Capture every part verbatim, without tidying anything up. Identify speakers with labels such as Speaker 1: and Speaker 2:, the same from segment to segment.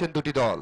Speaker 1: করছেন দুটি দল।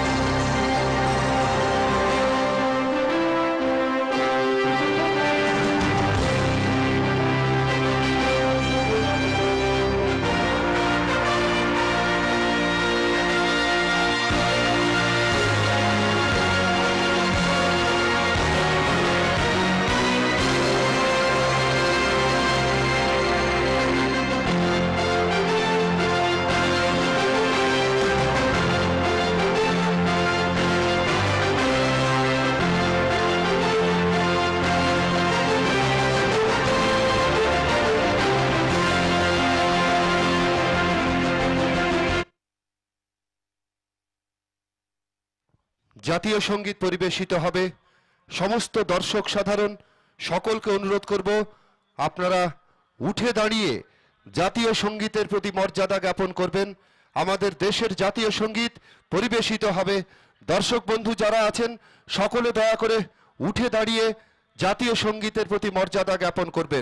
Speaker 1: জাতীয় সঙ্গীত পরিবেশিত হবে। সমস্ত দর্শক সাধারণ সকলকে অনুরোধ করব আপনারা উঠে দাঁড়িয়ে জাতীয় সঙ্গীতের প্রতি মর্যাদা জ্ঞাপন করবেন। আমাদের দেশের জাতীয় সঙ্গীত পরিবেশিত হবে। দর্শক বন্ধু যারা আছেন সকলে দয়া করে উঠে দাঁড়িয়ে জাতীয় সঙ্গীতের প্রতি মর্যাদা জ্ঞাপন করবেন।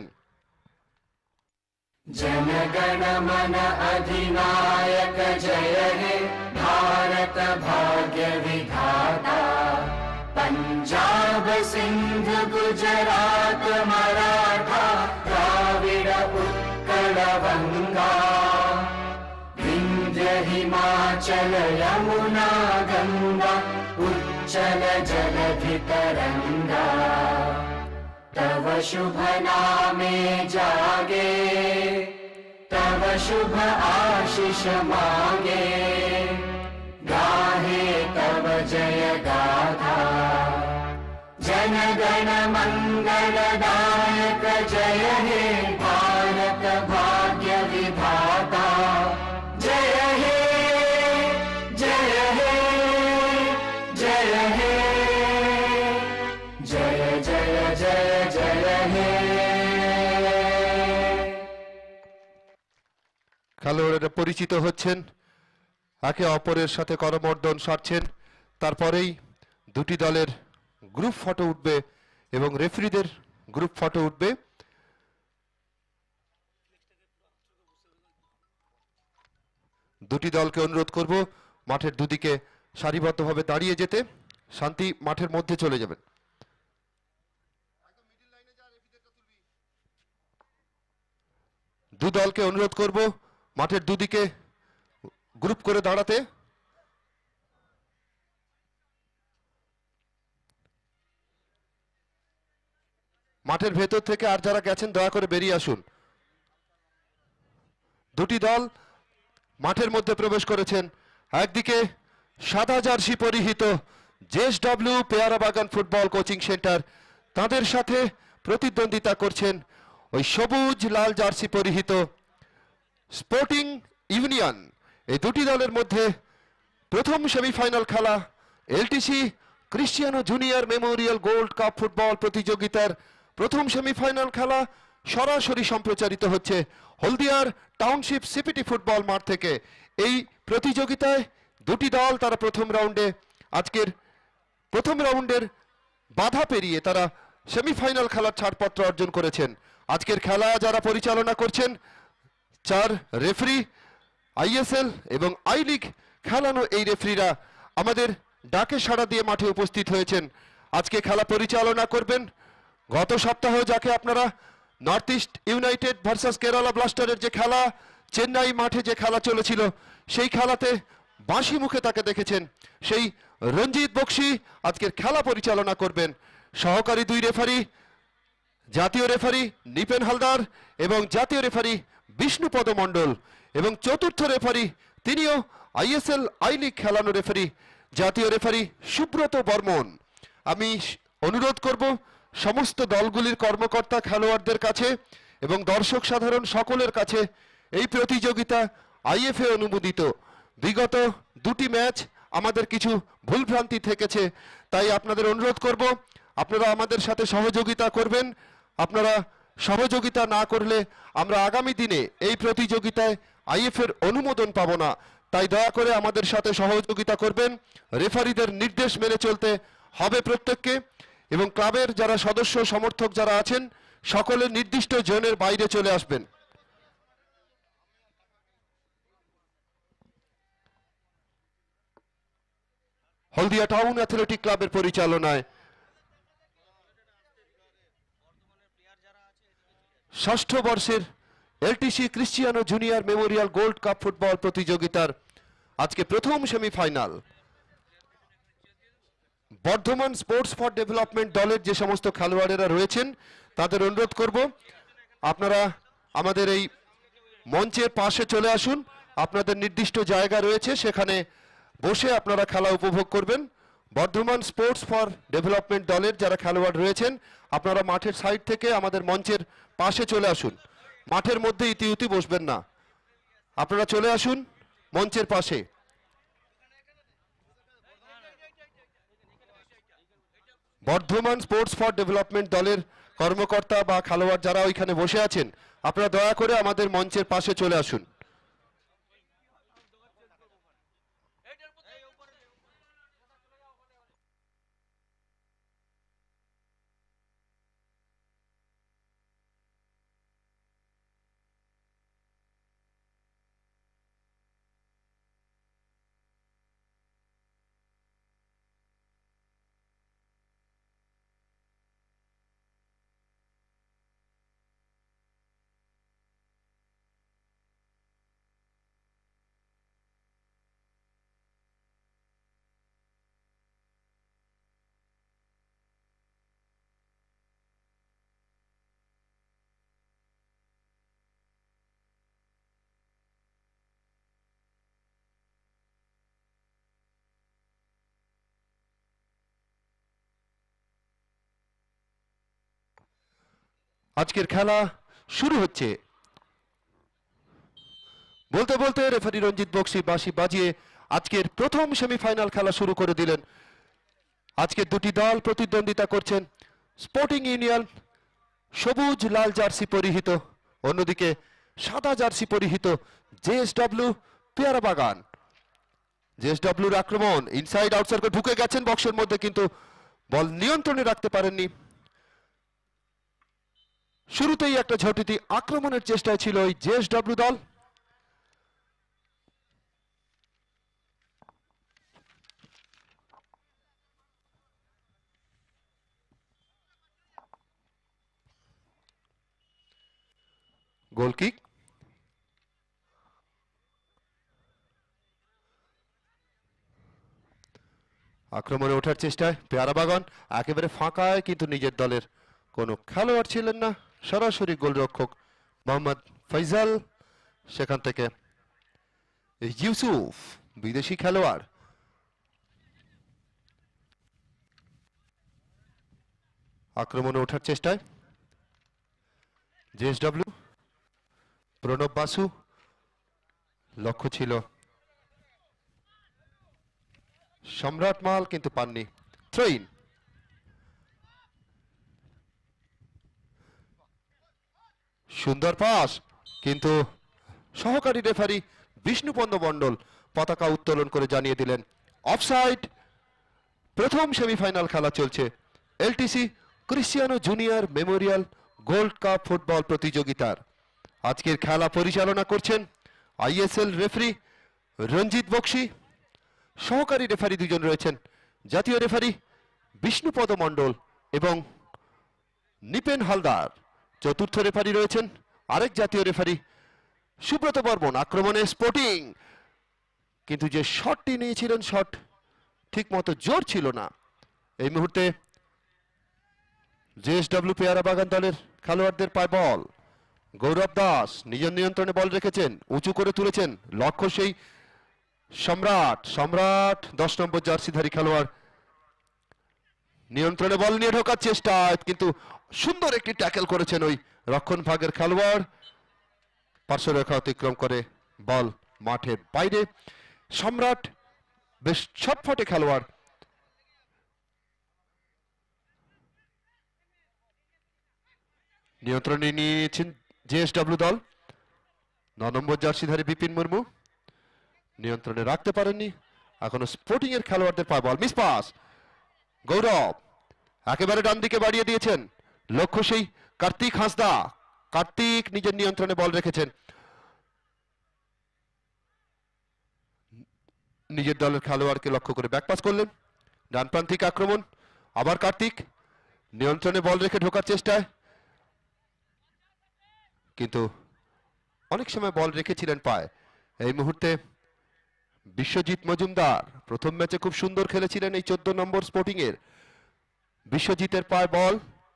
Speaker 2: जनगण मन अधिनायक जय हे भारत भाग्य विधाता पंजाब सिंध गुजरात मराठा द्राविड उत्कल गंगा विंध्य हिमाचल यमुना गंगा उच्चल जलधि तरंगा तव शुभ नामे जागे तव शुभ आशीष मांगे गाहे तव जय गाथा जन गण मंगल दायक जय हे भारत भाग्य विधाता जय हे जय हे जय हे जय जय जय जय हे।
Speaker 1: খেলোয়াড়েরা পরিচিত হচ্ছেন, একে অপরের সাথে করমর্দন সারছেন, তারপরেই দুটি দলের গ্রুপ ফটো উঠবে এবং রেফারিদের গ্রুপ ফটো উঠবে। দুটি দলকে অনুরোধ করব মাঠের দুদিকে সারিবদ্ধভাবে দাঁড়িয়ে যেতে। শান্তি মাঠের মধ্যে চলে যাবেন। দু দলকে অনুরোধ করব মাঠের দুদিকে গ্রুপ করে দাঁড়াতে। মাঠের ভেতর থেকে আর যারা গেছেন দয়া করে বেরিয়ে আসুন। দুটি দল মাঠের মধ্যে প্রবেশ করেছেন। একদিকে সাদা জার্সি পরিহিত JSW Peyara Bagan football coaching centre, তাদের সাথে প্রতিদ্বন্দ্বিতা করছেন ওই সবুজ লাল জার্সি পরিহিত স্পোর্টিং ইউনিয়ন। এই দুটি দলের মধ্যে প্রথম সেমিফাইনাল খেলা LTC Cristiano Junior Memorial Gold Cup football প্রতিযোগিতার প্রথম সেমিফাইনাল খেলা সরাসরি সম্প্রচারিত হচ্ছে হলদিয়ার টাউনশিপ সিপিটি ফুটবল মাঠ থেকে। এই প্রতিযোগিতায় দুটি দল তারা প্রথম রাউন্ডে আজকের প্রথম রাউন্ডের বাধা পেরিয়ে তারা সেমিফাইনাল খেলার ছাড়পত্র অর্জন করেছেন। আজকের খেলা যারা পরিচালনা করছেন চার রেফারি, আইএসএল এবং আই লিগ খেলানো এই রেফারিরা আমাদের ডাকে সাড়া দিয়ে মাঠে উপস্থিত হয়েছেন। আজকে খেলা পরিচালনা করবেন গত সপ্তাহ যাকে আপনারা North East United versus Kerala ব্লাস্টারের যে খেলা চেন্নাই মাঠে যে খেলা চলেছিল সেই খেলাতে বাঁশি মুখে তাকে দেখেছেন, সেই রঞ্জিত বক্সি আজকের খেলা পরিচালনা করবেন। সহকারী দুই রেফারি জাতীয় রেফারি নিপেন হালদার এবং জাতীয় রেফারি বিষ্ণুপদ মণ্ডল এবং চতুর্থ রেফারি তিনিও আইএসএল আই লিগ খেলানো রেফারি জাতীয় রেফারি সুব্রত বর্মন। আমি অনুরোধ করব সমস্ত দলগুলির কর্মকর্তা খেলোয়াড়দের কাছে এবং দর্শক সাধারণ সকলের কাছে এই প্রতিযোগিতা আইএফএ অনুমোদিত। বিগত দুটি ম্যাচ আমাদের কিছু ভুলভ্রান্তি থেকেছে, তাই আপনাদের অনুরোধ করব আপনারা আমাদের সাথে সহযোগিতা করবেন। আপনারা সহযোগিতা না করলে আমরা আগামী দিনে এই প্রতিযোগিতায় আইএফএর অনুমোদন পাব না। তাই দয়া করে আমাদের সাথে সহযোগিতা করবেন। রেফারিদের নির্দেশ মেনে চলতে হবে প্রত্যেককে এবং ক্লাবের যারা সদস্য সমর্থক যারা আছেন সকলে নির্দিষ্ট জোনের বাইরে চলে আসবেন। হলদিয়া টাউন অ্যাথলেটিক ক্লাবের পরিচালনায় ষষ্ঠ বর্ষের LTC Cristiano Junior Memorial Gold Cup football প্রতিযোগিতার আজকে প্রথম semifinal. Bardhaman Sports for Development দলের যে সমস্ত খেলোয়াড়েরা রয়েছেন তাদের অনুরোধ করব আপনারা আমাদের এই মঞ্চের পাশে চলে আসুন। আপনাদের নির্দিষ্ট জায়গা রয়েছে, সেখানে বসে আপনারা খেলা উপভোগ করবেন। বর্ধমান স্পোর্টস ফর ডেভেলপমেন্ট দলের যারা খেলোয়াড় রয়েছেন আপনারা মাঠের সাইড থেকে আমাদের মঞ্চের পাশে চলে আসুন। মাঠের মধ্যে ইতিউতি বসবেন না, আপনারা চলে আসুন মঞ্চের পাশে। বর্ধমান স্পোর্টস ফর ডেভেলপমেন্ট দলের কর্মকর্তা বা খেলোয়াড় যারা ওইখানে বসে আছেন আপনারা দয়া করে আমাদের মঞ্চের পাশে চলে আসুন। আজকের খেলা শুরু হচ্ছে। বলতে বলতে রেফারি রঞ্জিত বক্সি বাঁশি বাজিয়ে আজকের প্রথম সেমিফাইনাল খেলা শুরু করে দিলেন। আজকের দুটি দল প্রতিদ্বন্দ্বিতা করছেন। স্পোর্টিং ইউনিয়ন সবুজ লাল জার্সি পরিহিত, অন্যদিকে সাদা জার্সি পরিহিত জেএসডব্লিউ পেয়ারা বাগান। জেএসডব্লিউর আক্রমণ, ইনসাইড আউটসাইড করে ঢুকে গেছেন বক্সের মধ্যে, কিন্তু বল নিয়ন্ত্রণে রাখতে পারেননি। শুরুতেই একটা ঝটিতি আক্রমণের চেষ্টায় ছিল ওই জেএসডব্লিউ দল। Goal kick. আক্রমণে ওঠার চেষ্টায় পেয়ারা বাগান, একেবারে ফাঁকায়, কিন্তু নিজের দলের কোনো খেলোয়াড় ছিলেন না। সরাসরি গোলরক্ষক মোহাম্মদ ফৈজাল, সেখান থেকে ইউসুফ বিদেশি খেলোয়াড়। আক্রমণে ওঠার চেষ্টায় জেএসডব্লিউ প্রণব বাসু, লক্ষ্য ছিল সম্রাট মাল, কিন্তু পাননি। থ্রোইন। সুন্দর পাস, কিন্তু সহকারী রেফারি বিষ্ণুপন্দ মণ্ডল পতাকা উত্তোলন করে জানিয়ে দিলেন অফসাইড। প্রথম সেমিফাইনাল খেলা চলছে LTC Cristiano Junior Memorial Gold Cup football প্রতিযোগিতার। আজকের খেলা পরিচালনা করছেন আইএসএল রেফারি রঞ্জিত বক্সি। সহকারী রেফারি দুজন রয়েছেন, জাতীয় রেফারি বিষ্ণুপদ মণ্ডল এবং নিপেন হালদার। চতুর্থ রেফারি রয়েছেন আরেক জাতীয় রেফারি সুব্রত বর্মন। আক্রমণে স্পোর্টিং, কিন্তু যে শটটি নিয়েছিলেন শট ঠিক মতো জোর ছিল না। এই মুহূর্তে জেএসডব্লিউ পেয়ারা বাগান দলের খেলোয়াড়দের পায় বল। গৌরব দাস নিজের নিয়ন্ত্রণে বল রেখেছেন, উঁচু করে তুলেছেন, লক্ষ্য সেই সম্রাট। সম্রাট দশ নম্বর জার্সিধারী খেলোয়াড় নিয়ন্ত্রণে বল নিয়ে ঢোকার চেষ্টা, কিন্তু সুন্দর একটি ট্যাকেল করেছেন ওই রক্ষণ ভাগের খেলোয়াড়। পার্শ্বরেখা অতিক্রম করে বল মাঠের বাইরে। সম্রাট বেশ ছটফটে খেলোয়াড়। নিয়ন্ত্রণে নিয়েছেন জেএসডব্লিউ দল। ন নম্বর জার্সিধারী বিপিন মুর্মু নিয়ন্ত্রণে রাখতে পারেননি। এখনো স্পোর্টিং এর খেলোয়াড়দের পায় বল। Miss pass. গৌরব একেবারে ডান দিকে বাড়িয়ে দিয়েছেন, লক্ষ্য সেই কার্তিক হাঁসদা। কার্তিক নিজের নিয়ন্ত্রণে বল রেখেছেন, নিজের দলের খেলোয়াড়কে লক্ষ্য করে ব্যাক পাস করলেন। ডানপ্রান্তিক আক্রমণ, আবার কার্তিক নিয়ন্ত্রণে বল রেখে ঢোকার চেষ্টায়, কিন্তু অনেক সময় বল রেখেছিলেন পায়। এই মুহূর্তে বিশ্বজিৎ মজুমদার প্রথম ম্যাচে খুব সুন্দর খেলেছিলেন এই চোদ্দ নম্বর স্পোর্টিং এর। বিশ্বজিতের পায় বল,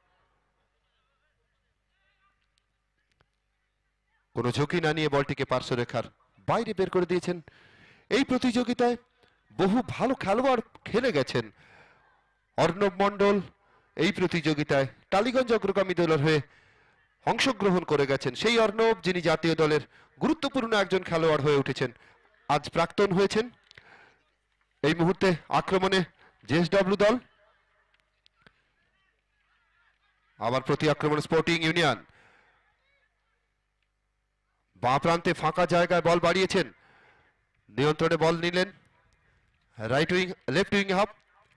Speaker 1: কোনো ঝুঁকি না নিয়ে বলটিকে পার্শ্বরেখার বাইরে বের করে দিয়েছেন। এই প্রতিযোগিতায় বহু ভালো খেলোয়াড় খেলে গেছেন। অর্ণব মণ্ডল এই প্রতিযোগিতায় টালিগঞ্জ অগ্রগামী দলের হয়ে অংশগ্রহণ করে গেছেন। সেই অর্ণব যিনি জাতীয় দলের গুরুত্বপূর্ণ একজন খেলোয়াড় হয়ে উঠেছেন, আজ প্রাক্তন হয়েছেন। এই মুহূর্তে আক্রমণে জেএসডব্লিউ দল, আবার প্রতি আক্রমণে স্পোর্টিং ইউনিয়ন। বাঁ প্রান্তে ফাঁকা জায়গায় বল বাড়িয়েছেন, নিয়ন্ত্রণে বল নিলেন right wing left wing half.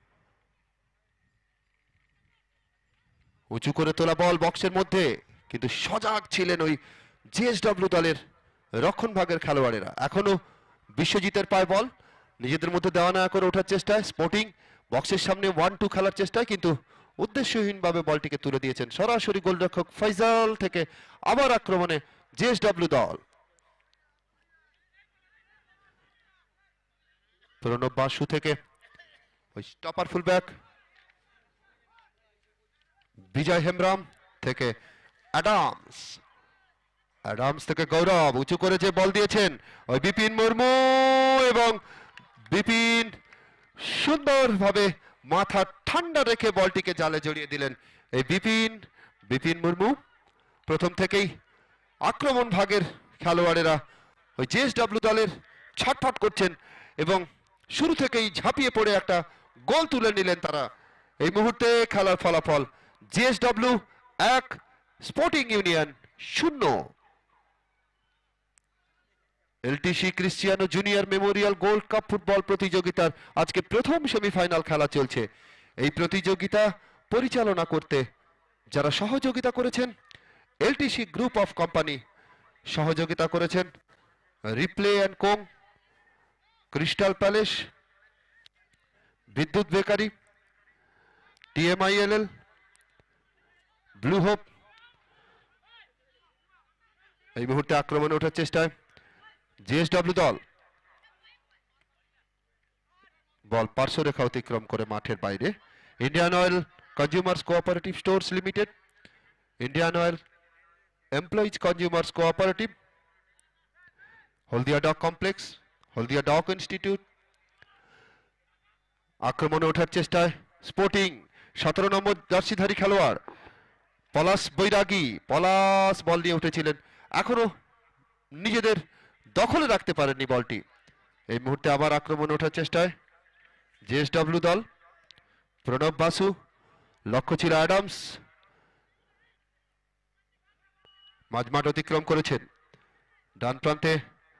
Speaker 1: উঁচু করে তোলা বল বক্সের মধ্যে, কিন্তু সজাগ ছিলেন ওই জেএসডব্লিউ দলের রক্ষণ ভাগের খেলোয়াড়েরা। এখনো বিশ্বজিতের পায় বল, নিজেদের মধ্যে দেওয়া নেওয়া করে ওঠার চেষ্টায় স্পোর্টিং বক্সের সামনে ওয়ান টু খেলার চেষ্টায়, কিন্তু উদ্দেশ্যহীনভাবে বলটিকে তুলে দিয়েছেন সরাসরি গোলরক্ষক ফয়সাল থেকে। আবার আক্রমণে জেএসডব্লিউ দল, প্রণব বাসু থেকে ওই স্টপার ফুলব্যাক, বিজয় হেমব্রাম থেকে অ্যাডামস, অ্যাডামস থেকে গৌরব উঁচু করে যে বল দিয়েছেন ওই বিপিন মুর্মু, এবং বিপিন সুন্দরভাবে মাথা ঠান্ডা রেখে বলটিকে জালে জড়িয়ে দিলেন। এই বিপিন বিপিন মুর্মু প্রথম থেকেই আক্রমণ ভাগের খেলোয়াড়েরা ওই জেএসডব্লিউ দলের ছটফট করছেন এবং শুরু থেকেই ঝাঁপিয়ে পড়ে একটা গোল তুলে নিলেন তারা। এই মুহূর্তে খেলার ফলাফল জেএসডব্লিউ এক, স্পোর্টিং ইউনিয়ন শূন্য। LTC Cristiano Junior Memorial Gold Cup football প্রতিযোগিতার আজকে প্রথম সেমিফাইনাল খেলা চলছে। এই প্রতিযোগিতা পরিচালনা করতে যারা সহযোগিতা করেছেন, এলটিসি গ্রুপ অফ কোম্পানি সহযোগিতা করেছেন, Replay and Co, Crystal Palace, Bidyut Bakery, TMILL, Blue Hope. এই মুহূর্তে আক্রমণে ওঠার চেষ্টায় জেএসডব্লিউ দল, বল পার্শ্বরেখা অতিক্রম করে মাঠের বাইরে। Indian Oil Consumers Cooperative Stores Limited, Indian Oil Employees Consumers Cooperative, Haldia Dock Complex, Haldia Dock Institute. আক্রমণে ওঠার চেষ্টায় স্পোর্টিং সতেরো নম্বর জার্সিধারী খেলোয়াড় পলাশ বৈরাগী, পলাশ বল নিয়ে উঠেছিলেন, এখনো নিজেদের দখলে রাখতে পারেননি বলটি। এই মুহূর্তে আবার আক্রমণে ওঠার চেষ্টায় জেএসডব্লিউ দল, প্রণব বাসু, লক্ষ্য ছিল অ্যাডামস, মাঝমাঠ অতিক্রম করেছেন। ডান প্রান্তে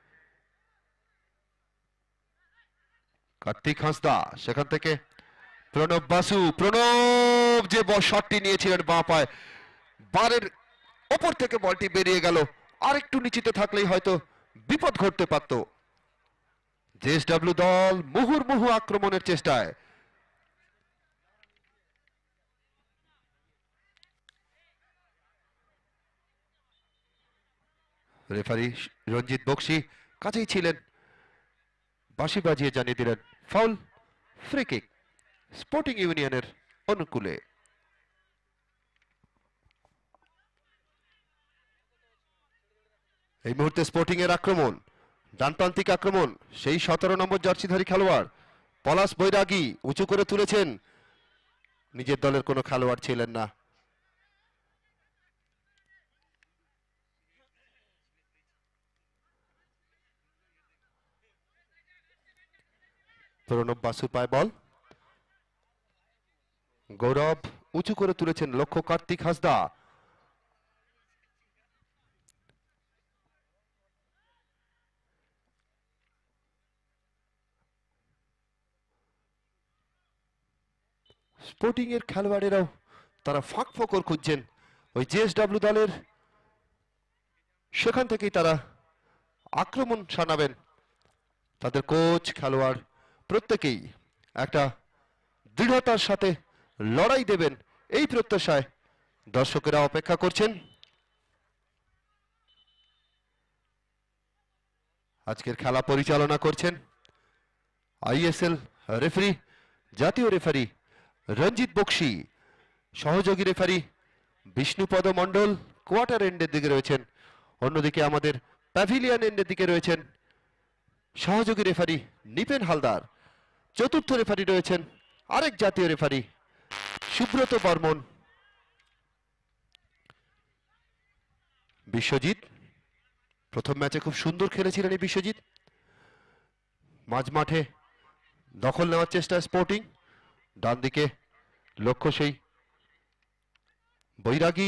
Speaker 1: কার্তিক হাঁসদা, সেখান থেকে প্রণব বাসু, প্রণব যে শটটি নিয়েছিলেন বাঁ পায়, বারের ওপর থেকে বলটি বেরিয়ে গেল, আর একটু নিচেতে থাকলেই হয়তো বিপদ ঘটতে পারত। জেএসডব্লিউ দল মুহুর্মুহু আক্রমণের চেষ্টায়। রেফারি রঞ্জিত বক্সি কাছেই ছিলেন, বাঁশি বাজিয়ে জানিয়ে দিলেন ফাউল, ফ্রি কিক স্পোর্টিং ইউনিয়নের অনুকূলে। এই মুহূর্তে স্পোর্টিং এর আক্রমণ, ডানপ্রান্তিক আক্রমণ, সেই সতেরো নম্বর জার্সিধারী খেলোয়াড় পলাশ বৈরাগী উঁচু করে তুলেছেন, নিজের দলের কোনো খেলোয়াড় ছিলেন না। প্রণব বাসুর পায় বল, গৌরব উঁচু করে তুলেছেন, লক্ষ্য কার্তিক হাঁসদা। স্পোর্টিং এর খেলোয়াড়েরাও তারা ফাঁক ফোকর খুঁজছেন ওই জেএসডব্লিউ দলের, সেখান থেকেই তারা আক্রমণ শানাবেন। তাদের কোচ খেলোয়াড় প্রত্যেকেই একটা দৃঢ়তার সাথে লড়াই দেবেন এই প্রত্যাশায় দর্শকেরা অপেক্ষা করছেন। আজকের খেলা পরিচালনা করছেন আইএসএল রেফারি, জাতীয় রেফারি রঞ্জিত বক্সি, সহযোগী রেফারি বিষ্ণুপদ মণ্ডল কোয়ার্টার এন্ডের দিকে রয়েছেন। অন্যদিকে আমাদের প্যাভিলিয়ন এন্ডের দিকে রয়েছেন সহযোগী রেফারি নিপেন হালদার। চতুর্থ রেফারি রয়েছেন আরেক জাতীয় রেফারি সুব্রত বর্মন। বিশ্বজিৎ প্রথম ম্যাচে খুব সুন্দর খেলেছিলেন এই বিশ্বজিৎ। মাঝ মাঠে দখল নেওয়ার চেষ্টা স্পোর্টিং, ডান দিকে লক্ষ্য সেই বৈরাগী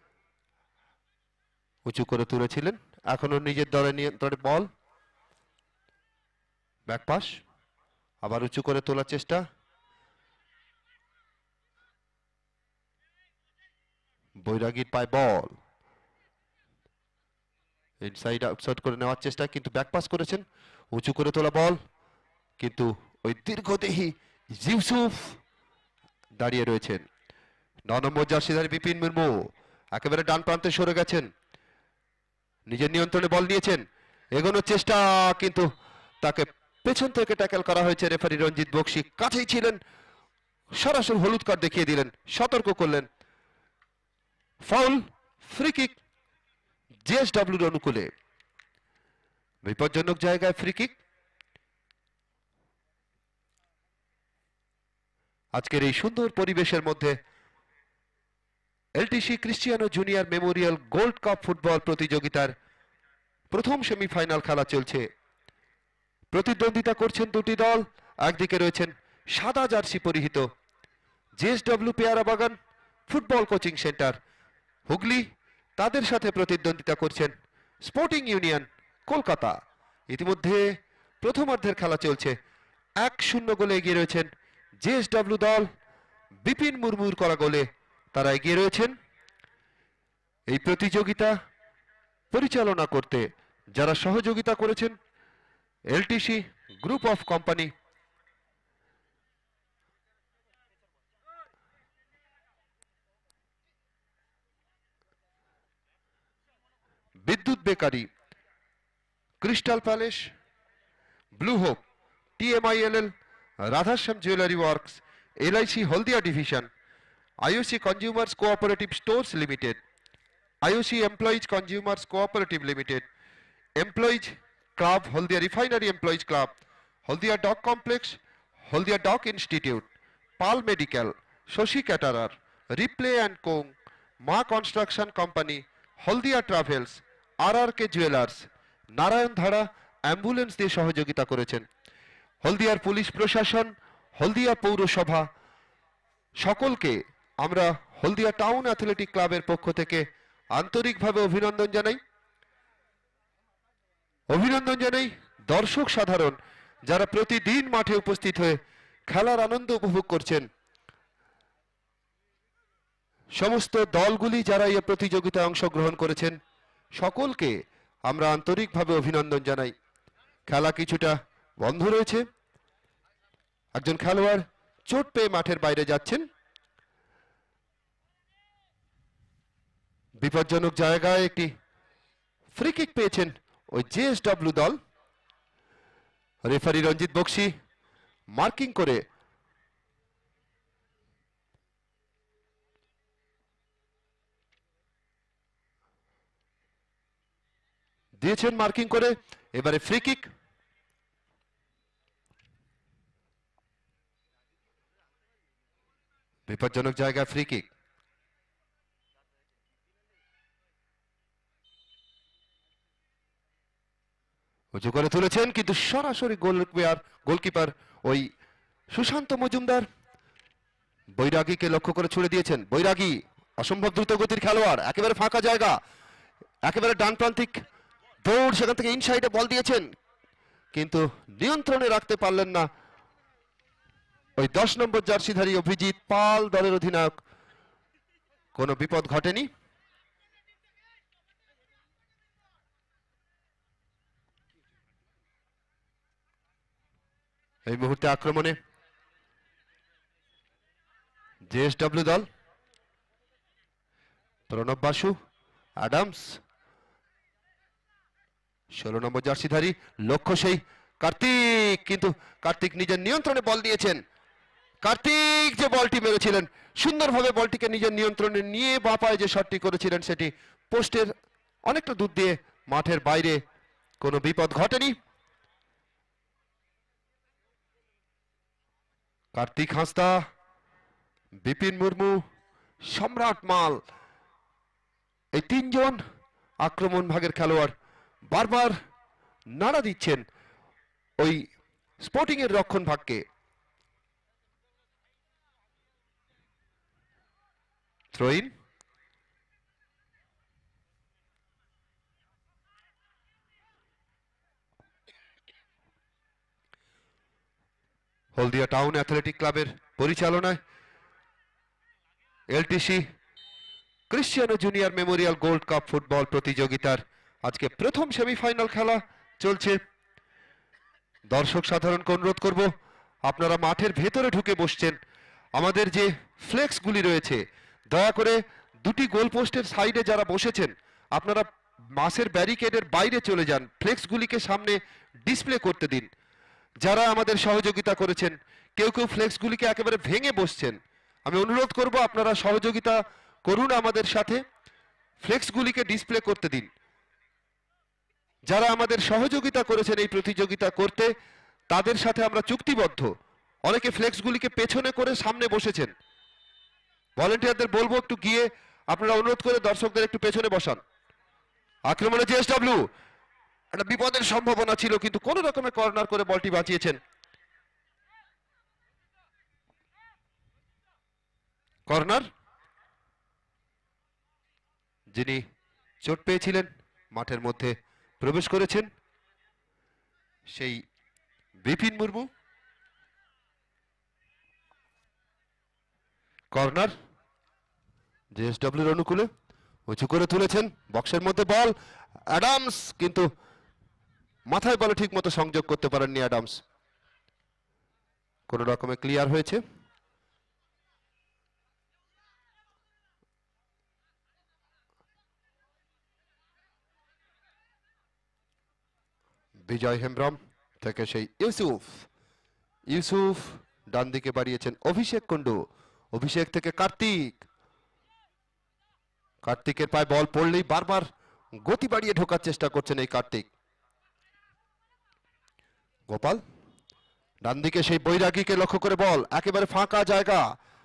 Speaker 1: উঁচু করে তুলেছিলেন, এখনো নিজের দলে নিয়ন্ত্রণে বল, ব্যাকপাস আবার উঁচু করে তোলার চেষ্টা, বৈরাগীর পায় বল, ইনসাইড আউটসাইড করে নেওয়ার চেষ্টা, কিন্তু ব্যাকপাস করেছেন, উঁচু করে তোলা বল, কিন্তু ওই দীর্ঘদেহী ইউসুফ দাঁড়িয়ে রয়েছেন। ন নম্বর জার্সিধারী বিপিন মুর্মু একেবারে ডান প্রান্তে সরে গেছেন, নিজের নিয়ন্ত্রণে বল নিয়েছেন, এগোনোর চেষ্টা, কিন্তু তাকে পেছন থেকে ট্যাকেল করা হয়েছে। রেফারি রঞ্জিত বক্সি কাছেই ছিলেন, সরাসরি হলুদ কার্ড দেখিয়ে দিলেন, সতর্ক করলেন। ফাউল, ফ্রি কিক জেএসডব্লিউর অনুকূলে, বিপজ্জনক জায়গায় ফ্রি কিক। আজকের এই সুন্দর পরিবেশের মধ্যে LTC Cristiano Junior Memorial Gold Cup football প্রতিযোগিতার প্রথম সেমিফাইনাল খেলা চলছে। প্রতিদ্বন্দ্বিতা করছেন দুটি দল। একদিকে রয়েছেন সাদা জার্সি পরিহিত JSW Peyara Bagan football coaching centre Hooghly, তাদের সাথে প্রতিদ্বন্দ্বিতা করছেন স্পোর্টিং ইউনিয়ন কলকাতা। ইতিমধ্যে প্রথমার্ধের খেলা চলছে, এক শূন্য গোলে এগিয়ে রয়েছেন জেএসডব্লিউ দল। বিপিন মুর্মুর করা গোলে তারা এগিয়ে রয়েছেন। এই প্রতিযোগিতা পরিচালনা করতে যারা সহযোগিতা করেছেন LTC Group of Company, Bidyut Bakery, Crystal Palace, Blue Hope, TMILL, Radhashyam Jewellery Works, LIC Haldia Division, IOC Consumers Cooperative Stores Limited, IOC Employees Consumers Cooperative Limited, Employees Club Haldia Refinery Employees Club, Haldia Dock Complex, Haldia Dock Institute, Pal Medical, Shashi Caterer, Replay and Co, Maa Construction Company, Haldia Travels, R R K Jewellers, Narayan Dhara ambulance দিয়ে সহযোগিতা করেছেন। হলদিয়ার police প্রশাসন, হলদিয়া পৌরসভা, সকলকে আমরা হলদিয়া Town Athletic ক্লাবের পক্ষ থেকে আন্তরিকভাবে অভিনন্দন জানাই। অভিনন্দন জানাই দর্শক সাধারণ যারা প্রতিদিন মাঠে উপস্থিত হয়ে খেলার আনন্দ উপভোগ করছেন। সমস্ত দলগুলি যারা এই প্রতিযোগিতায় অংশগ্রহণ করেছেন সকলকে আমরা আন্তরিকভাবে অভিনন্দন জানাই। খেলা কিছুটা বন্ধ রয়েছে, একজন খেলোয়াড় চোট পেয়ে মাঠের বাইরে যাচ্ছেন। বিপজ্জনক জায়গায় একটি ফ্রি কিক পেয়েছেন ওই জেএসডব্লিউ দল। রেফারি রঞ্জিত বক্সি মার্কিং করে দিয়েছেন, মার্কিং করে এবারে ফ্রি কিক। বিপজ্জনক জায়গায় ফ্রি কিক, উঁচু করে তুলেছেন, কিন্তু সরাসরি গোলকিপার গোলকিপার ওই সুশান্ত মজুমদার বৈরাগীকে লক্ষ্য করে ছুড়ে দিয়েছেন। বৈরাগী অসম্ভব দ্রুত গতির খেলোয়াড়, একেবারে ফাঁকা জায়গা, একেবারে ডান প্রান্তিক দৌড়, সেখান থেকে ইনসাইডে বল দিয়েছেন, কিন্তু নিয়ন্ত্রণে রাখতে পারলেন না ওই দশ নম্বর জার্সিধারী অভিজিৎ পাল দলের অধিনায়ক। কোনো বিপদ ঘটেনি। এই মুহূর্তে আক্রমণে জেএসডব্লিউ দল। প্রণব বাসু, অ্যাডামস, ষোলো নম্বর জার্সিধারী, লক্ষ্য সেই কার্তিক, কিন্তু কার্তিক নিজের নিয়ন্ত্রণে বল দিয়েছেন। কার্তিক যে বলটি মেরেছিলেন, সুন্দরভাবে বলটিকে নিজের নিয়ন্ত্রণে নিয়ে বাঁ পায়ে যে শটটি করেছিলেন সেটি পোস্টের অনেকটা দূর দিয়ে মাঠের বাইরে, কোনো বিপদ ঘটেনি। কার্তিক হাঁসদা, বিপিন মুর্মু, সম্রাট মাল, এই তিনজন আক্রমণ ভাগের খেলোয়াড় বারবার নাড়া দিচ্ছেন ওই স্পোর্টিং এর রক্ষণ ভাগকে। থ্রোইন, হলদিয়া টাউন অ্যাথলেটিক ক্লাবের পরিচালনায় LTC Cristiano Junior Memorial Gold Cup football প্রতিযোগিতার আজকে প্রথম সেমিফাইনাল খেলা চলছে। দর্শক সাধারণকে অনুরোধ করব, আপনারা মাঠের ভেতরে ঢুকে বসছেন, আমাদের যে ফ্লেক্সগুলি রয়েছে দয়া করে দুটি গোল পোস্টের সাইডে যারা বসেছেন আপনারা মাসের ব্যারিকেডের বাইরে চলে যান, ফ্লেক্সগুলিকে সামনে ডিসপ্লে করতে দিন। যারা আমাদের সহযোগিতা করেছেন কেউ কেউ ফ্লেক্সগুলিকে একেবারে ভেঙে বসছেন, আমি অনুরোধ করব আপনারা সহযোগিতা করুন, আমাদের সাথে ফ্লেক্সগুলিকে ডিসপ্লে করতে দিন। যারা আমাদের সহযোগিতা করেছেন এই প্রতিযোগিতা করতে তাদের সাথে আমরা চুক্তিবদ্ধ। অনেকে ফ্লেক্সগুলিকে পেছনে করে সামনে বসেছেন, ভলেন্টিয়ারদের বলবো একটু গিয়ে আপনারা অনুরোধ করে দর্শকদের একটু পেছনে বসান। আক্রমণে জেএসডব্লিউ, একটা বিপদের সম্ভাবনা ছিল কিন্তু কোন রকমে কর্নার করে বলটি বাঁচিয়েছেন। কর্নার, যিনি চোট পেয়েছিলেন মাঠের মধ্যে প্রবেশ করেছেন সেই বিপিন মুর্মু। কর্নার জেএসডব্লিউর অনুকূলে, উঁচু করে তুলেছেন, বক্সের মধ্যে বল, অ্যাডামস, কিন্তু মাথায় বলে ঠিক মতো সংযোগ করতে পারেননি অ্যাডামস। কোন রকমে ক্লিয়ার হয়েছে। বিজয় হেমব্রম থেকে সেই ইউসুফ, ইউসুফ ডান দিকে বাড়িয়েছেন অভিষেক কুন্ডু, অভিষেক থেকে কার্তিক, কার্তিকের পায়ে বল পড়লেই বারবার গতি বাড়িয়ে ঢোকার চেষ্টা করছেন এই কার্তিক। গোপাল, ডান দিকে সেই বৈরাগীকে লক্ষ্য করে বল, একেবারে ফাঁকা জায়গা,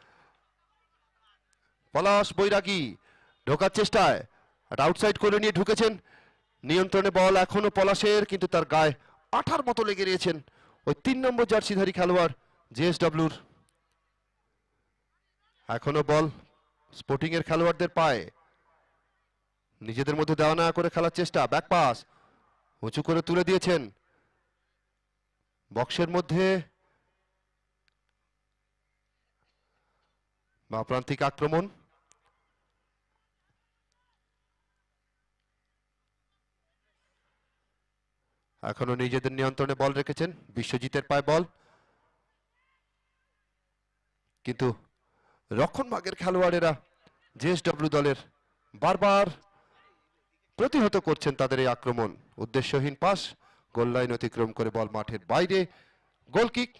Speaker 1: পলাশ বৈরাগী ঢোকার চেষ্টায় আউটসাইড করে নিয়ে ঢুকেছেন, নিয়ন্ত্রণে বল এখনো পলাশের, কিন্তু তার গায়ে আঠার মতো লেগে রয়েছেন ওই তিন নম্বর জার্সিধারী খেলোয়াড় জেএসডব্লিউর। এখনো বল স্পোর্টিং এর খেলোয়াড়দের পায়ে, নিজেদের মধ্যে দেওয়া না করে খেলার চেষ্টা, ব্যাক পাস, উঁচু করে তুলে দিয়েছেন বক্সের মধ্যে, বা প্রান্তিক আক্রমণ, এখনো নিজেদের নিয়ন্ত্রণে বল রেখেছেন, বিশ্বজিতের পায়ে বল, কিন্তু রক্ষণ ভাগের খেলোয়াড়েরা জেএসডব্লিউ দলের বারবার প্রতিহত করছেন তাদের এই আক্রমণ। উদ্দেশ্যহীন পাস, গোল লাইন অতিক্রম করে বল মাঠের বাইরে, গোল কিক।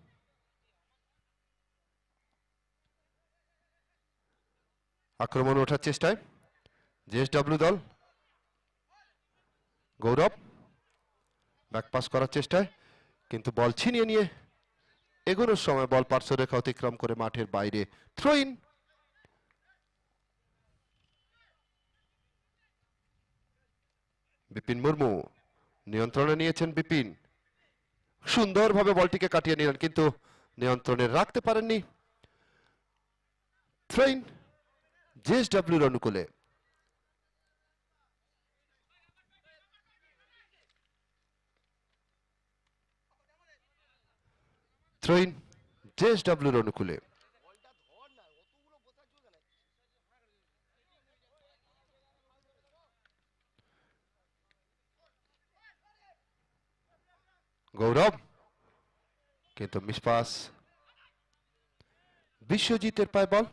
Speaker 1: আক্রমণ ওঠার চেষ্টায় জেএসডব্লিউ দল, গৌরব ব্যাক পাস করার চেষ্টায়, কিন্তু বল ছিনিয়ে নিয়ে এগোনোর সময় বল পার্শ্বরেখা অতিক্রম করে মাঠের বাইরে, থ্রোইন। বিপিন মুর্মু নিয়ন্ত্রণে নিয়েছেন, বিপিন সুন্দরভাবে বলটিকে কাটিয়ে নিলেন কিন্তু নিয়ন্ত্রণে রাখতে পারেননি। থ্রোইন জেএসডব্লিউর অনুকূলে। থ্রোইন জেএসডব্লিউর অনুকূলে। গৌরব, কিন্তু মিসপাস, বিশ্বজিতের পায় বল।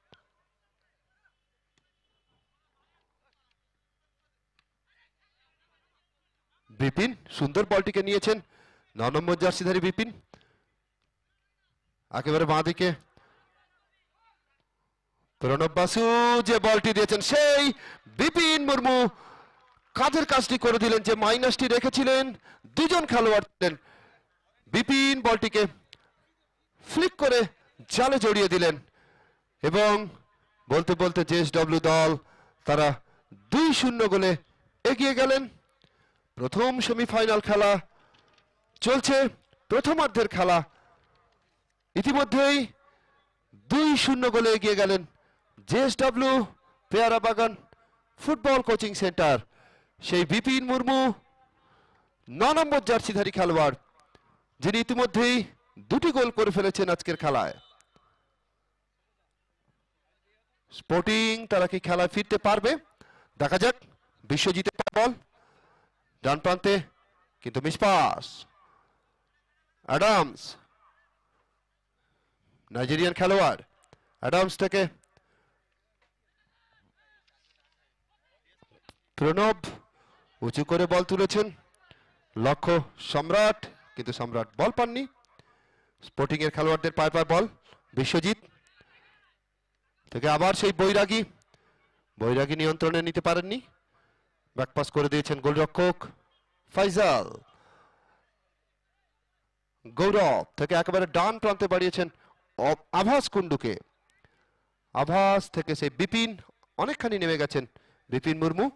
Speaker 1: বিপিন সুন্দর বলটিকে নিয়েছেন, ন নম্বর জার্সিধারী বিপিন। একেবারে বাঁ দিকে প্রণব বাসু যে বলটি দিয়েছেন, সেই বিপিন মুর্মু কাজের কাজটি করে দিলেন, যে মাইনাসটি রেখেছিলেন। দুজন খেলোয়াড় ছিলেন, বিপিন বলটিকে ফ্লিক করে জালে জড়িয়ে দিলেন এবং বলতে বলতে জেএসডব্লিউ দল তারা দুই শূন্য গোলে এগিয়ে গেলেন। প্রথম সেমিফাইনাল খেলা চলছে, প্রথমার্ধের খেলা ইতিমধ্যেই দুই শূন্য গোলে এগিয়ে গেলেন JSW Peyara Bagan football coaching centre. সেই বিপিন মুর্মু ন নম্বর জার্সিধারী খেলোয়াড়, যিনি ইতিমধ্যেই দুটি গোল করে ফেলেছেন আজকের খেলায়। স্পোর্টিং তারা কি খেলায় ফিরতে পারবে, দেখা যাক। বিশ্বজিতের বল ডান প্রান্তে, কিন্তু মিসপাস। অ্যাডামস, নাইজেরিয়ান খেলোয়াড়, অ্যাডামস থেকে প্রণব উঁচু করে বল তুলেছেন, লক্ষ্য সম্রাট, কিন্তু সম্রাট বল পাননি। স্পোর্টিং এর খেলোয়াড়দের পায় পায় বল। বিশ্বজিৎ থেকে আবার সেই বৈরাগী, বৈরাগী নিয়ন্ত্রণে নিতে পারেননি, ব্যাকপাস করে দিয়েছেন গোলরক্ষক ফাইজাল। গৌরব থেকে একেবারে ডান প্রান্তে বাড়িয়েছেন আভাস কুন্ডুকে। আভাস থেকে সেই বিপিন, অনেকখানি নেমে গেছেন বিপিন মুর্মু।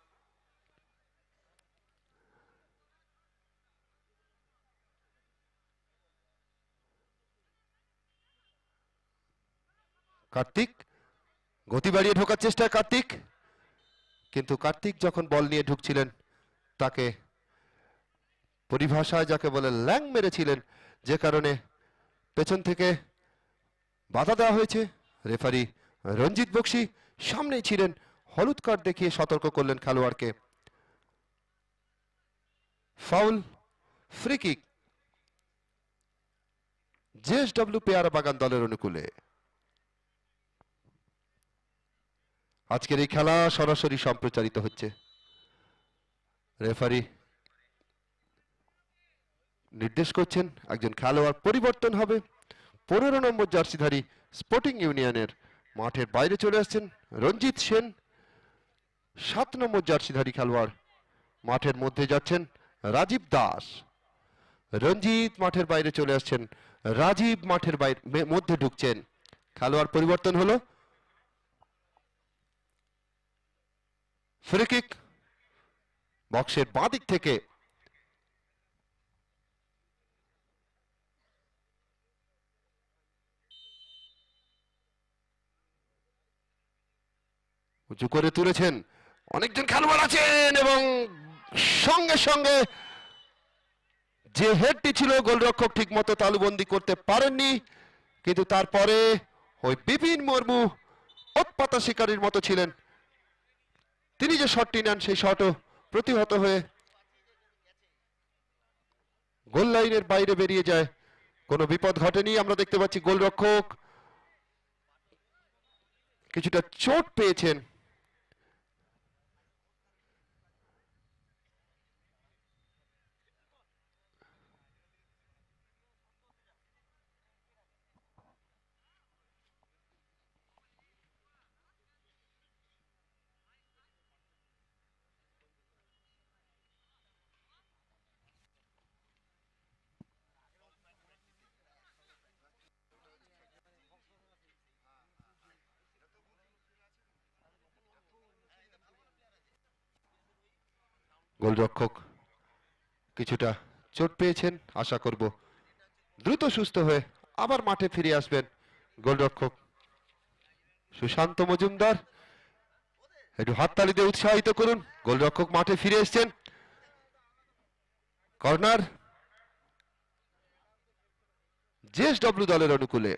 Speaker 1: কার্তিক গতি বাড়িয়ে ঢোকার চেষ্টায় কার্তিক, কিন্তু কার্তিক যখন বল নিয়ে ঢুকছিলেন তাকে পরিভাষায় যাকে বলে ল্যাং মেরেছিলেন, যে কারণে পেছন থেকে বাধা দেওয়া হয়েছে। রেফারি রঞ্জিত বক্সি সামনেই ছিলেন, হলুদ কার্ড দেখিয়ে সতর্ক করলেন খেলোয়াড়কে। Foul, free kick JSW Peyara বাগান দলের অনুকূলে। আজকের এই খেলা সরাসরি সম্প্রচারিত হচ্ছে। রেফারি নির্দেশ করছেন একজন খেলোয়াড় পরিবর্তন হবে। পনেরো নম্বর জার্সিধারী স্পোর্টিং ইউনিয়নের মাঠের বাইরে চলে আসছেন রঞ্জিত সেন। সাত নম্বর জার্সিধারী খেলোয়াড় মাঠের মধ্যে যাচ্ছেন রাজীব দাস। রঞ্জিত মাঠের বাইরে চলে আসছেন, রাজীব মাঠের বাইরে মধ্যে ঢুকছেন। খেলোয়াড় পরিবর্তন হলো। ফ্রি কিক বক্সের বাঁ দিক থেকে উঁচু করে তুলেছেন, অনেকজন খেলোয়াড় আছেন এবং সঙ্গে সঙ্গে যে হেডটি ছিল গোলরক্ষক ঠিক মতো তালুবন্দি করতে পারেননি, কিন্তু তারপরে ওই বিপিন মুর্মু উৎপাতা শিকারীর মতো ছিলেন, তিনি যে শটটি নেন সেই শটও প্রতিহত হয়ে গোল লাইনের বাইরে বেরিয়ে যায়। কোনো বিপদ ঘটেনি। আমরা দেখতে পাচ্ছি গোলরক্ষক কিছুটা চোট পেয়েছেন। গোলরক্ষক কিছুটা চোট পেয়েছেন, আশা করব দ্রুত সুস্থ হয়ে আবার মাঠে ফিরে আসবেন গোলরক্ষক সুশান্ত মজুমদার। একটু হাততালি দিয়ে উৎসাহিত করুন। গোলরক্ষক মাঠে ফিরে এসেছেন। কর্নার জেএসডব্লিউ দলের অনুকূলে।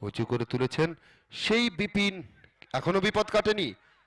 Speaker 1: উঁচু করে তুলেছেন সেই বিপিন, এখনো বিপদ কাটেনি।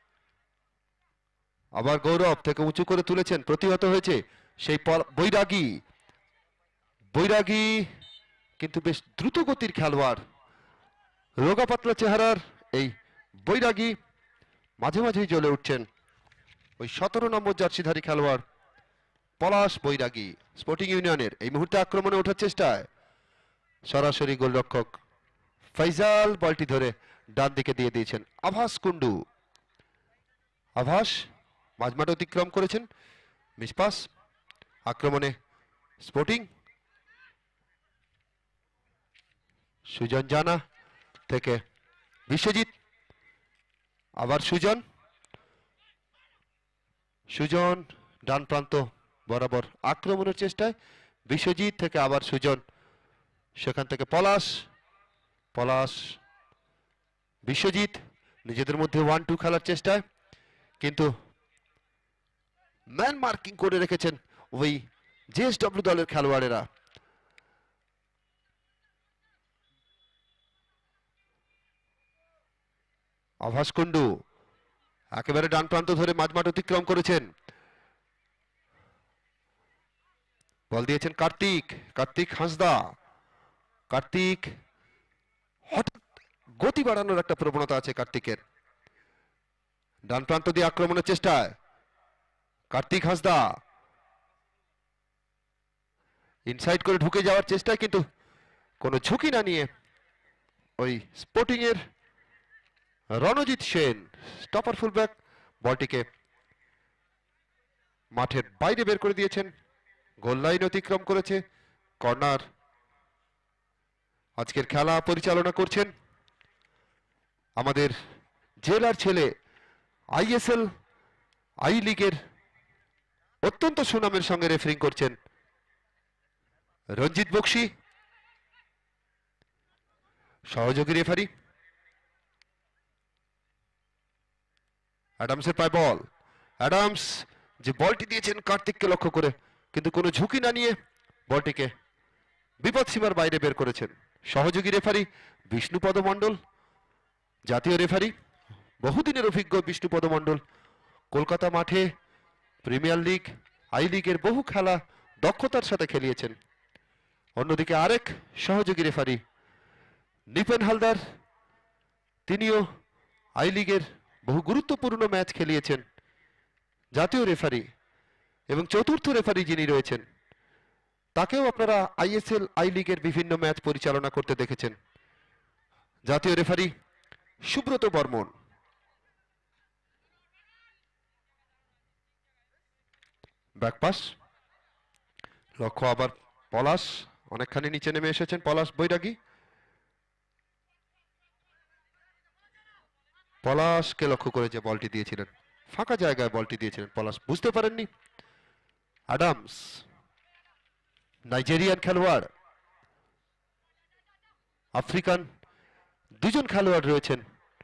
Speaker 1: আবার গৌরব থেকে উঁচু করে তুলেছেন, প্রতিহত হয়েছে সেই বৈরাগী। বৈরাগী কিন্তু বেশ দ্রুত গতির খেলোয়াড়, রোগা পাতলা চেহারার এই বৈরাগী মাঝে মাঝেই জ্বলে উঠছেন। ওই সতেরো নম্বর জার্সিধারী খেলোয়াড় পলাশ বৈরাগী স্পোর্টিং ইউনিয়নের। এই মুহূর্তে আক্রমণে ওঠার চেষ্টায় সরাসরি গোলরক্ষক ফৈজাল বলটি ধরে ডান দিকে দিয়ে দিয়েছেন আভাস কুন্ডু। আভাস মাঝমাঠ অতিক্রম করেছেন, মিসপাস। আক্রমণে স্পোর্টিং, সুজন জানা থেকে বিশ্বজিৎ, আবার সুজন। সুজন ডান প্রান্ত বরাবর আক্রমণের চেষ্টায়, বিশ্বজিৎ থেকে আবার সুজন, সেখান থেকে পলাশ। পলাশ বিশ্বজিৎ নিজেদের মধ্যে ওয়ান টু খেলার চেষ্টায়, কিন্তু ম্যান মার্কিং করে রেখেছেন ওই জেএসডব্লিউ দলের খেলোয়াড়েরা। আভাস কুন্ডু একেবারে ডান প্রান্ত ধরে মাঝমাঠ অতিক্রম করেছেন, বল দিয়েছেন কার্তিক। কার্তিক হাঁসদা। কার্তিক হঠাৎ গতি বাড়ানোর একটা প্রবণতা আছে কার্তিকের। ডান প্রান্ত দিয়ে আক্রমণের চেষ্টায় কার্তিক হাঁসদা, ইনসাইড করে ঢুকে যাওয়ার চেষ্টায়, কিন্তু কোনো ঝুঁকি না নিয়ে ওই স্পোর্টিং এর রণজিৎ সেন স্টপার ফুলব্যাক বলটিকে মাঠের বাইরে বের করে দিয়েছেন। গোল লাইন অতিক্রম করেছে, কর্নার। আজকের খেলা পরিচালনা করছেন আমাদের জেলার ছেলে, আইএসএল আই লিগের অত্যন্ত সুনামের সঙ্গে রেফারিং করছেন রঞ্জিত বক্সি। সহযোগী রেফারি অ্যাডামসের পায় বল। অ্যাডামস যে বলটি দিয়েছেন কার্তিককে লক্ষ্য করে, কিন্তু কোনো ঝুঁকি না নিয়ে বলটিকে বিপদ সীমার বাইরে বের করেছেন সহযোগী রেফারি বিষ্ণুপদ মণ্ডল। জাতীয় রেফারি, বহুদিনের অভিজ্ঞ বিষ্ণুপদ মণ্ডল। কলকাতা মাঠে প্রিমিয়ার লিগ, আই লিগের বহু খেলা দক্ষতার সাথে খেলিয়েছেন। অন্যদিকে আরেক সহযোগী রেফারি নিপেন হালদার, তিনিও আই লিগের বহু গুরুত্বপূর্ণ ম্যাচ খেলিয়েছেন। জাতীয় রেফারি এবং চতুর্থ রেফারি যিনি রয়েছেন, তাকেও আপনারা আইএসএল আই লিগের বিভিন্ন ম্যাচ পরিচালনা করতে দেখেছেন, জাতীয় রেফারি সুব্রত বর্মন। ব্যাকপাস, লক্ষ্য আবার পলাশ, অনেকখানি নিচে নেমে এসেছেন পলাশ বৈরাগী। পলাশকে লক্ষ্য করে যে বলটি দিয়েছিলেন, ফাঁকা জায়গায় বলটি দিয়েছিলেন পলাশ, বুঝতে পারেননি। অ্যাডামস নাইজেরিয়ান খেলোয়াড়, আফ্রিকান দুজন খেলোয়াড় রয়েছেন।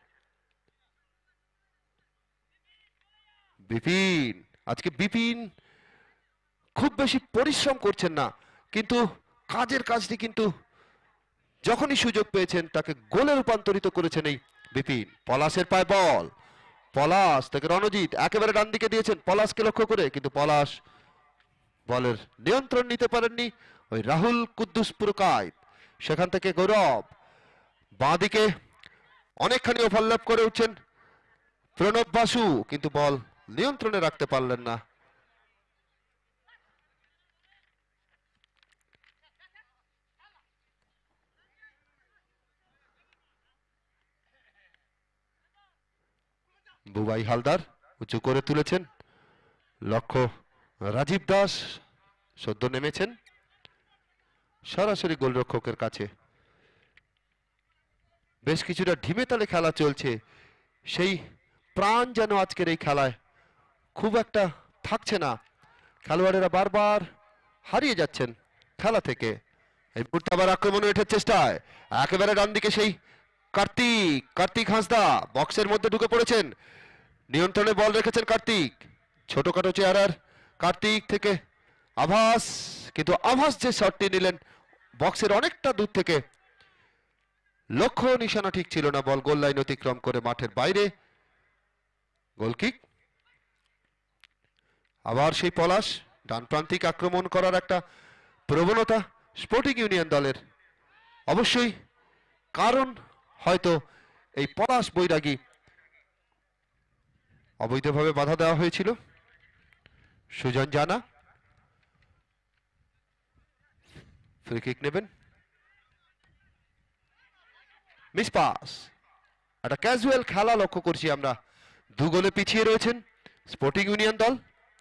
Speaker 1: বিপিন, আজকে বিপিন খুব বেশি পরিশ্রম করছেন না, কিন্তু কাজের কাজটি কিন্তু যখনই সুযোগ পেয়েছেন তাকে গোলে রূপান্তরিত করেছেন এই বিপিন। পলাশের পায় বল, পলাশ থেকে রণজিৎ একেবারে ডান দিকে দিয়েছেন পলাশকে লক্ষ্য করে, কিন্তু পলাশ বলের নিয়ন্ত্রণ নিতে পারেননি ওই রাহুল কুদ্দুস পুরকায়েত। সেখান থেকে গৌরব বাঁ দিকে অনেকখানি ওভারল্যাপ করে উঠছেন প্রণব বাসু, কিন্তু বল নিয়ন্ত্রণে রাখতে পারলেন না। বুবাই হালদার উঁচু করে তুলেছেন, লক্ষ্য রাজীব দাস সদ্য নেমেছেন সরাসরি গোলরক্ষকের কাছে। বেশ কিছুটা ঢিমে তালে খেলা চলছে, সেই প্রাণ যেন আজকের এই খেলায় খুব একটা থাকছে না। খেলোয়াড়েরা বারবার হারিয়ে যাচ্ছেন খেলা থেকে। এই মুহূর্তে আবার আক্রমণে ওঠার চেষ্টায় একেবারে ডান দিকে সেই কার্তিক, কার্তিক হাঁসদা বক্সের মধ্যে ঢুকে পড়েছেন, নিয়ন্ত্রণে বল রেখেছেন কার্তিক। ছোটখাটো চেহারার কার্তিক থেকে আভাস, কিন্তু আভাস যে শটটি নিলেন বক্সের অনেকটা দূর থেকে, লক্ষ্য নিশানা ঠিক ছিল না, বল গোল লাইন অতিক্রম করে মাঠের বাইরে। গোলকিক। আবার সেই পলাশ, ডান প্রান্তিক আক্রমণ করার একটা প্রবণতা স্পোর্টিং ইউনিয়ন দলের। অবশ্যই কারণ হয়তো এই পলাশ বৈরাগী অবৈধভাবে বাধা দেওয়া হয়েছিল। সুজন জানা ফ্রি কিক নেবেন। মিস পাস, একটা ক্যাজুয়াল খেলা লক্ষ্য করছি আমরা। দু গোলে পিছিয়ে রয়েছেন স্পোর্টিং ইউনিয়ন দল।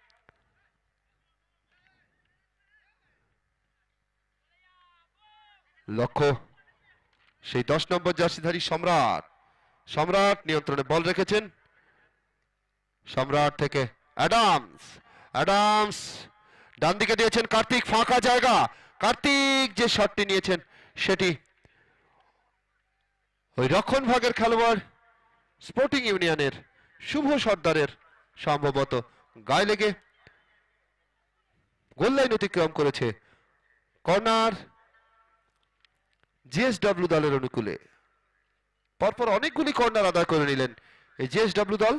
Speaker 1: লক্ষ্য সেই দশ নম্বর জার্সিধারী সম্রাট। সম্রাট নিয়ন্ত্রণে বল রেখেছেন। সম্রাট থেকে অ্যাডামস, অ্যাডামস ডান দিকে দিয়েছেন কার্তিক, ফাঁকা জায়গা। কার্তিক যে শটটি নিয়েছেন সেটি ওই রক্ষণ ভাগের খেলোয়াড় স্পোর্টিং ইউনিয়নের শুভ সর্দারের সম্ভবত গায়ে লেগে গোল লাইন অতিক্রম করেছে। কর্নার জিএসডব্লিউ দলের অনুকূলে। পরপর অনেকগুলি কর্নার আদায় করে নিলেন এই জিএসডব্লিউ দল।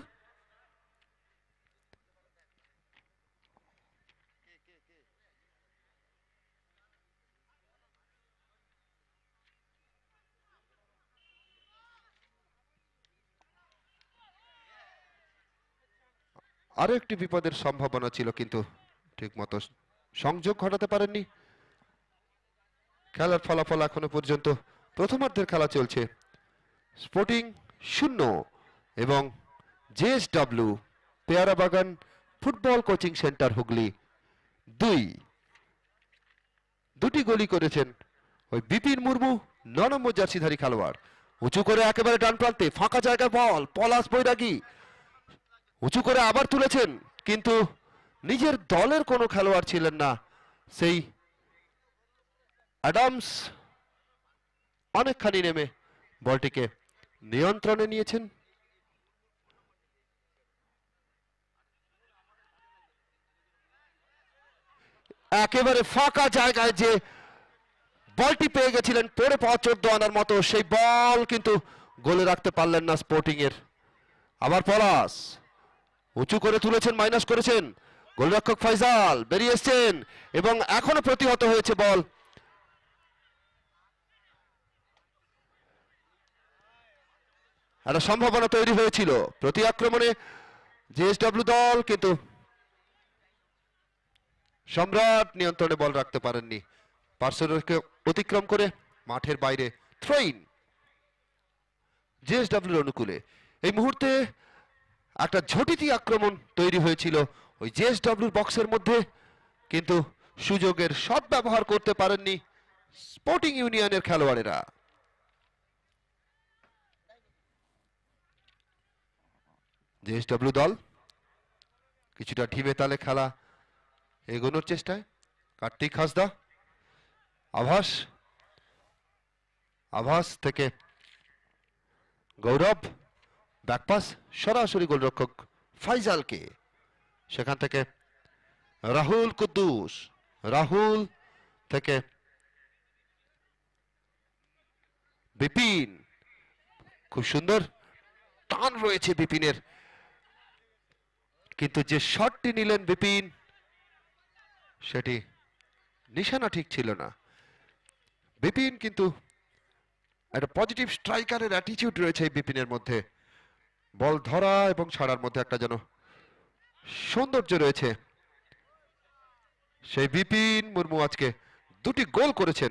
Speaker 1: আরো একটি বিপদের সম্ভাবনা ছিল, কিন্তু ঠিক মতো সংযোগ ঘটাতে পারেননি। খেলার ফলাফল এখনো পর্যন্ত প্রথমার্ধের খেলা চলছে। স্পোর্টিং শূন্য এবং JSW Peyara Bagan football coaching centre Hooghly দুই। দুটি গোলই করেছেন ওই বিপিন মুর্মু, ন নম্বর জার্সিধারী খেলোয়াড়। উঁচু করে একেবারে ডান প্রান্তে ফাঁকা জায়গায় বল, পলাশ বৈরাগী উঁচু করে আবার তুলেছেন, কিন্তু নিজের দলের কোনো খেলোয়াড় ছিলেন না। সেই অ্যাডামস অনেকখানি নেমে বলটিকে নিয়ন্ত্রণে নিয়েছেন। একেবারে ফাঁকা জায়গায় যে বলটি পেয়ে গেছিলেন পড়ে পাওয়া চোদ্দ আনার মতো, সেই বল কিন্তু গোলে রাখতে পারলেন না স্পোর্টিং এর। আবার পলাশ উঁচু করে তুলেছেন, মাইনাস করেছেন, গোলরক্ষক ফয়সাল বেরিয়ে এসছেন এবং এখনো প্রতিহত হয়েছে বল। একটা সম্ভাবনা তৈরি হয়েছিল প্রতি আক্রমণে জেএসডব্লিউ দল, কিন্তু সম্রাট নিয়ন্ত্রণে বল রাখতে পারেননি। পার্শ্বরেখা অতিক্রম করে মাঠের বাইরে থ্রোইন জেএসডব্লিউর অনুকূলে। এই মুহূর্তে একটা ঝটিতি আক্রমণ তৈরি হয়েছিল ওই জেএসডব্লিউর বক্সের মধ্যে, কিন্তু সুযোগের সদ্ব্যবহার করতে পারেননি স্পোর্টিং ইউনিয়নের খেলোয়াড়েরা। জেএসডব্লিউ দল কিছুটা ঢিমে তালে খেলা এগোনোর চেষ্টায়। কার্তিক হাসদা, আভাস, আভাস থেকে গৌরব, ব্যাকপাস সরাসরি গোলরক্ষক ফাইজালকে, সেখান থেকে রাহুল কুদ্দুস, রাহুল থেকে বিপিন, খুব সুন্দর টান রয়েছে বিপিনের, কিন্তু যে শটটি নিলেন বিপিন সেটি নিশানা ঠিক ছিল না। বিপিন কিন্তু একটা পজিটিভ স্ট্রাইকারের অ্যাটিটিউড রয়েছে এই বিপিনের মধ্যে, বল ধরা এবং ছাড়ার মধ্যে একটা যেন সৌন্দর্য রয়েছে। সেই বিপিন মুর্মু আজকে দুটি গোল করেছেন।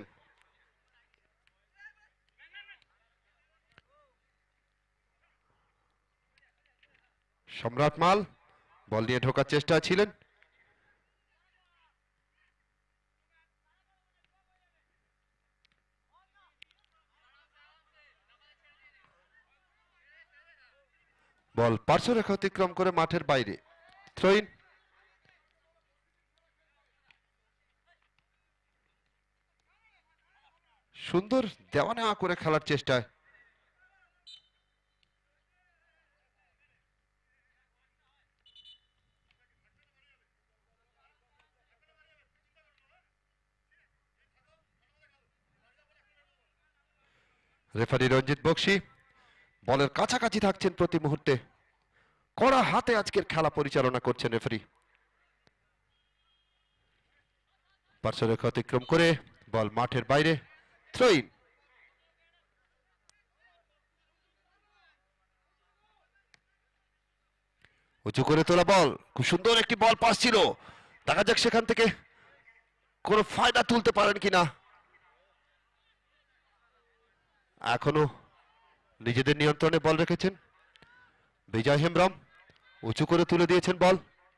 Speaker 1: সম্রাট মাল বল নিয়ে ঢোকার চেষ্টা ছিলেন, বল পার্শ্বরেখা অতিক্রম করে মাঠের বাইরে থ্রোইন। সুন্দর দেওয়া নেওয়া করে খেলার চেষ্টায় রেফারি রঞ্জিত বক্সি বলের কাছাকাছি থাকছেন প্রতি মুহূর্তে, কড়া হাতে আজকের খেলা পরিচালনা করছেন রেফারি। পার্শ্বরেখা অতিক্রম করে বল মাঠের বাইরে, থ্রো ইন। উঁচু করে তোলা বল, খুব সুন্দর একটি বল পাস ছিল, দেখা যাক সেখান থেকে কোনো ফায়দা তুলতে পারেন কিনা। এখনো নিজেদের নিয়ন্ত্রণে বল রেখেছেন বিজয় হেমব্রম, উঁচু করে তুলে দিয়েছেন বল।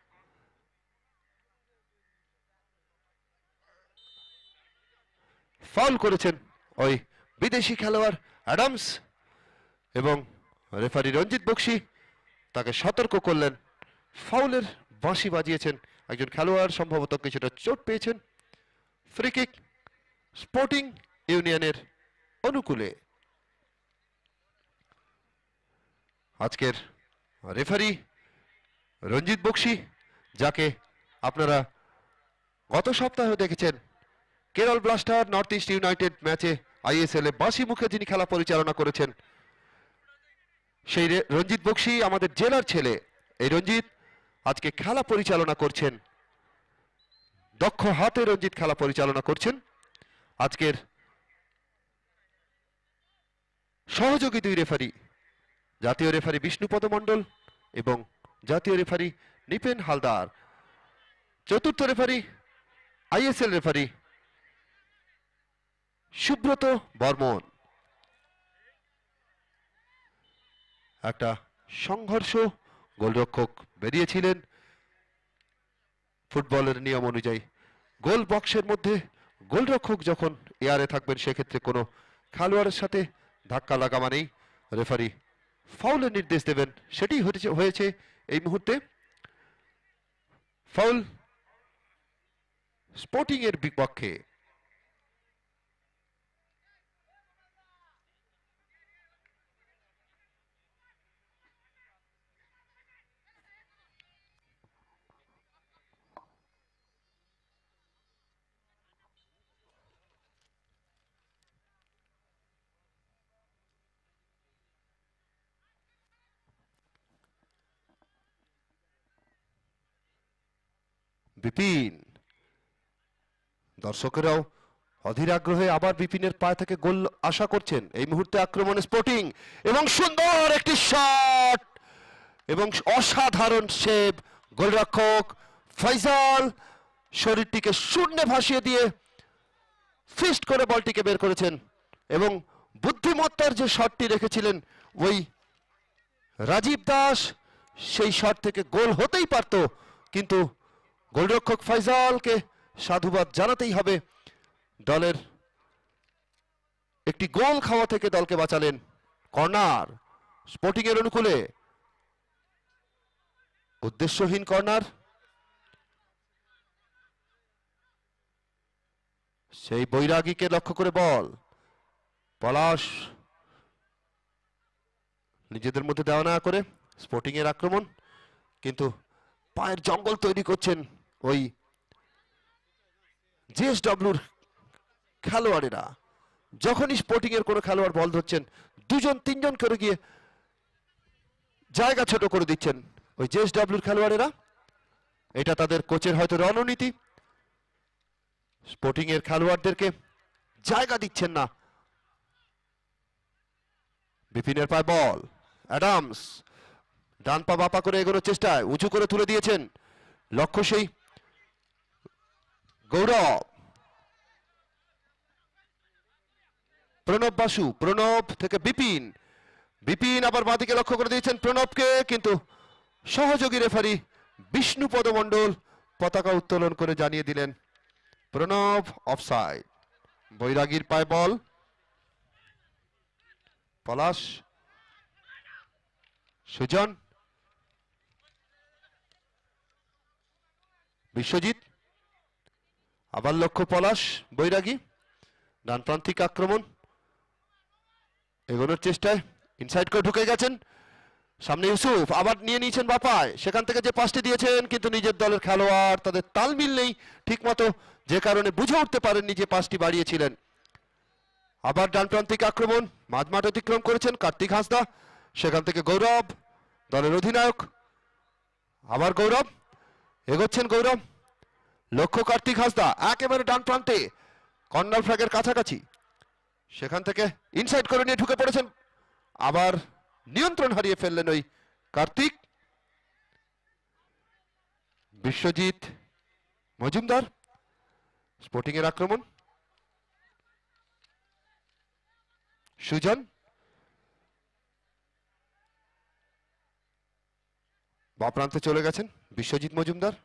Speaker 1: ফাউল করেছেন ওই বিদেশি খেলোয়াড় অ্যাডামস এবং রেফারি রঞ্জিত বক্সি তাকে সতর্ক করলেন, ফাউলের বাঁশি বাজিয়েছেন। একজন খেলোয়াড় সম্ভবত কিছুটা চোট পেয়েছেন। ফ্রি কিক স্পোর্টিং ইউনিয়নের অনুকূলে। আজকের রেফারি রঞ্জিত বক্সি, যাকে আপনারা গত সপ্তাহে দেখেছেন Kerala Blaster North East United ম্যাচে আইএসএল এ বাঁশি মুখে যিনি খেলা পরিচালনা করেছেন, সেই রঞ্জিত বক্সি আমাদের জেলার ছেলে। এই রঞ্জিত আজকে খেলা পরিচালনা করছেন, দক্ষ হাতে রঞ্জিত খেলা পরিচালনা করছেন। আজকের সহযোগী দুই রেফারি, জাতীয় রেফারি বিষ্ণুপদ মণ্ডল এবং জাতীয় রেফারি নিপেন হালদার। চতুর্থ referee ISL referee Subrata Barman. একটা সংঘর্ষ, গোলরক্ষক বেরিয়েছিলেন ফুটবলের নিয়ম অনুযায়ী। গোল বক্সের মধ্যে গোলরক্ষক যখন এয়ারে থাকবেন, সেক্ষেত্রে কোনো খেলোয়াড়ের সাথে ধাক্কা লাগা মানেই রেফারি ফাউলের নির্দেশ দেবেন। সেটি হয়েছে এই মুহূর্তে। ফাউল স্পোর্টিং এর বিপক্ষে। বিপিন, দর্শকেরাও অধীর আগ্রহে আবার বিপিনের পা থেকে গোল আশা করছেন। এই মুহূর্তে আক্রমণে স্পোর্টিং এবং সুন্দর একটি শট এবং অসাধারণ সেভ। গোলরক্ষক ফয়সাল শরীরটিকে শূন্যে ভাসিয়ে দিয়ে ফিস্ট করে বলটিকে বের করেছেন এবং বুদ্ধিমত্তার যে শটটি রেখেছিলেন ওই রাজীব দাস, সেই শট থেকে গোল হতেই পারত, কিন্তু গোলরক্ষক ফয়সালকে সাধুবাদ জানাতেই হবে। দলের একটি গোল খাওয়া থেকে দলকে বাঁচালেন। কর্নার স্পোর্টিং এর অনুকূলে, উদ্দেশ্যহীন কর্নার। সেই বৈরাগীকে লক্ষ্য করে বল, পলাশ নিজেদের মধ্যে দেওয়া না করে স্পোর্টিং এর আক্রমণ, কিন্তু পায়ের জঙ্গল তৈরি করছেন ওই জেএসডব্লিউর খেলোয়াড়েরা। যখনই স্পোর্টিং এর কোনো খেলোয়াড় বল ধরছেন, দুজন তিনজন করে গিয়ে জায়গা ছোট করে দিচ্ছেন ওই জেএসডব্লিউর খেলোয়াড়েরা। এটা তাদের কোচের হয়তো রণনীতি, স্পোর্টিং এর খেলোয়াড়দেরকে জায়গা দিচ্ছেন না। বিপিনের পায় বল, অ্যাডামস ডান পা বাপা করে এগোনোর চেষ্টায় উঁচু করে তুলে দিয়েছেন, লক্ষ্য সেই গৌরব। প্রণব বাসু, প্রণব থেকে বিপিন, বিপিন আবার বাঁদিকে লক্ষ্য করে দিয়েছেন প্রণবকে, কিন্তু সহযোগী রেফারি বিষ্ণুপদ মণ্ডল পতাকা উত্তোলন করে জানিয়ে দিলেন প্রণব অফসাইড। বৈরাগীর পায় বল, পলাশ, সুজন, বিশ্বজিৎ, আবার লক্ষ্য পলাশ, বৈরাগী, ডানপ্রান্তিক আক্রমণ, এগোনোর চেষ্টায় ইনসাইড করে ঢুকে গেছেন, সামনে ইউসুফ আবার নিয়ে নিয়েছেন বাপায়, সেখান থেকে যে পাসটি দিয়েছেন, কিন্তু নিজের দলের খেলোয়াড় তাদের তালমিল নেই ঠিক মতো, যে কারণে বুঝে উঠতে পারেননি যে পাসটি বাড়িয়েছিলেন। আবার ডান প্রান্তিক আক্রমণ, মাঝমাঠ অতিক্রম করেছেন কার্তিক হাঁসদা, সেখান থেকে গৌরব দলের অধিনায়ক, আবার গৌরব এগোচ্ছেন, গৌরব লক্ষ্য কার্তিক হাঁসদা একেবারে ডান প্রান্তে কর্নার ফ্ল্যাগের কাছাকাছি, সেখান থেকে ইনসাইড করে নিয়ে ঢুকে পড়েছেন, আবার নিয়ন্ত্রণ হারিয়ে ফেললেন ওই কার্তিক। বিশ্বজিৎ মজুমদার, স্পোর্টিং এর আক্রমণ, সুজন বা প্রান্তে চলে গেছেন বিশ্বজিৎ মজুমদার,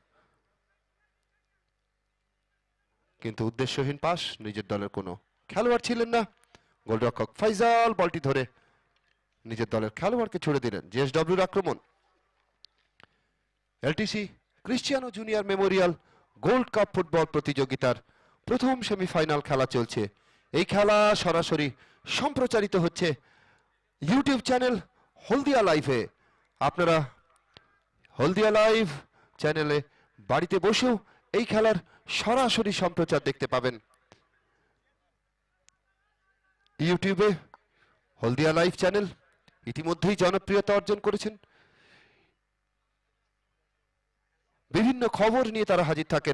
Speaker 1: কিন্তু উদ্দেশ্যহীন পাস, নিজের দলের কোনো খেলোয়াড় ছিলেন না, গোলরক্ষক ফাইজাল বলটি ধরে নিজের দলের খেলোয়াড়কে ছুড়ে দিলেন। জেএসডব্লিউর আক্রমণ, LTC Cristiano Junior Memorial Gold Cup football প্রতিযোগিতার প্রথম সেমিফাইনাল খেলা চলছে। এই খেলা সরাসরি সম্প্রচারিত হচ্ছে ইউটিউব চ্যানেল হলদিয়া লাইভে। আপনারা হলদিয়া লাইভ চ্যানেলে বাড়িতে বসেও এই খেলার সরাসরি সম্প্রচার দেখতে পাবেন। ইউটিউবে হলদিয়া লাইভ চ্যানেল ইতিমধ্যেই জনপ্রিয়তা অর্জন করেছেন, বিভিন্ন খবর নিয়ে তারা হাজির থাকেন,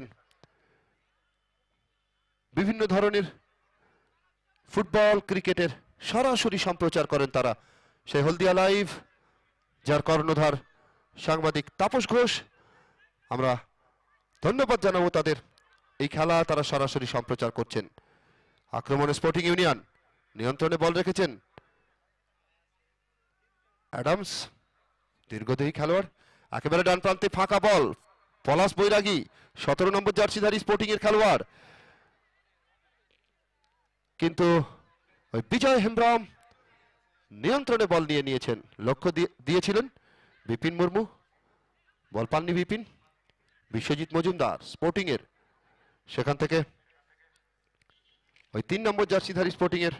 Speaker 1: বিভিন্ন ধরনের ফুটবল ক্রিকেটের সরাসরি সম্প্রচার করেন তারা। সেই হলদিয়া লাইভ, যার কর্ণধার সাংবাদিক তাপস ঘোষ, আমরা ধন্যবাদ জানাবো তাদের, এই খেলা তারা সরাসরি সম্প্রচার করছেন। আক্রমণে স্পোর্টিং ইউনিয়ন, নিয়ন্ত্রণে বল রেখেছেন অ্যাডামস, দীর্ঘদেহী খেলোয়াড়, একেবারে ডান প্রান্তে ফাঁকা বল, পলাশ বৈরাগী সতেরো নম্বর জার্সিধারী স্পোর্টিং এর খেলোয়াড়, কিন্তু ওই বিজয় হেমব্রম নিয়ন্ত্রণে বল নিয়ে নিয়েছেন, লক্ষ্য দিয়েছিলেন বিপিন মুর্মু, বল পাননি বিপিন। বিশ্বজিৎ মজুমদার স্পোর্টিং এর, সেখান থেকে ওই তিন নম্বর জার্সিধারী স্পোর্টিং এর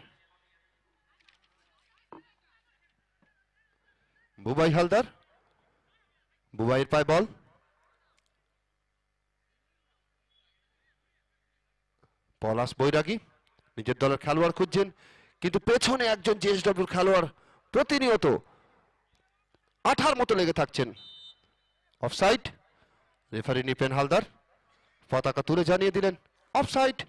Speaker 1: বুবাই হালদার, বুবাইয়ের পায় বল, পলাশ বৈরাগী নিজের দলের খেলোয়াড় খুঁজছেন, কিন্তু পেছনে একজন জেএসডব্লিউর খেলোয়াড় প্রতিনিয়ত আঠার মতো লেগে থাকছেন। অফসাইড, রেফারি নিপেন হালদার পতাকা তুলে জানিয়ে দিলেন অফসাইড।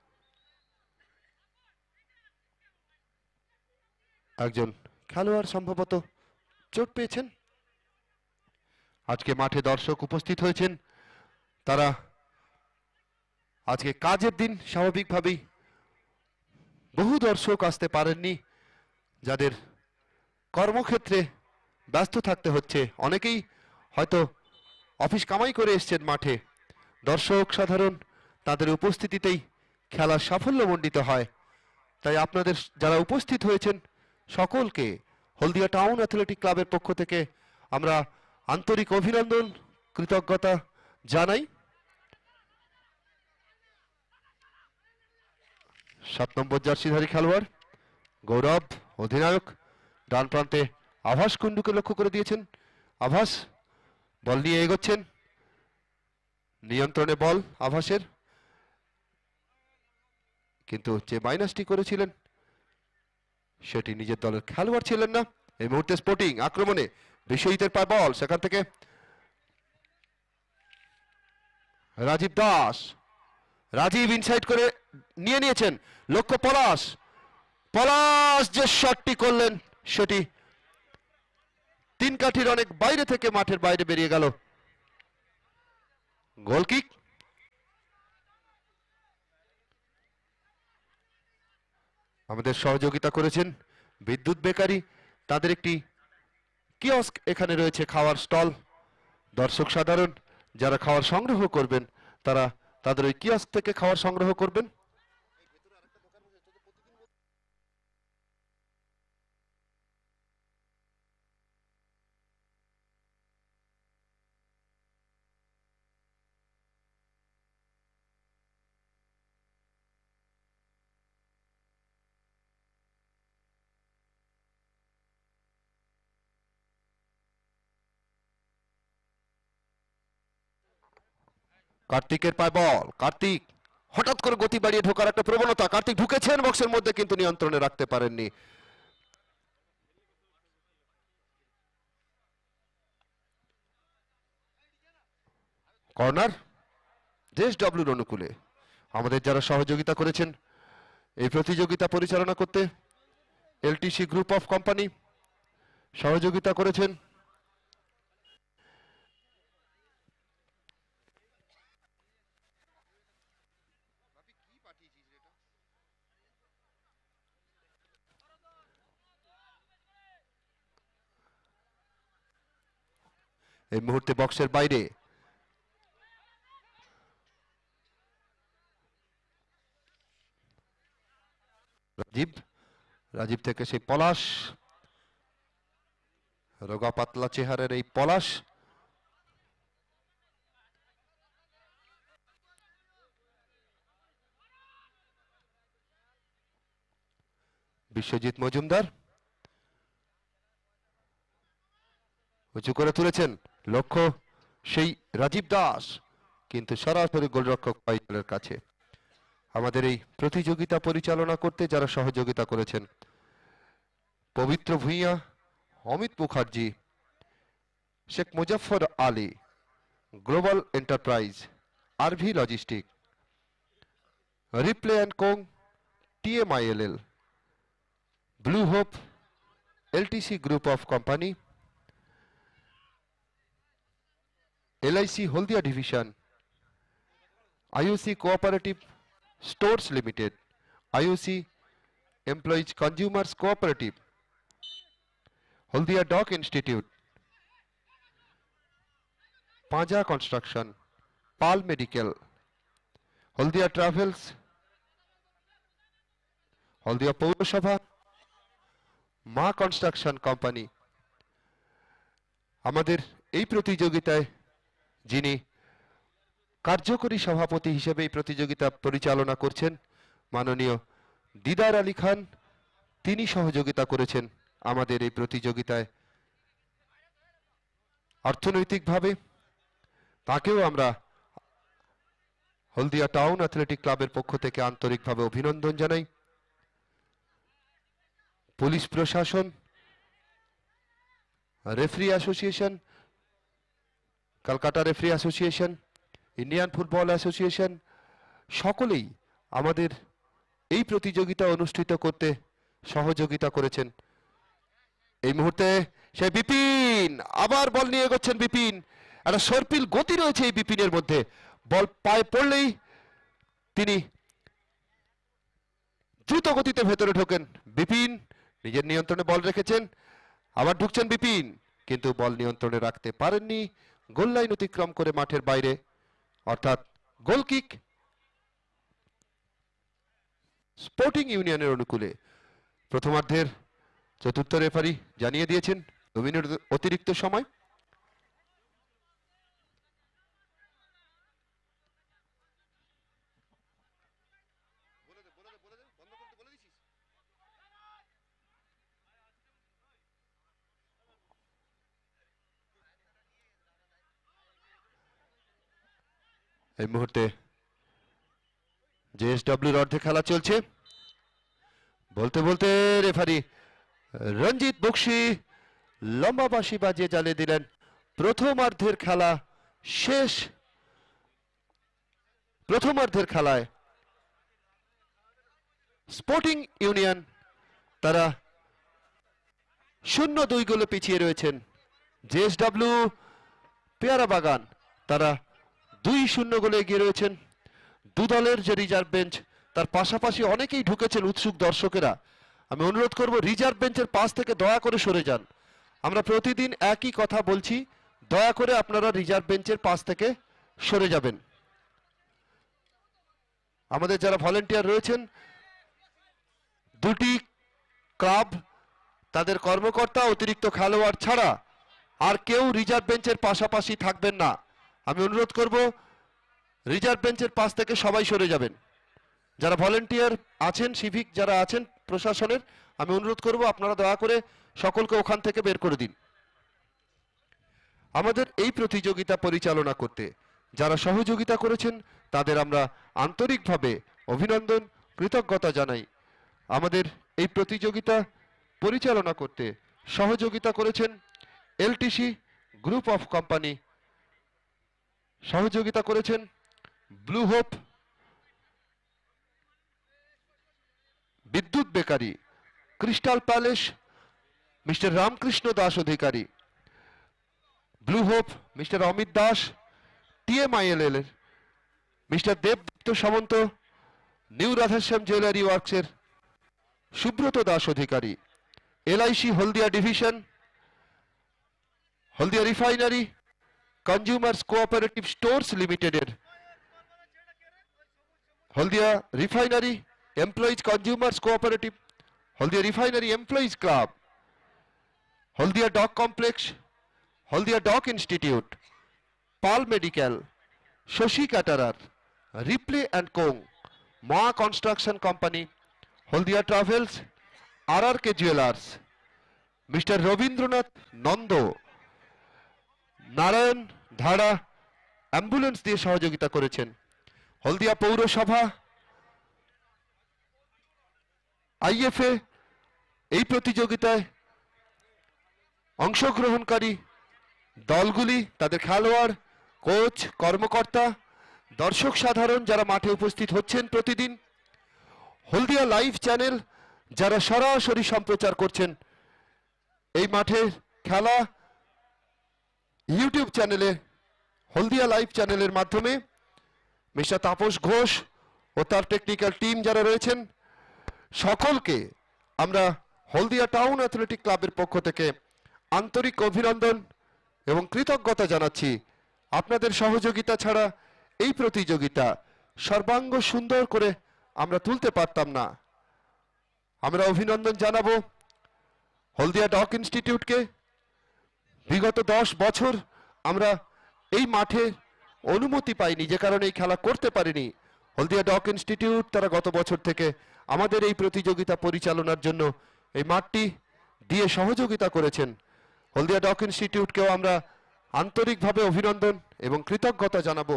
Speaker 1: একজন খেলোয়াড় সম্ভবত চোট পেয়েছেন। আজকে মাঠে দর্শক উপস্থিত হয়েছেন, তারা আজকে কাজের দিন, স্বাভাবিকভাবেই বহু দর্শক আসতে পারেননি, যাদের কর্মক্ষেত্রে ব্যস্ত থাকতে হচ্ছে, অনেকেই হয়তো অফিস কামাই করে এসছেন মাঠে। দর্শক সাধারণ তাদের উপস্থিতিতেই খেলার সাফল্যমণ্ডিত হয়। তাই আপনাদের যারা উপস্থিত হয়েছেন সকলকে হলদিয়া টাউন অ্যাথলেটিক ক্লাবের পক্ষ থেকে আমরা আন্তরিক অভিনন্দন, কৃতজ্ঞতা জানাই। সাত নম্বর জার্সিধারী খেলোয়াড় গৌরব অধিনায়ক, ডান প্রান্তে আভাস কুন্ডুকে লক্ষ্য করে দিয়েছেন, আভাস বল নিয়ে এগোচ্ছেন, নিয়ন্ত্রণে বল আভাসের, কিন্তু যে মাইনাসটি করেছিলেন সেটি নিজের দলের খেলোয়াড় ছিলেন না। এই মুহূর্তে স্পোর্টিং আক্রমণে বিশ্বজিতের পায় বল, সেখান থেকে রাজীব দাস, রাজীব ইনসাইড করে নিয়ে নিয়েছেন, লক্ষ্য পলাশ, পলাশ যে শটটি করলেন সেটি তিন কাঠির অনেক বাইরে থেকে মাঠের বাইরে বেরিয়ে গেল, গোলকিক। আমাদের সহযোগিতা করেছেন বিদ্যুৎ বেকারি, তাদের একটি কিয়স্ক এখানে রয়েছে, খাওয়ার স্টল। দর্শক সাধারণ যারা খাওয়ার সংগ্রহ করবেন তারা তাদের ওই কিয়স্ক থেকে খাওয়ার সংগ্রহ করবেন। কার্তিকের পায় বল, কার্তিক হঠাৎ করে গতি বাড়িয়ে ঢোকার একটা প্রবণতা, কার্তিক ঢুকেছেন বক্সের মধ্যে কিন্তু নিয়ন্ত্রণে রাখতে পারেননি। কর্নার জেএসডব্লিউর অনুকূলে। আমাদের যারা সহযোগিতা করেছেন এই প্রতিযোগিতা পরিচালনা করতে, এলটিসি গ্রুপ অফ কোম্পানি সহযোগিতা করেছেন। এই মুহূর্তে বক্সের বাইরে রাজীব, রাজীব থেকে সেই পলাশ, রোগা পাতলা চেহারের এই পলাশ বিশ্বজিৎ মজুমদার উঁচু করে তুলেছেন, লক্ষ্য সেই রাজীব দাস, কিন্তু সরাসরি গোলরক্ষক ফাইনালের কাছে। আমাদের এই প্রতিযোগিতা পরিচালনা করতে যারা সহযোগিতা করেছেন, Pabitra Bhuiyan, Amit Mukherjee, Sheikh Muzaffar Ali, Global Enterprise, RV Logistic, Replay and Co, TMILL, Blue Hope, LTC Group of Company, LIC Haldia Division, IOC Cooperative Stores Limited, IOC Employees Consumers Cooperative, Haldia Dock Institute, Panja Construction, Pal Medical, Haldia Travels, Haldia পৌরসভা, মা কনস্ট্রাকশন কোম্পানি। আমাদের এই প্রতিযোগিতায় যিনি কার্যকরী সভাপতি হিসেবে এই প্রতিযোগিতা পরিচালনা করছেন মাননীয় দিদার আলী খান, তিনি সহযোগিতা করেছেন আমাদের এই প্রতিযোগিতায় অর্থনৈতিকভাবে। তাকেও আমরা হলদিয়া টাউন অ্যাথলেটিক ক্লাবের পক্ষ থেকে আন্তরিকভাবে অভিনন্দন জানাই। পুলিশ প্রশাসন, referee association, Kolkata referee association, Indian Football Association, সকলেই আমাদের এই প্রতিযোগিতা অনুষ্ঠিত করতে সহযোগিতা করেছেন। এই মুহূর্তে সেই বিপিন আবার বল নিয়ে এগোচ্ছেন। বিপিন, একটা সর্পিল গতি রয়েছে এই বিপিনের মধ্যে, বল পায়ে পড়লেই তিনি দ্রুত গতিতে ভেতরে ঢোকেন। বিপিন নিজের নিয়ন্ত্রণে বল রেখেছেন, আবার ঢুকছেন বিপিন, কিন্তু বল নিয়ন্ত্রণে রাখতে পারেননি। গোল লাইন অতিক্রম করে মাঠের বাইরে, অর্থাৎ গোল কিক স্পোর্টিং ইউনিয়নের অনুকূলে। প্রথমার্ধের চতুর্থ রেফারি জানিয়ে দিয়েছেন দু মিনিট অতিরিক্ত সময়। এই মুহূর্তে জেএসডব্লিউর অর্ধে খেলা চলছে। বলতে বলতে রেফারি রঞ্জিত বক্সি লম্বা বাঁশি বাজিয়ে জ্বালিয়ে দিলেন। প্রথমার্ধের খেলা শেষ। প্রথমার্ধের খেলায় স্পোর্টিং ইউনিয়ন তারা শূন্য দুই গোলে পিছিয়ে রয়েছেন। জেএসডব্লিউ পেয়ারা বাগান তারা দুই শূন্য গোলে এগিয়ে রয়েছেন। দু দলের যে রিজার্ভ বেঞ্চ, তার পাশাপাশি অনেকেই ঢুকেছেন উৎসুক দর্শকেরা। আমি অনুরোধ করব রিজার্ভ বেঞ্চের পাশ থেকে দয়া করে সরে যান। আমরা প্রতিদিন একই কথা বলছি, দয়া করে আপনারা রিজার্ভ বেঞ্চের পাশ থেকে সরে যাবেন। আমাদের যারা ভলেন্টিয়ার রয়েছেন, দুটি ক্লাব, তাদের কর্মকর্তা, অতিরিক্ত খেলোয়াড় ছাড়া আর কেউ রিজার্ভ বেঞ্চের পাশাপাশি থাকবেন না। আমি অনুরোধ করব রিজার্ভ বেঞ্চের পাশ থেকে সবাই সরে যাবেন। যারা ভলেন্টিয়ার আছেন, সিভিক যারা আছেন প্রশাসনের, আমি অনুরোধ করব আপনারা দয়া করে সকলকে ওখান থেকে বের করে দিন। আমাদের এই প্রতিযোগিতা পরিচালনা করতে যারা সহযোগিতা করেছেন তাদের আমরা আন্তরিকভাবে অভিনন্দন কৃতজ্ঞতা জানাই। আমাদের এই প্রতিযোগিতা পরিচালনা করতে সহযোগিতা করেছেন এলটিসি গ্রুপ অফ কোম্পানি, সহযোগিতা করেছেন Blue Hope Bidyut Bakery, Crystal Palace mister Ramkrishna Das Adhikari, Blue Hope mister Amit Das, TMIL এর mister Debdutta Samanta, New Radhashyam Jewellery ওয়ার্কসের Subrata Das Adhikari, LIC Haldia Division, Haldia Refinery Consumers Cooperative Stores লিমিটেডের Haldia Refinery Employees Consumers Cooperative, Haldia Refinery Employees Club, Haldia Dock Complex, Haldia Dock Institute, Pal Medical, Shashi Caterer, Replay and Co, Maa Construction Company, Haldia Travels, R R K jewellers, mister Rabindranath Nanda, Narayan Dhara ambulance দিয়ে সহযোগিতা করেছেন, হলদিয়া পৌরসভা, IFA এই প্রতিযোগিতায় অংশগ্রহণকারী দলগুলি, তাদের খেলোয়াড়, কোচ, কর্মকর্তা, দর্শক সাধারণ যারা মাঠে উপস্থিত হচ্ছেন প্রতিদিন, হলদিয়া লাইভ চ্যানেল যারা সরাসরি সম্প্রচার করছেন এই মাঠের খেলা ইউটিউব চ্যানেলে, হলদিয়া লাইভ চ্যানেলের মাধ্যমে, মিস্টার তাপস ঘোষ ও তার টেকনিক্যাল টিম যারা রয়েছেন, সকলকে আমরা হলদিয়া টাউন অ্যাথলেটিক ক্লাবের পক্ষ থেকে আন্তরিক অভিনন্দন এবং কৃতজ্ঞতা জানাচ্ছি। আপনাদের সহযোগিতা ছাড়া এই প্রতিযোগিতা সর্বাঙ্গ সুন্দর করে আমরা তুলতে পারতাম না। আমরা অভিনন্দন জানাবো হলদিয়া ডক ইনস্টিটিউটকে। বিগত দশ বছর আমরা এই মাঠে অনুমতি পাইনি, যে কারণে এই খেলা করতে পারিনি। হলদিয়া ডক ইনস্টিটিউট তারা গত বছর থেকে আমাদের এই প্রতিযোগিতা পরিচালনার জন্য এই মাঠটি দিয়ে সহযোগিতা করেছেন। হলদিয়া ডক ইনস্টিটিউটকেও আমরা আন্তরিকভাবে অভিনন্দন এবং কৃতজ্ঞতা জানাবো।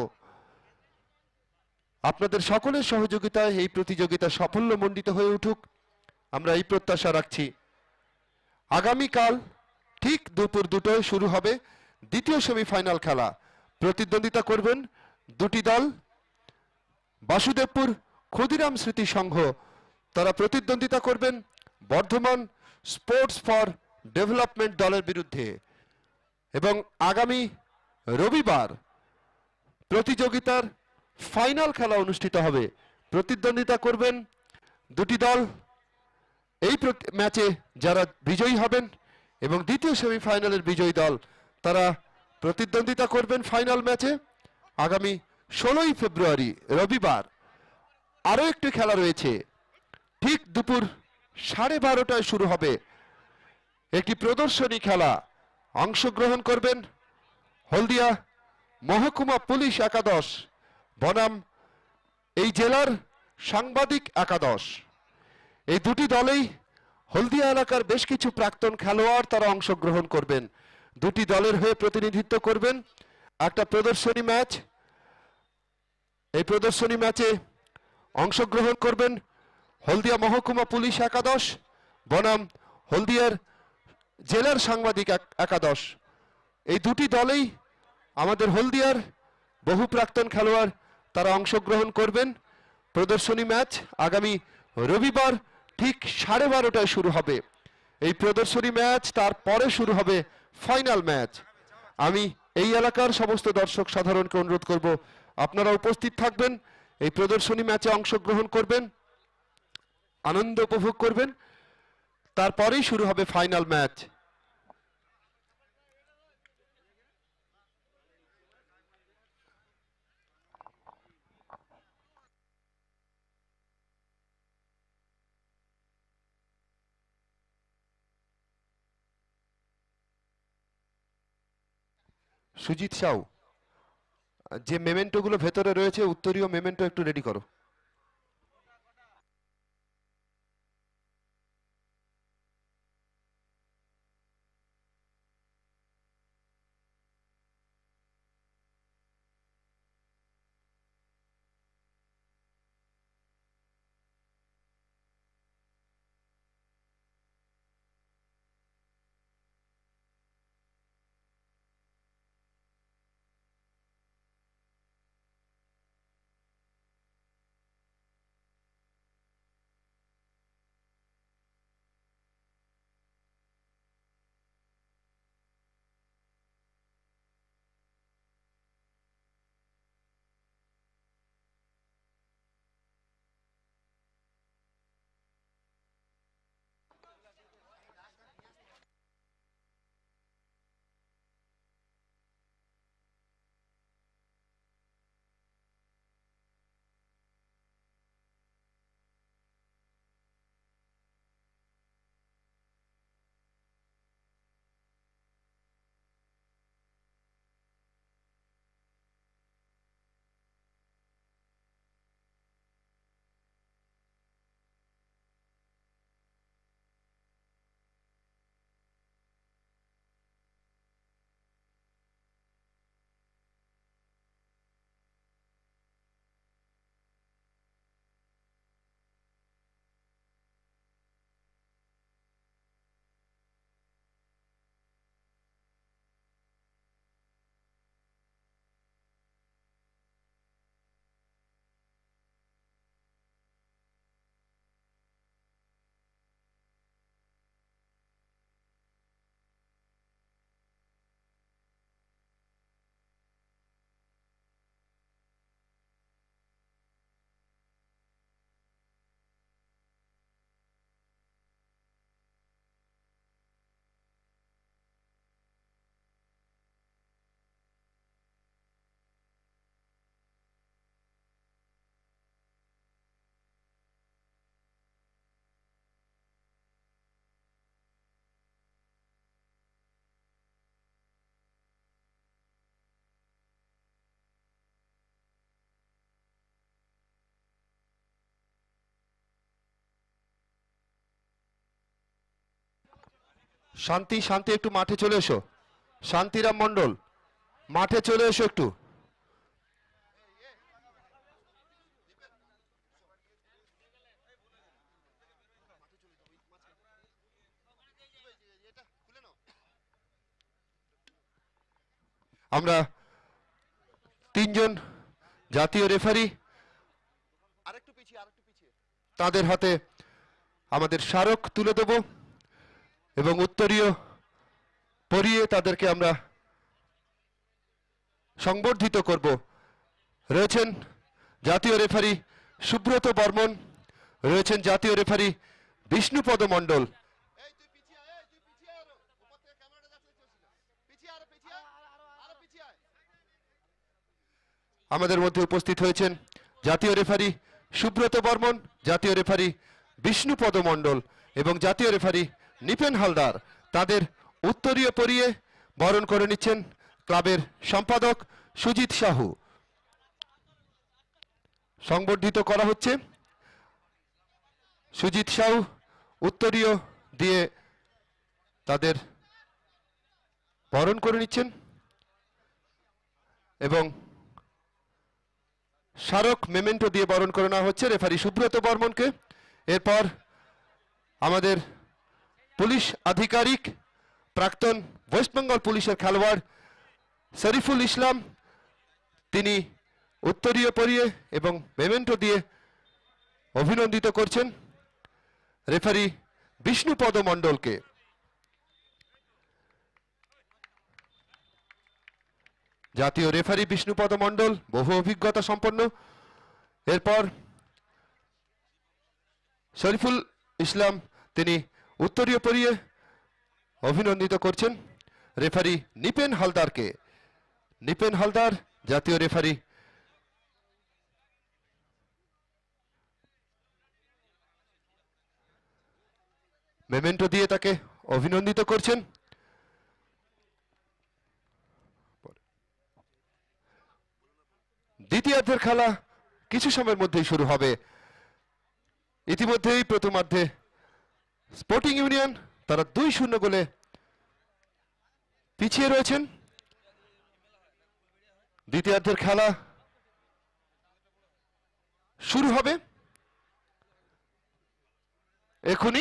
Speaker 1: আপনাদের সকলের সহযোগিতায় এই প্রতিযোগিতা সাফল্যমণ্ডিত হয়ে উঠুক, আমরা এই প্রত্যাশা রাখছি। আগামীকাল ঠিক দুপুর দুটোয় শুরু হবে দ্বিতীয় সেমিফাইনাল খেলা। প্রতিদ্বন্দ্বিতা করবেন দুটি দল। বাসুদেবপুর ক্ষুদিরাম স্মৃতি সংঘ তারা প্রতিদ্বন্দ্বিতা করবেন বর্ধমান স্পোর্টস ফর ডেভেলপমেন্ট দলের বিরুদ্ধে। এবং আগামী রবিবার প্রতিযোগিতার ফাইনাল খেলা অনুষ্ঠিত হবে। প্রতিদ্বন্দ্বিতা করবেন দুটি দল। এই ম্যাচে যারা বিজয়ী হবেন এবং দ্বিতীয় সেমিফাইনালের বিজয়ী দল তারা প্রতিদ্বন্দ্বিতা করবেন ফাইনাল ম্যাচে। আগামী ষোলোই ফেব্রুয়ারি রবিবার আরও একটি খেলা রয়েছে, ঠিক দুপুর সাড়ে বারোটায় শুরু হবে একটি প্রদর্শনী খেলা। অংশগ্রহণ করবেন হলদিয়া মহকুমা পুলিশ একাদশ বনাম এই জেলার সাংবাদিক একাদশ। এই দুটি দলেই হলদিয়া এলাকার বেশ কিছু প্রাক্তন খেলোয়াড় তারা অংশগ্রহণ করবেন। দুটি দলের হয়ে প্রতিনিধিত্ব করবেন একটা প্রদর্শনী ম্যাচ। এই প্রদর্শনী ম্যাচে অংশগ্রহণ করবেন হলদিয়া মহকুমা পুলিশ একাদশ বনাম হলদিয়ার জেলার সাংবাদিক একাদশ। এই দুটি দলেই আমাদের হলদিয়ার বহু প্রাক্তন খেলোয়াড় তারা অংশগ্রহণ করবেন। প্রদর্শনী ম্যাচ আগামী রবিবার ঠিক সাড়ে বারোটায় শুরু হবে এই প্রদর্শনী ম্যাচ। তারপরে শুরু হবে ফাইনাল ম্যাচ। আমি এই এলাকার সমস্ত দর্শক সাধারণকে অনুরোধ করব আপনারা উপস্থিত থাকবেন, এই প্রদর্শনী ম্যাচে অংশগ্রহণ করবেন, আনন্দ উপভোগ করবেন। তারপরেই শুরু হবে ফাইনাল ম্যাচ। সুজিত সাউ, যে মেমেন্টো গুলো ভেতরে রয়েছে উত্তরীয় মেমেন্টো একটু রেডি করো। শান্তি শান্তি একটু মাঠে চলে এসো। শান্তিরাম মণ্ডল মাঠে চলে এসো একটু। আমরা তিনজন জাতীয় রেফারি তাদের হাতে আমাদের স্মারক তুলে দেব এবং উত্তরীয় পরিয়ে তাদেরকে আমরা সংবর্ধিত করব। রয়েছেন জাতীয় রেফারি সুব্রত বর্মন, রয়েছেন জাতীয় রেফারি বিষ্ণুপদ মণ্ডল। আমাদের মধ্যে উপস্থিত হয়েছেন জাতীয় রেফারি সুব্রত বর্মন, জাতীয় রেফারি বিষ্ণুপদ মণ্ডল এবং জাতীয় রেফারি নিপেন হালদার। তাদের উত্তরীয় পরিয়ে বরণ করে নিচ্ছেন ক্লাবের সম্পাদক সুজিত সাহু। সংবর্ধিত করা হচ্ছে সুজিত সাহু উত্তরীয় দিয়ে তাদের বরণ করে নিচ্ছেন এবং স্মারক মেমেন্টো দিয়ে বরণ করে নেওয়া হচ্ছে রেফারি সুব্রত বর্মনকে। এরপর আমাদের পুলিশ আধিকারিক প্রাক্তন ওয়েস্ট বেঙ্গল পুলিশের খেলোয়াড় শরীফুল ইসলাম, তিনি উত্তরীয় পরিয়ে এবং মেমেন্টো দিয়ে অভিনন্দিত করছেন রেফারি বিষ্ণুপদ মণ্ডলকে। জাতীয় রেফারি বিষ্ণুপদ মণ্ডল বহু অভিজ্ঞতা সম্পন্ন। এরপর শরীফুল ইসলাম, তিনি উত্তরীয় পরিয়ে অভিনন্দিত করছেন রেফারি নিপেন হালদারকে। নিপেন হালদার জাতীয় রেফারি মেমেন্টো দিয়ে তাকে অভিনন্দিত করছেন। দ্বিতীয়ার্ধের খেলা কিছু সময়ের মধ্যেই শুরু হবে। ইতিমধ্যেই প্রথমার্ধে স্পোর্টিং ইউনিয়ন তারা দুই শূন্য গোলে পিছিয়ে রয়েছেন। দ্বিতীয়ার্ধের খেলা শুরু হবে এখনই।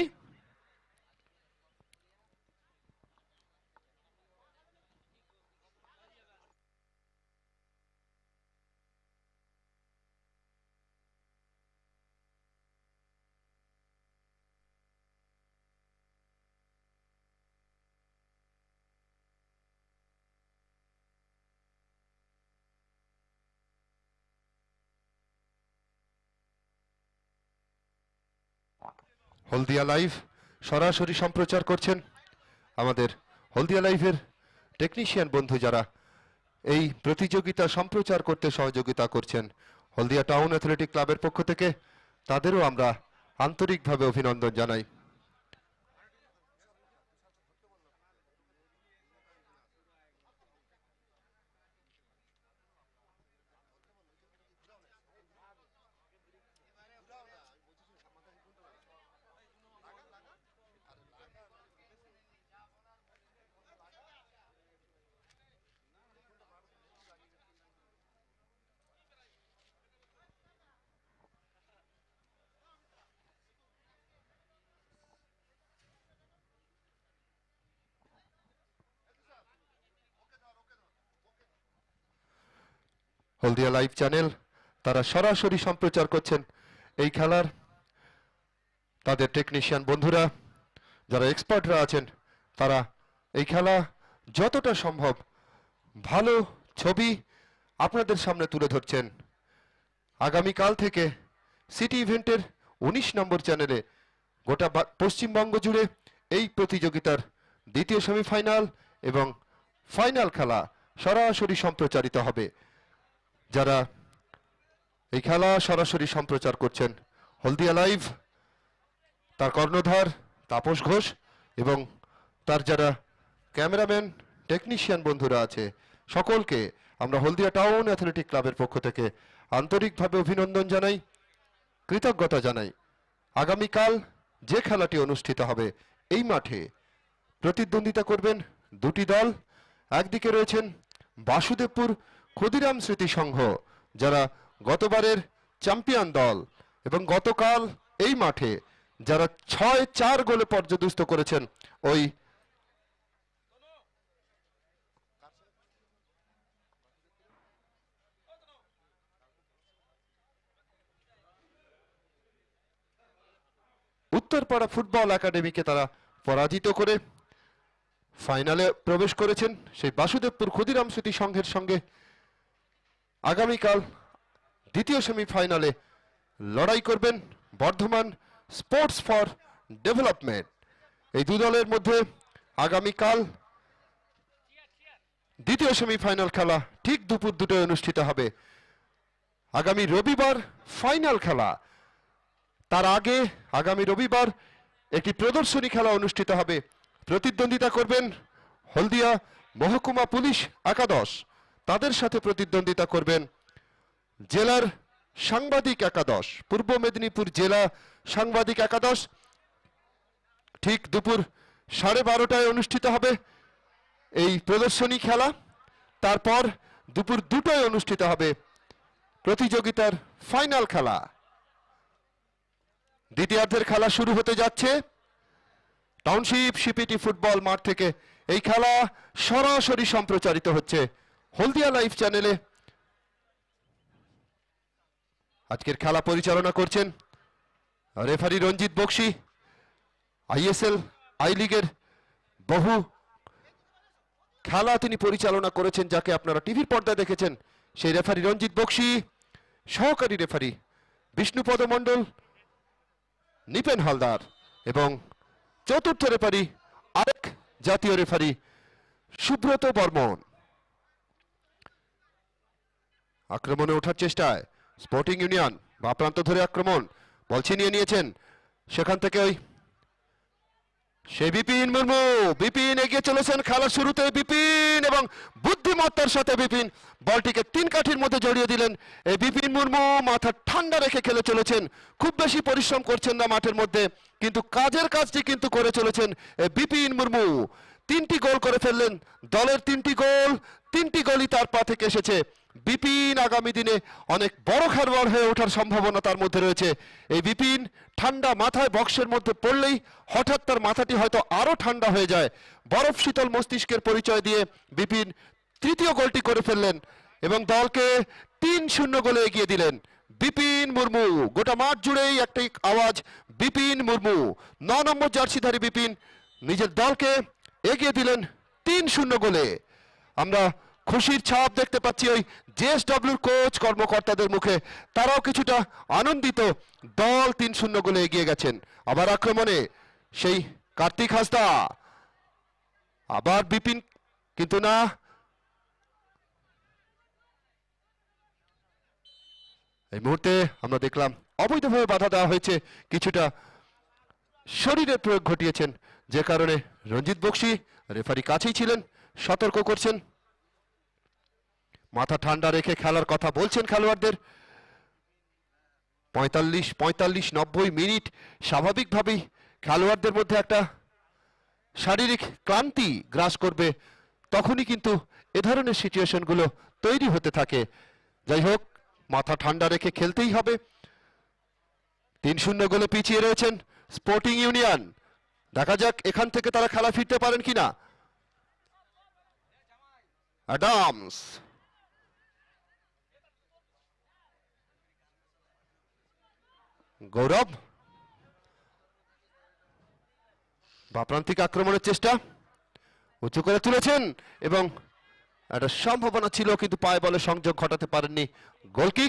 Speaker 1: হলদিয়া লাইভ সরাসরি সম্প্রচার করছেন আমাদের হলদিয়া লাইভের টেকনিশিয়ান বন্ধু যারা এই প্রতিযোগিতা সম্প্রচার করতে সহযোগিতা করছেন হলদিয়া টাউন অ্যাথলেটিক ক্লাবের পক্ষ থেকে, তাদেরও আমরা আন্তরিকভাবে অভিনন্দন জানাই। হলদিয়া লাইভ চ্যানেল তারা সরাসরি সম্প্রচার করছেন এই খেলার। তাদের টেকনিশিয়ান বন্ধুরা যারা এক্সপার্টরা আছেন তারা এই খেলা যতটা সম্ভব ভালো ছবি আপনাদের সামনে তুলে ধরছেন। আগামীকাল থেকে সিটি ইভেন্টের উনিশ নম্বর চ্যানেলে গোটা পশ্চিমবঙ্গ জুড়ে এই প্রতিযোগিতার দ্বিতীয় সেমিফাইনাল এবং ফাইনাল খেলা সরাসরি সম্প্রচারিত হবে। যারা এই খেলা সরাসরি সম্প্রচার করছেন হলদিয়া লাইভ, তার কর্ণধার তাপস ঘোষ এবং তার যারা ক্যামেরাম্যান টেকনিশিয়ান বন্ধুরা আছে সকলকে আমরা হলদিয়া টাউন অ্যাথলেটিক ক্লাবের পক্ষ থেকে আন্তরিকভাবে অভিনন্দন জানাই, কৃতজ্ঞতা জানাই। আগামীকাল যে খেলাটি অনুষ্ঠিত হবে এই মাঠে প্রতিদ্বন্দ্বিতা করবেন দুটি দল। একদিকে রয়েছেন বাসুদেবপুর ক্ষুদিরাম স্মৃতি সংঘ, যারা গতবারের চ্যাম্পিয়ন দল এবং গতকাল এই মাঠে যারা ছয় চার গোলে পর্যদুস্ত করেছেন ওই উত্তরপাড়া ফুটবল একাডেমিকে তারা পরাজিত করে ফাইনালে প্রবেশ করেছেন। সেই বাসুদেবপুর ক্ষুদিরাম স্মৃতি সংঘের সঙ্গে আগামীকাল দ্বিতীয় সেমিফাইনালে লড়াই করবেন বর্ধমান স্পোর্টস ফর ডেভেলপমেন্ট। এই দু দলের মধ্যে আগামীকাল দ্বিতীয় সেমিফাইনাল খেলা ঠিক দুপুর দুটোয় অনুষ্ঠিত হবে। আগামী রবিবার ফাইনাল খেলা, তার আগে আগামী রবিবার একটি প্রদর্শনী খেলা অনুষ্ঠিত হবে। প্রতিদ্বন্দ্বিতা করবেন হলদিয়া মহকুমা পুলিশ একাদশ, তাদের সাথে প্রতিদ্বন্দ্বিতা করবেন জেলার সাংবাদিক একাদশ, পূর্ব মেদিনীপুর জেলা সাংবাদিক একাদশ। ঠিক দুপুর সাড়ে বারোটায় অনুষ্ঠিত হবে এই প্রদর্শনী খেলা। তারপর দুপুর দুটোয় অনুষ্ঠিত হবে প্রতিযোগিতার ফাইনাল খেলা। দ্বিতীয়ার্ধের খেলা শুরু হতে যাচ্ছে টাউনশিপ সিপিটি ফুটবল মাঠ থেকে। এই খেলা সরাসরি সম্প্রচারিত হচ্ছে হলদিয়া লাইভ চ্যানেলে। আজকের খেলা পরিচালনা করছেন referee Ranjit Bakshi. ISL I লিগের বহু খেলা তিনি পরিচালনা করেছেন, যাকে আপনারা টিভির পর্দায় দেখেছেন। সেই রেফারি রঞ্জিত বক্সি, সহকারী রেফারি বিষ্ণুপদ মণ্ডল, নিপেন হালদার এবং চতুর্থ রেফারি আরেক জাতীয় রেফারি সুব্রত বর্মন। আক্রমণে ওঠার চেষ্টায় স্পোর্টিং ইউনিয়ন, বা প্রান্ত ধরে আক্রমণ, বল ছিনিয়ে নিয়েছেন। সেখান থেকে ওই সে বিপিন মুর্মু, বিপিন এগিয়ে চলেছেন খেলার শুরুতে। বিপিন এবং বুদ্ধিমত্তার সাথে বিপিন বলটিকে তিন কাঠির মধ্যে জড়িয়ে দিলেন। এই বিপিন মুর্মু মাথা ঠান্ডা রেখে খেলে চলেছেন, খুব বেশি পরিশ্রম করছেন না মাঠের মধ্যে, কিন্তু কাজের কাজটি কিন্তু করে চলেছেন এই বিপিন মুর্মু। তিনটি গোল করে ফেললেন, দলের তিনটি গোল, তিনটি গোলই তার পা থেকে এসেছে। বিপিন আগামী দিনে অনেক বড় খেলোয়াড় হয়ে ওঠার সম্ভাবনা তার মধ্যে রয়েছে। এই বিপিন ঠান্ডা মাথায় বক্সের মধ্যে পড়লেই হঠাৎ তার মাথাটি হয়তো আরো ঠান্ডা হয়ে যায়। বরফ শীতল মস্তিষ্কের পরিচয় দিয়ে বিপিন তৃতীয় গোলটি করে ফেললেন এবং দলকে তিন শূন্য গোলে এগিয়ে দিলেন বিপিন মুর্মু। গোটা মাঠ জুড়েই একটাই আওয়াজ, বিপিন মুর্মু। ন নম্বর জার্সিধারী বিপিন নিজের দলকে এগিয়ে দিলেন তিন শূন্য গোলে। আমরা খুশির ছাপ দেখতে পাচ্ছি ওই জেএসডব্লিউর কোচ কর্মকর্তাদের মুখে, তারাও কিছুটা আনন্দিত। দল তিন শূন্য গোলে এগিয়ে গেছেন। আবার আক্রমণে সেই কার্তিক হাসদা, আবার বিপিন, কিন্তু না, এই মুহূর্তে আমরা দেখলাম অবৈধভাবে বাধা দেওয়া হয়েছে, কিছুটা শরীরের প্রয়োগ ঘটিয়েছেন, যে কারণে রঞ্জিত বক্সি রেফারি কাছেই ছিলেন, সতর্ক করছেন। মাথা ঠান্ডা রেখে খেলার কথা বলছেন খেলোয়াড়দের। পঁয়তাল্লিশ পঁয়তাল্লিশ নব্বই মিনিট স্বাভাবিকভাবেই খেলোয়াড়দের মধ্যে একটা শারীরিক ক্লান্তি গ্রাস করবে, তখনই কিন্তু এ ধরনের সিচুয়েশনগুলো তৈরি হতে থাকে। যাই হোক, মাথা ঠান্ডা রেখে খেলতেই হবে। তিন শূন্য গোলে পিছিয়ে রয়েছেন স্পোর্টিং ইউনিয়ন। দেখা যাক এখান থেকে তারা খেলা ফিরতে পারেন কিনা। অ্যাডামস, গৌরব, বাপ্রান্তিক আক্রমণের চেষ্টা, উঁচু করে তুলেছেন এবং একটা সম্ভাবনা ছিল, কিন্তু পায়ে বলে সংযোগ ঘটাতে পারেননি। গোলকিক।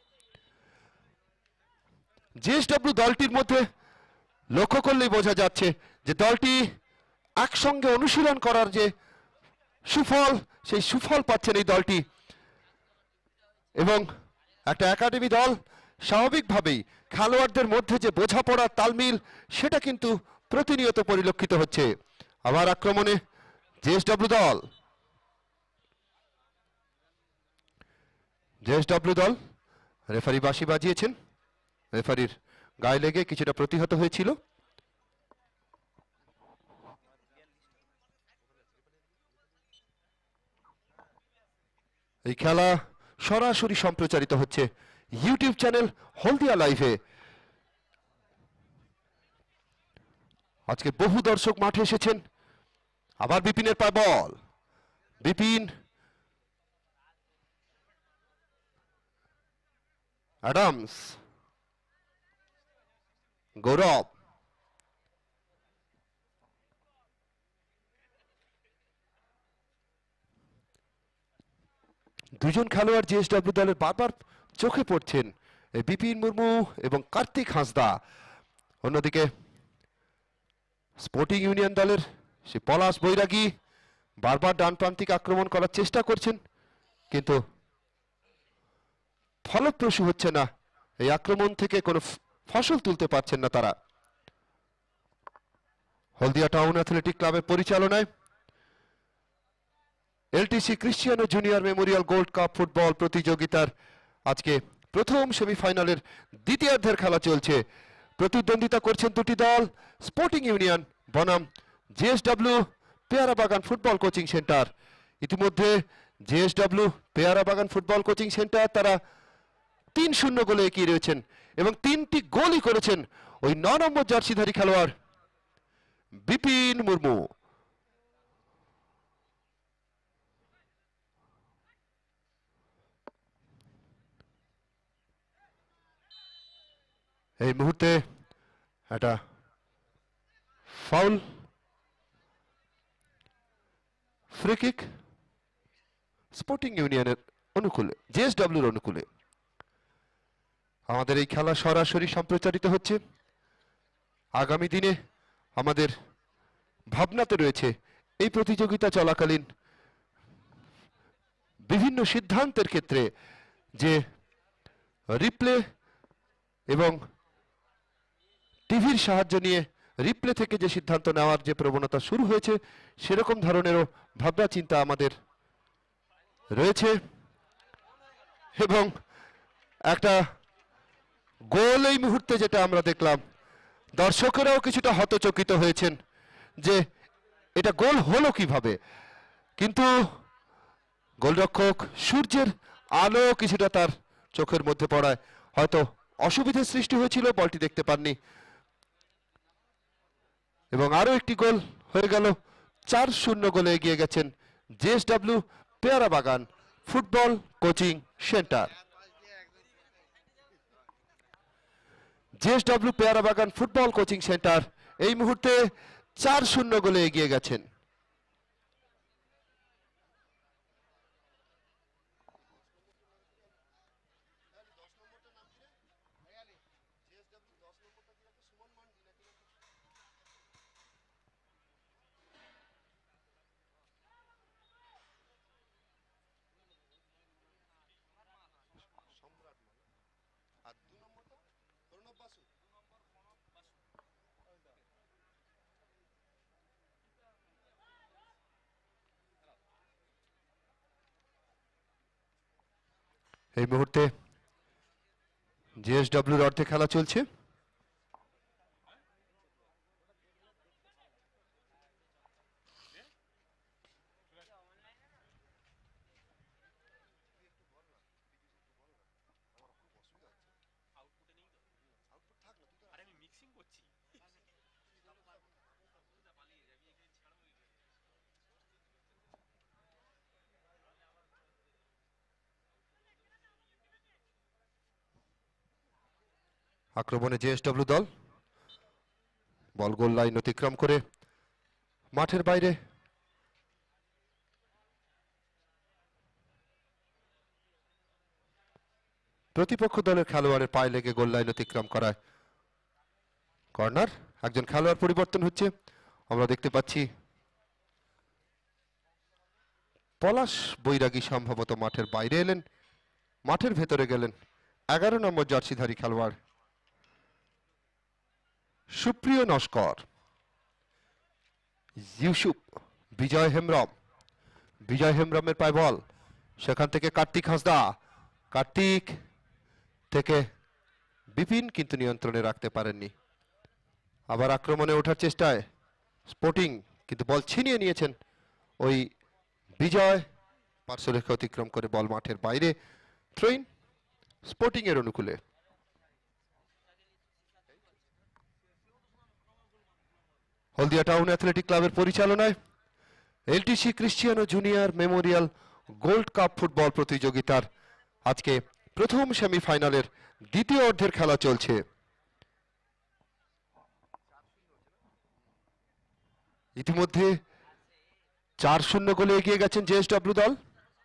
Speaker 1: জেএসডব্লিউ দলটির মধ্যে লক্ষ্য করলেই বোঝা যাচ্ছে যে দলটি একসঙ্গে অনুশীলন করার যে সুফল, সেই সুফল পাচ্ছেন এই দলটি। এবং একটা একাডেমি দল, স্বাভাবিকভাবেই খেলোয়াড়দের মধ্যে যে বোঝাপড়া, তালমিল, সেটা কিন্তু প্রতিনিয়ত পরিলক্ষিত হচ্ছে। আবার আক্রমণে জেএসডব্লিউ দল, জেএসডব্লিউ দল রেফারি বাঁশি বাজিয়েছেন, রেফারির গায়ে লেগে কিছুটা প্রতিহত হয়েছিল। এই খেলা সরাসরি সম্প্রচারিত হচ্ছে ইউটিউব চ্যানেল হলদিয়া লাইভে। আজকে বহু দর্শক মাঠে এসেছেন। আবার বিপিনের পায় বল, বিপিন অ্যাডামস, গৌরব, দুজন খেলোয়াড় জেএসডব্লিউ দলের বারবার চোখে পড়ছেন, এই বিপিন মুর্মু এবং কার্তিক হাঁসদা। অন্যদিকে স্পোর্টিং ইউনিয়ন দলের সে পলাশ বৈরাগী বারবার ডান প্রান্তিক আক্রমণ করার চেষ্টা করছেন, কিন্তু ফলপ্রসূ হচ্ছে না। এই আক্রমণ থেকে কোনো ফসল তুলতে পারছেন না তারা। হলদিয়া টাউন অ্যাথলেটিক ক্লাবের পরিচালনায় LTC Cristiano Junior Memorial Gold Cup football প্রতিযোগিতার আজকে প্রথম সেমিফাইনালের দ্বিতীয়ার্ধের খেলা চলছে। প্রতিদ্বন্দ্বিতা করছেন দুটি দল, স্পোর্টিং ইউনিয়ন বনাম JSW Peyara Bagan football coaching centre. ইতিমধ্যে JSW Peyara Bagan football coaching centre তারা তিন শূন্য গোলে এগিয়ে রয়েছেন এবং তিনটি গোলই করেছেন ওই ন নম্বর জার্সিধারী খেলোয়াড় বিপিন মুর্মু। এই মুহূর্তে একটা ফাউল, ফ্রি কিক স্পোর্টিং ইউনিয়নের অনুকূলে, জেএসডব্লিউর অনুকূলে। আমাদের এই খেলা সরাসরি সম্প্রচারিত হচ্ছে। আগামী দিনে আমাদের ভাবনাতে রয়েছে এই প্রতিযোগিতা চলাকালীন বিভিন্ন সিদ্ধান্তের ক্ষেত্রে যে রিপ্লে এবং টিভির সাহায্য নিয়ে রিপ্লে থেকে যে সিদ্ধান্ত নেওয়ার যে প্রবণতা শুরু হয়েছে, সেরকম ধরনেরও ভাবনা চিন্তা আমাদের রয়েছে। এবং একটা গোল এই মুহূর্তে যেটা আমরা দেখলাম, দর্শকেরাও কিছুটা হতচকিত হয়েছেন যে এটা গোল হলো কিভাবে, কিন্তু গোলরক্ষক সূর্যের আলো কিছুটা তার চোখের মধ্যে পড়ায় হয়তো অসুবিধার সৃষ্টি হয়েছিল, বলটি দেখতে পাননি। এবং আরো একটি গোল হয়ে গেল, চার শূন্য গোলে এগিয়ে গেছেন JSW Peyara Bagan football coaching centre. JSW Peyara Bagan football coaching centre এই মুহূর্তে চার শূন্য গোলে এগিয়ে গেছেন। এই মুহূর্তে জেএসডব্লিউর অর্ধে খেলা চলছে। আক্রমণে জেএসডব্লিউ দল, বল গোল লাইন অতিক্রম করে মাঠের বাইরে। প্রতিপক্ষ দলের খেলোয়াড়ের পায়ে লেগে গোল লাইন অতিক্রম করায় কর্নার। একজন খেলোয়াড় পরিবর্তন হচ্ছে, আমরা দেখতে পাচ্ছি পলাশ বৈরাগী সম্ভবত মাঠের বাইরে এলেন, মাঠের ভেতরে গেলেন এগারো নম্বর জার্সিধারী খেলোয়াড় সুপ্রিয় নস্কর। ইউসুফ, বিজয় হেমব্রম, বিজয় হেমব্রমের পায় বল, সেখান থেকে কার্তিক হাঁসদা, কার্তিক থেকে বিপিন কিন্তু নিয়ন্ত্রণে রাখতে পারেননি। আবার আক্রমণে ওঠার চেষ্টায় স্পোর্টিং, কিন্তু বল ছিনিয়ে নিয়েছেন ওই বিজয় পার্শ্বরেখা অতিক্রম করে বল মাঠের বাইরে, থ্রোইন স্পোর্টিং এর অনুকূলে। হলদিয়া টাউন অ্যাথলেটিক ক্লাবের পরিচালনায় LTC Cristiano Junior Memorial Gold Cup football প্রতিযোগিতার আজকে প্রথম সেমিফাইনালের দ্বিতীয় অর্ধের খেলা চলছে। ইতিমধ্যে চার শূন্য গোলে এগিয়ে গেছেন জেএসডব্লিউ দল।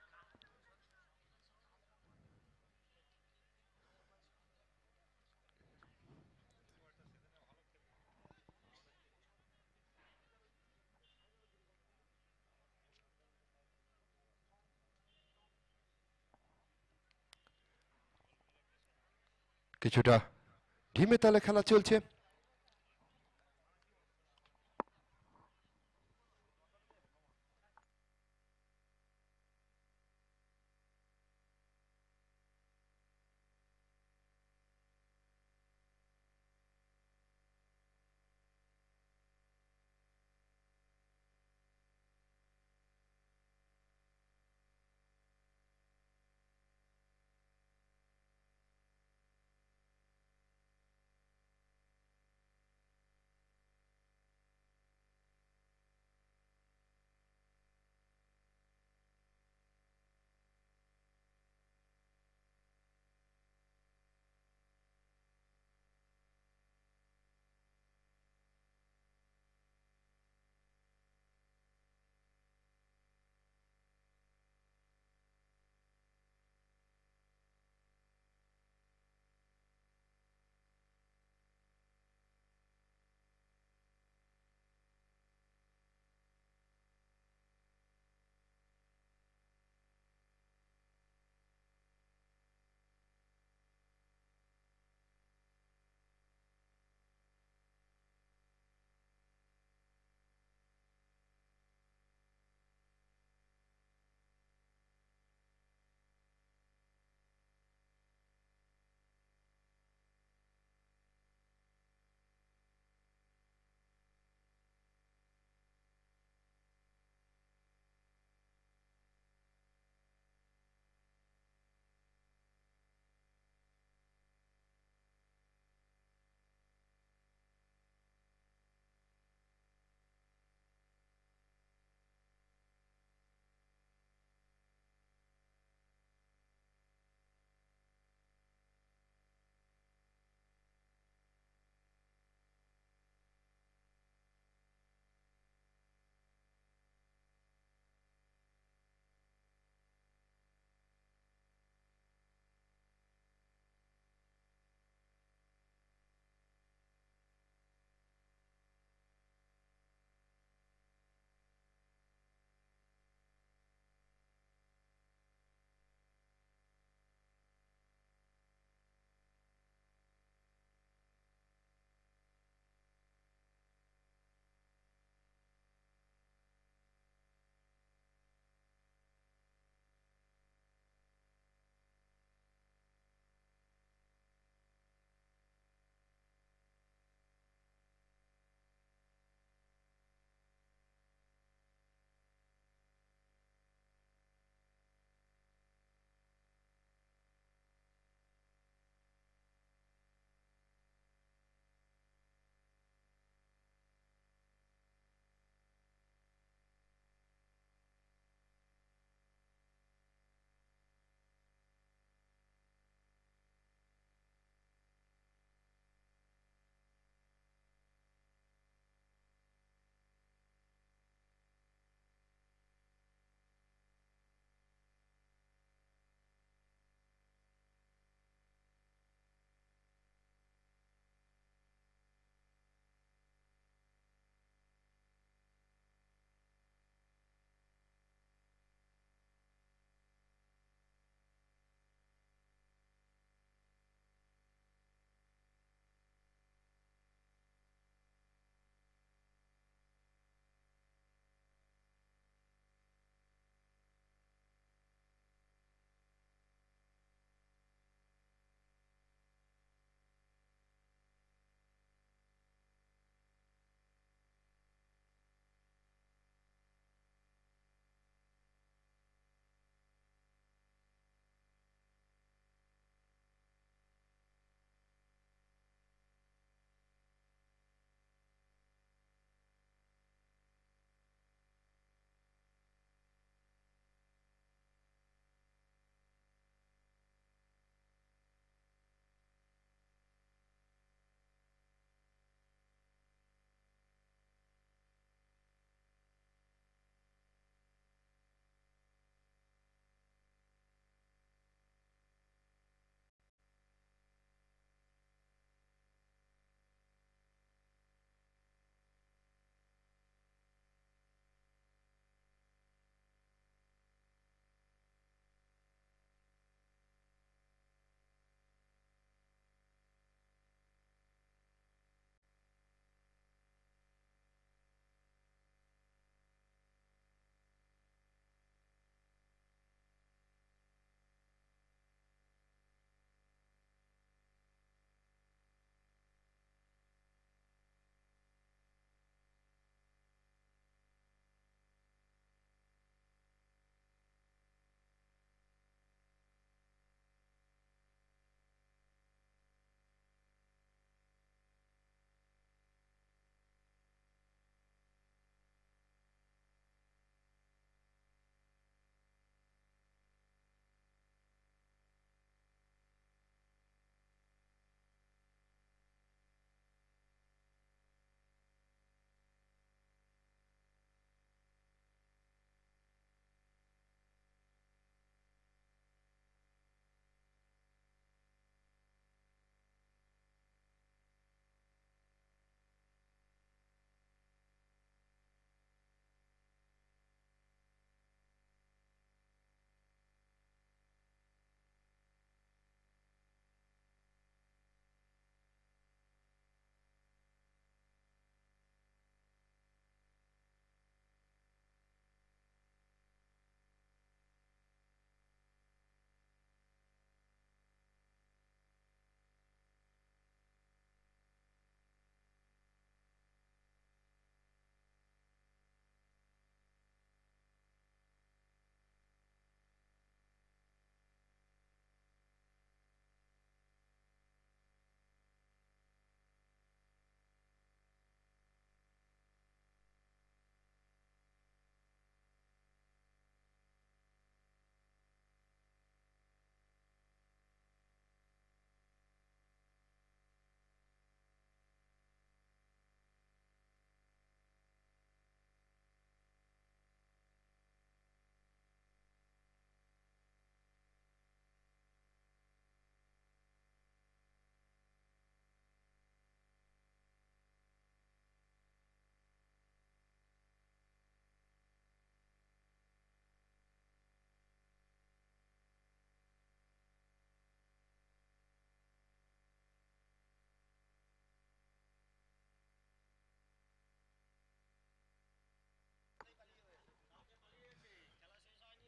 Speaker 1: কিছুটা ঢিমে তালে খেলা চলছে।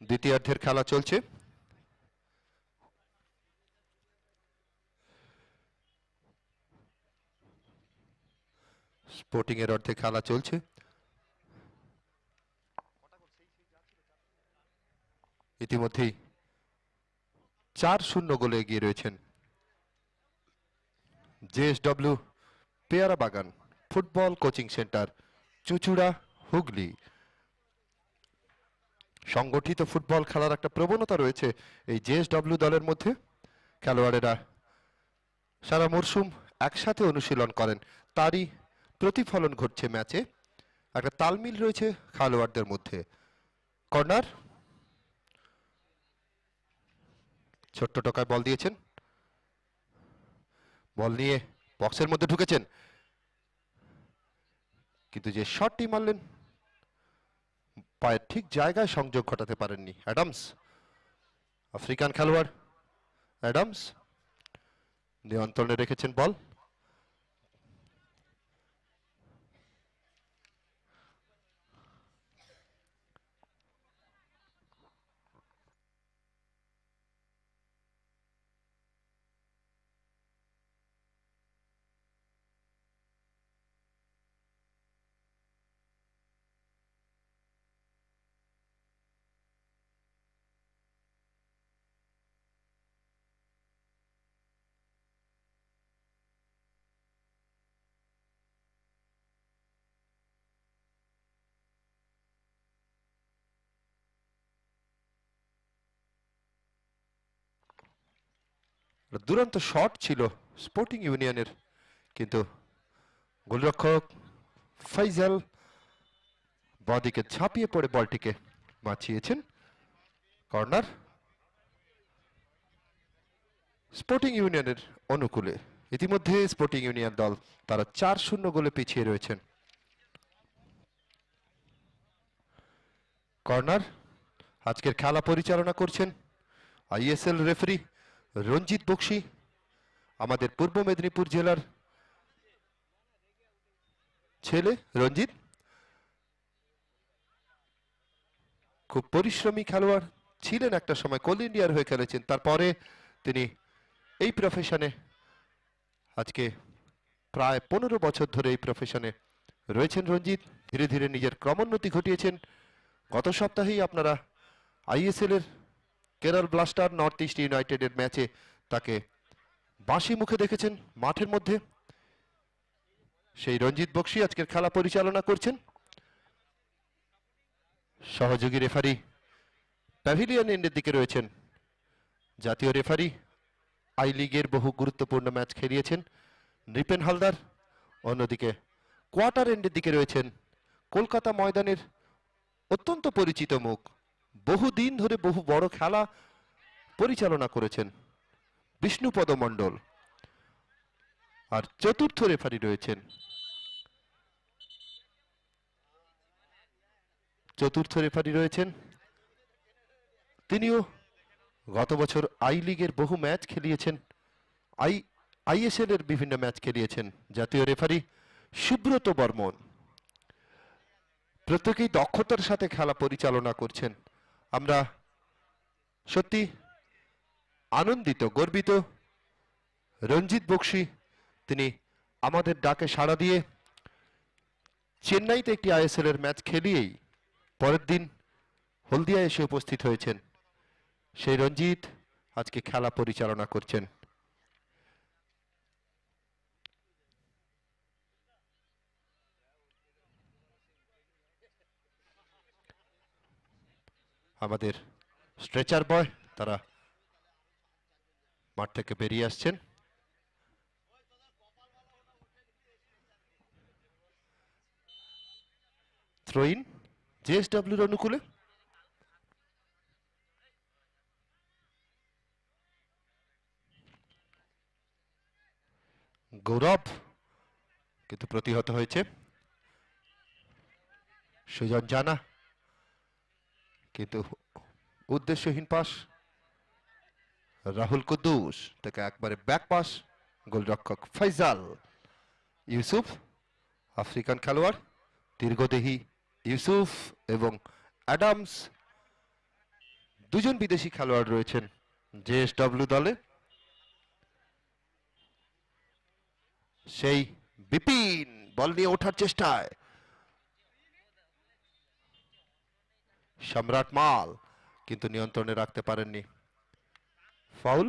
Speaker 1: দ্বিতীয়ার্ধের খেলা চলছে। স্পোর্টিং এর অর্ধে খেলা চলছে। ইতিমধ্যেই চার শূন্য গোলে এগিয়ে রয়েছেন JSW Peyara Bagan football coaching centre, Chuchura, Hooghly. সংগঠিত ফুটবল খেলার একটা প্রবণতা রয়েছে এই জেএসডব্লিউ দলের মধ্যে। খেলোয়াড়েরা সারা মরশুম একসাথে অনুশীলন করেন, তারই প্রতিফলন ঘটছে ম্যাচে। একটা তালমিল রয়েছে খেলোয়াড়দের মধ্যে। কর্নার, ছোট্ট টোকায় বল দিয়েছেন, বল নিয়ে বক্সের মধ্যে ঢুকেছেন, কিন্তু যে শটটি মারলেন পায়ের ঠিক জায়গায় সংযোগ ঘটাতে পারেননি অ্যাডামস। আফ্রিকান খেলোয়াড় অ্যাডামস নিয়ন্ত্রণে রেখেছেন বল। দুরন্ত শট ছিল স্পোর্টিং ইউনিয়নের, কিন্তু গোলরক্ষক ফাইজাল বাঁদিকে ঝাঁপিয়ে পড়ে বলটিকে বাঁচিয়েছেন। কর্নার স্পোর্টিং ইউনিয়নের অনুকূলে। ইতিমধ্যে স্পোর্টিং ইউনিয়ন দল তারা চার শূন্য গোলে পিছিয়ে রয়েছেন। কর্নার, আজকের খেলা পরিচালনা করছেন আইএসএল রেফারি রঞ্জিত বক্সি, আমাদের পূর্ব মেদিনীপুর জেলার ছেলে রঞ্জিত। খুব পরিশ্রমী খেলোয়াড় ছিলেন, একটা সময় কোল ইন্ডিয়ার হয়ে খেলেছেন, তারপরে তিনি এই প্রফেশনে আজকে প্রায় পনেরো বছর ধরে এই প্রফেশনে রয়েছেন রঞ্জিত। ধীরে ধীরে নিজের ক্রমোন্নতি ঘটিয়েছেন। গত সপ্তাহেই আপনারা আইএসএল এর কেরল ব্লাস্টার নর্থ ইস্ট ইউনাইটেডের ম্যাচে তাকে বাঁশি মুখে দেখেছেন মাঠের মধ্যে। সেই রঞ্জিত বক্সি আজকের খেলা পরিচালনা করছেন। সহযোগী রেফারি প্যাভিলিয়ন এন্ডের দিকে রয়েছেন জাতীয় রেফারি, আই লিগের বহু গুরুত্বপূর্ণ ম্যাচ খেলিয়েছেন নৃপেন হালদার। অন্যদিকে কোয়ার্টার এন্ডের দিকে রয়েছেন কলকাতা ময়দানের অত্যন্ত পরিচিত মুখ, বহুদিন ধরে বহু বড় খেলা পরিচালনা করেছেন বিষ্ণুপদ মণ্ডল। আর চতুর্থ রেফারি রয়েছেন চতুর্থ রেফারি রয়েছেন তিনিও গত বছর আই লিগের বহু ম্যাচ খেলিয়েছেন, আই আইএসএল এর বিভিন্ন ম্যাচ খেলিয়েছেন জাতীয় রেফারি সুব্রত বর্মন। প্রত্যেকেই দক্ষতার সাথে খেলা পরিচালনা করছেন। আমরা সত্যি আনন্দিত, গর্বিত। রঞ্জিত বক্সি তিনি আমাদের ডাকে সাড়া দিয়ে চেন্নাইতে একটি আইএসএল এর ম্যাচ খেলিয়েই পরের দিন হলদিয়া এসে উপস্থিত হয়েছেন। সেই রঞ্জিত আজকে খেলা পরিচালনা করছেন। আমাদের স্ট্রেচার বয় তারা মাঠ থেকে বেরিয়ে আসছেন। থ্রোইন জেএসডব্লিউর অনুকূলে। গৌরব কিন্তু প্রতিহত হয়েছে। সুজন জানা কিন্তু উদ্দেশ্যহীন পাস। রাহুল কুদ্দুস থেকে একবারে ব্যাক পাস, গোলরক্ষক ফাইজাল। ইউসুফ আফ্রিকান খেলোয়াড়, দীর্ঘদেহী ইউসুফ এবং অ্যাডামস দুজন বিদেশি খেলোয়াড় রয়েছেন জেএসডব্লিউ দলে। সেই বিপিন বল নিয়ে ওঠার চেষ্টায় সম্রাট মাল, কিন্তু নিয়ন্ত্রণে রাখতে পারেননি। ফাউল।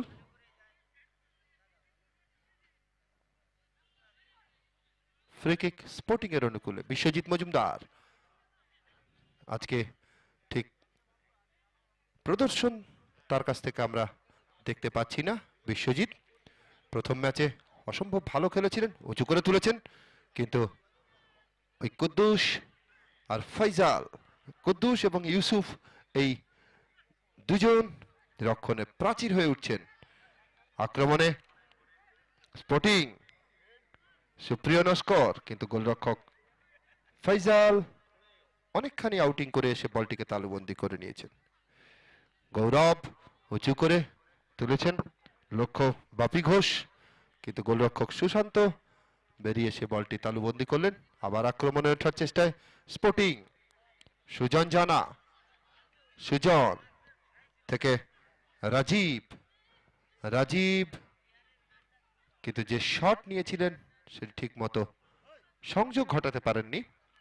Speaker 1: ফ্রি কিক স্পোর্টিং এর অনুকূলে। বিশ্বজিৎ মজুমদার আজকে ঠিক প্রদর্শন তার কাছ থেকে আমরা দেখতে পাচ্ছি না। বিশ্বজিৎ প্রথম ম্যাচে অসম্ভব ভালো খেলেছিলেন, উঁচু করে তুলেছেন, কিন্তু ওই কুদ্দুস আর ফয়জাল, কুদ্দুস এবং ইউসুফ, এই দুজন রক্ষণে প্রাচীর হয়ে উঠছেন। আক্রমণে স্পোর্টিং সুপ্রিয় নস্কর, কিন্তু গোলরক্ষক ফয়জাল অনেকখানি আউটিং করে এসে বলটিকে তালুবন্দি করে নিয়েছেন। গৌরব উঁচু করে তুলেছেন, লক্ষ্য বাপি ঘোষ, কিন্তু গোলরক্ষক সুশান্ত বেরিয়ে এসে বলটি তালুবন্দি করলেন। আবার আক্রমণে ওঠার চেষ্টায় স্পোর্টিং। সুজন জানা, সুজন থেকে রাজীব, রাজীব কিন্তু যে শট নিয়েছিলেন সেটি ঠিক মতো সংযোগ ঘটাতে পারেননি।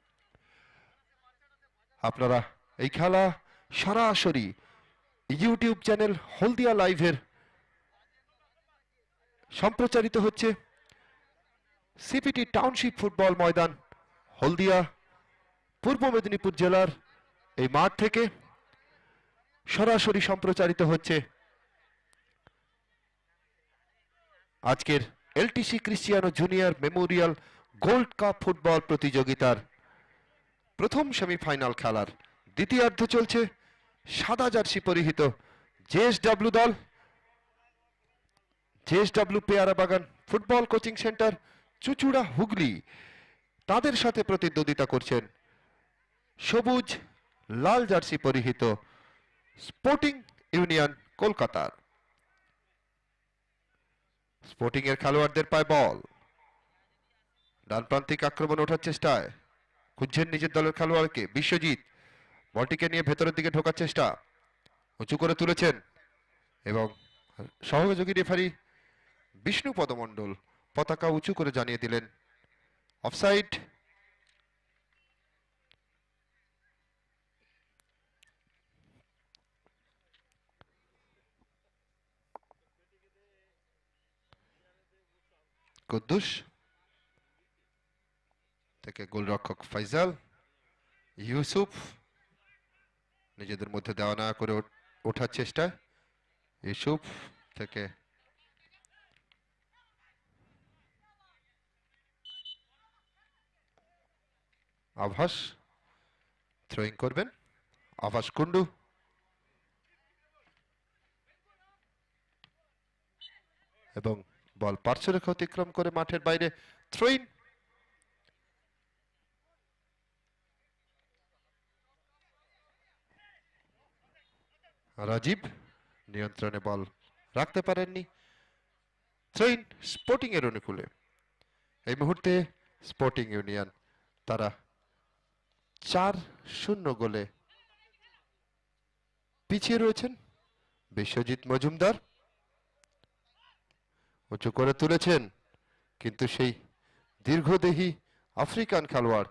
Speaker 1: আপনারা এই খেলা সরাসরি ইউটিউব চ্যানেল হলদিয়া লাইভের সম্প্রচারিত হচ্ছে সিপিটি টাউনশিপ ফুটবল ময়দান, হলদিয়া, পূর্ব মেদিনীপুর জেলার এই মাঠ থেকে সরাসরি সম্প্রচারিত হচ্ছে আজকের LTC Cristiano Junior Memorial Gold Cup football প্রতিযোগিতার প্রথম সেমিফাইনাল খেলার দ্বিতীয়ার্ধ চলছে। সাদা জার্সি পরিহিত জেএসডব্লিউ দল, JSW Peyara Bagan football coaching centre Chuchura Hooghly, তাদের সাথে প্রতিদ্বন্দ্বিতা করছেন সবুজ লাল জার্সি পরিহিত স্পোর্টিং ইউনিয়ন কলকাতার। স্পোর্টিং এর খেলোয়াড়দের পায় বল, ডান প্রান্তিক আক্রমণ ওঠার চেষ্টায় খুঁজছেন নিজের দলের খেলোয়াড়কে। বিশ্বজিৎ বলটিকে নিয়ে ভেতরের দিকে ঢোকার চেষ্টা, উঁচু করে তুলেছেন এবং সহযোগী রেফারি বিষ্ণুপদ মণ্ডল পতাকা উঁচু করে জানিয়ে দিলেন অফসাইড। কুদ্দুস থেকে গোলরক্ষক ফয়জাল, ইউসুফ নিজেদের মধ্যে দেওয়া না করে ওঠার চেষ্টা, ইউসুফ থেকে আভাস থ্রোয়িং করবেন, আভাস কুন্ডু এবং বল পার্শ্বরেখা অতিক্রম করে মাঠের বাইরে থ্রোইন। রাজীব নিয়ন্ত্রণে বল রাখতে পারেননি। থ্রোইন স্পোর্টিং এর অনুকূলে। এই মুহূর্তে স্পোর্টিং ইউনিয়ন তারা চার শূন্য গোলে পিছিয়ে রয়েছেন। বিশ্বজিৎ মজুমদার উঁচু করে তুলেছেন, কিন্তু সেই দীর্ঘদেহী আফ্রিকান খেলোয়াড়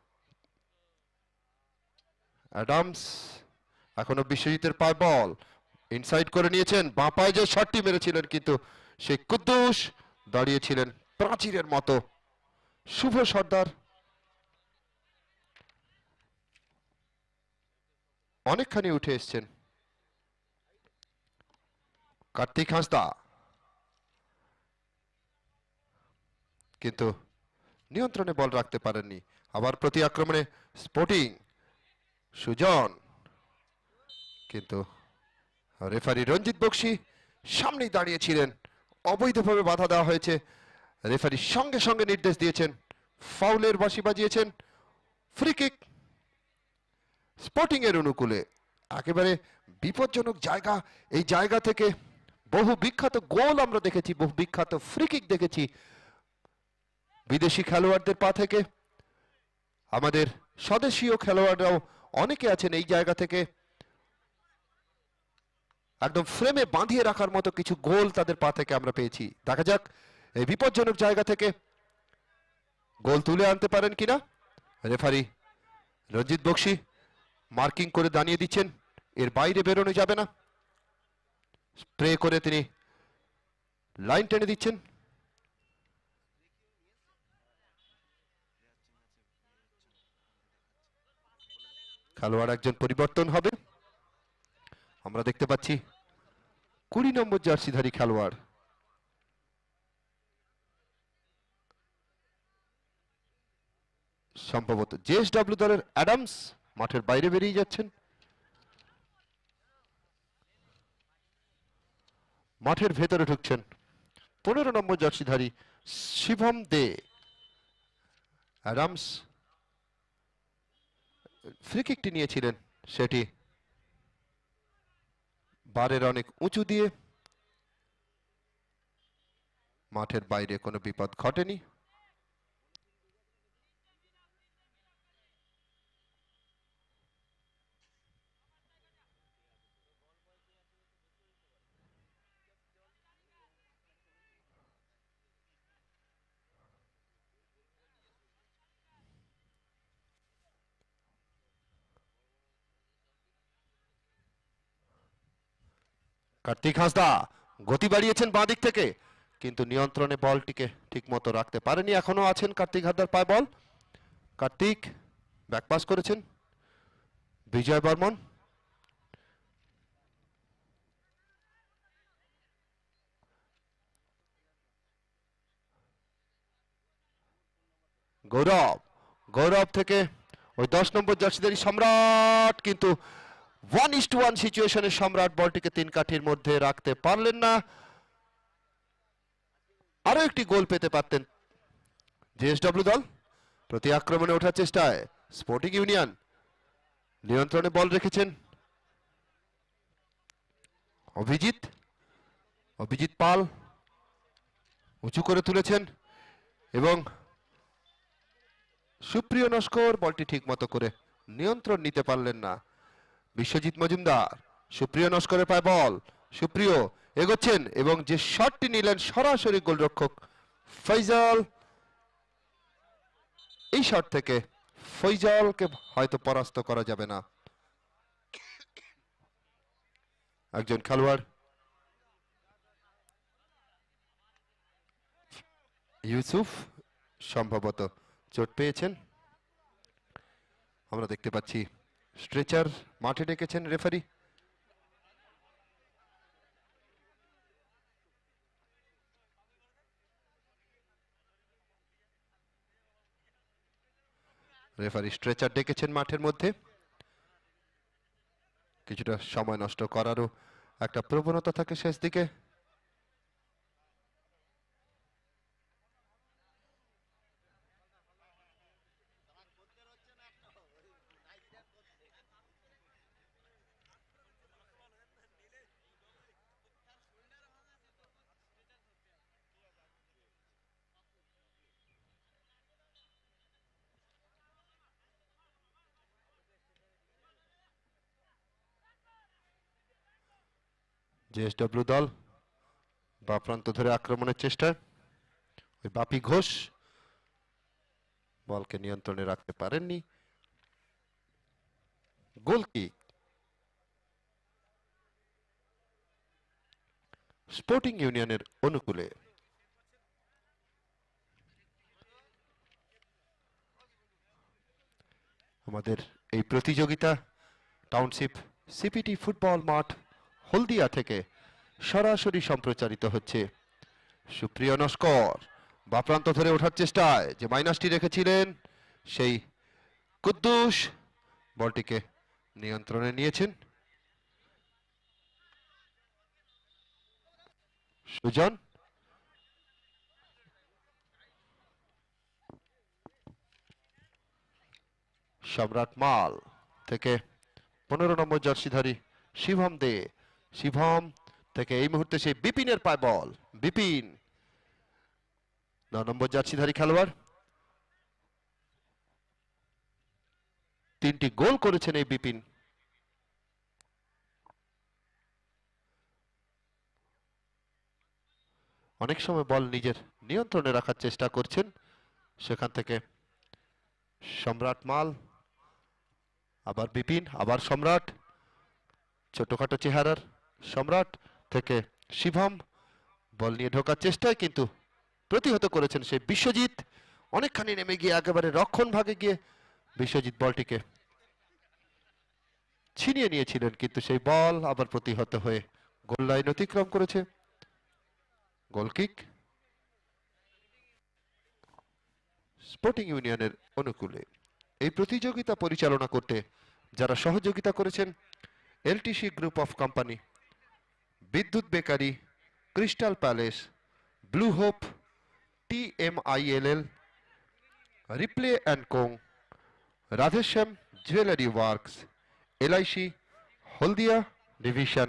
Speaker 1: অ্যাডামস এখনো বিশ্বজিতের পায় বল, ইনসাইড করে নিয়েছেন, বাঁ পায়ে যে শটটি মেরেছিলেন কিন্তু সেই কুদ্দুস দাঁড়িয়েছিলেন প্রাচীরের মতো। শুভ সর্দার অনেকখানি উঠে এসছেন। কার্তিক হাঁসদা কিন্তু নিয়ন্ত্রণে বল রাখতে পারেননি। আবার প্রতি আক্রমণে স্পোর্টিং সুজন, কিন্তু রেফারি রঞ্জিত বক্সি সামনেই দাঁড়িয়েছিলেন, অবৈধভাবে বাধা দেওয়া হয়েছে। রেফারি সঙ্গে সঙ্গে নির্দেশ দিয়েছেন, ফাউলের বাঁশি বাজিয়েছেন। ফ্রি কিক স্পোর্টিং এর অনুকূলে, একেবারে বিপজ্জনক জায়গা। এই জায়গা থেকে বহু বিখ্যাত গোল আমরা দেখেছি, বহু বিখ্যাত ফ্রি কিক দেখেছি বিদেশি খেলোয়াড়দের পা থেকে। আমাদের স্বদেশীয় খেলোয়াড়রাও অনেকে আছেন এই জায়গা থেকে একদম ফ্রেমে বাঁধিয়ে রাখার মতো কিছু গোল তাদের পা থেকে আমরা পেয়েছি। দেখা যাক এই বিপজ্জনক জায়গা থেকে গোল তুলে আনতে পারেন কিনা। রেফারি রঞ্জিত বক্সি মার্কিং করে দাঁড়িয়ে দিচ্ছেন, এর বাইরে বেরোনো যাবে না। স্প্রে করে তিনি লাইন টেনে দিচ্ছেন। খেলোয়াড় একজন পরিবর্তন হবে, আমরা দেখতে পাচ্ছি কুড়ি নম্বর জার্সিধারী খেলোয়াড় সম্ভবত জেএসডব্লিউ দলের অ্যাডামস মাঠের বাইরে বেরিয়ে যাচ্ছেন। মাঠের ভেতরে ঢুকছেন পনেরো নম্বর জার্সিধারী শিবম দে। অ্যাডামস ফ্রি কিকটি নিয়েছিলেন, সেটি বারের অনেক উঁচু দিয়ে মাঠের বাইরে কোনো বিপদ ঘটেনি। কার্তিক হাঁসদা গতি বাড়িয়েছেন বাঁ দিক থেকে, কিন্তু নিয়ন্ত্রণে বলটিকে ঠিক মতো রাখতে পারেনি। এখনো আছেন কার্তিক হাঁসদার পায়ে বল। কার্তিক ব্যাকপাস করেছেন বিজয় বর্মন। গৌরব, গৌরব থেকে ওই দশ নম্বর জার্সিধারী সম্রাট, কিন্তু ওয়ান ইস টু ওয়ান সিচুয়েশনে সম্রাট বলটিকে তিন কাঠির মধ্যে রাখতে পারলেন না। আরো একটি গোল পেতে পারতেন জেএসডব্লিউ দল। প্রতি আক্রমণে ওঠার চেষ্টায় স্পোর্টিং ইউনিয়ন নিয়ন্ত্রণে বল রেখেছেন অভিজিৎ। অভিজিৎ পাল উঁচু করে তুলেছেন এবং সুপ্রিয় নস্কর বলটি ঠিক মতো করে নিয়ন্ত্রণ নিতে পারলেন না। বিশ্বজিৎ মজুমদার, সুপ্রিয় নস্করের পায়ে বল, সুপ্রিয় এগোচ্ছেন এবং যে শটটি নিলেন সরাসরি গোলরক্ষক ফৈজল। এই শট থেকে ফৈজলকে হয়তো পরাস্ত করা যাবে না। একজন খেলোয়াড় ইউসুফ সম্ভবত চোট পেয়েছেন, আমরা দেখতে পাচ্ছি স্ট্রেচার মাঠে ডেকেছেন রেফারি। রেফারি স্ট্রেচার ডেকেছেন মাঠের মধ্যে। কিছুটা সময় নষ্ট করারও একটা প্রবণতা থাকে শেষ দিকে। জেএসডব্লিউ দল বা প্রান্ত ধরে আক্রমণের চেষ্টা, ওই বাপি ঘোষ বলকে নিয়ন্ত্রণে রাখতে পারেননি। গোল কিক স্পোর্টিং ইউনিয়নের অনুকূলে। আমাদের এই প্রতিযোগিতা টাউনশিপ সিপিটি ফুটবল মাঠ হলদিয়া থেকে সরাসরি সম্প্রচারিত হচ্ছে। সুপ্রিয় নস্কর বা প্রান্ত ধরে ওঠার চেষ্টায় যে মাইনাসটি রেখেছিলেন সেই কুদ্দুস বলটিকে নিয়ন্ত্রণে নিয়েছেন। সুজন সম্রাট মাল থেকে পনেরো নম্বর জার্সিধারী শিবম দে। শিবম থেকে এই মুহূর্তে সেই বিপিনের পায় বল। বিপিন ন নম্বর জার্সিধারী খেলোয়াড়, তিনটি গোল করেছেন এই বিপিন। অনেক সময় বল নিজের নিয়ন্ত্রণে রাখার চেষ্টা করছেন। সেখান থেকে সম্রাট মাল, আবার বিপিন, আবার সম্রাট, ছোটখাটো চেহারার সম্রাট থেকে শিবম বল নিয়ে ঢোকার চেষ্টায় কিন্তু প্রতিহত করেছেন সেই বিশ্বজিৎ। অনেকখানি নেমে গিয়ে একেবারে রক্ষণ ভাগে গিয়ে বিশ্বজিৎ বলটিকে ছিনিয়ে নিয়েছিলেন, কিন্তু সেই বল আবার প্রতিহত হয়ে গোল লাইন অতিক্রম করেছে। গোলকিক স্পোর্টিং ইউনিয়নের অনুকূলে। এই প্রতিযোগিতা পরিচালনা করতে যারা সহযোগিতা করেছেন, LTC Group of Company, Bidyut Bakery, Crystal Palace, Blue Hope, TMILL, Replay and Co, Radheshyam Jewellery Works, LIC Haldia Division,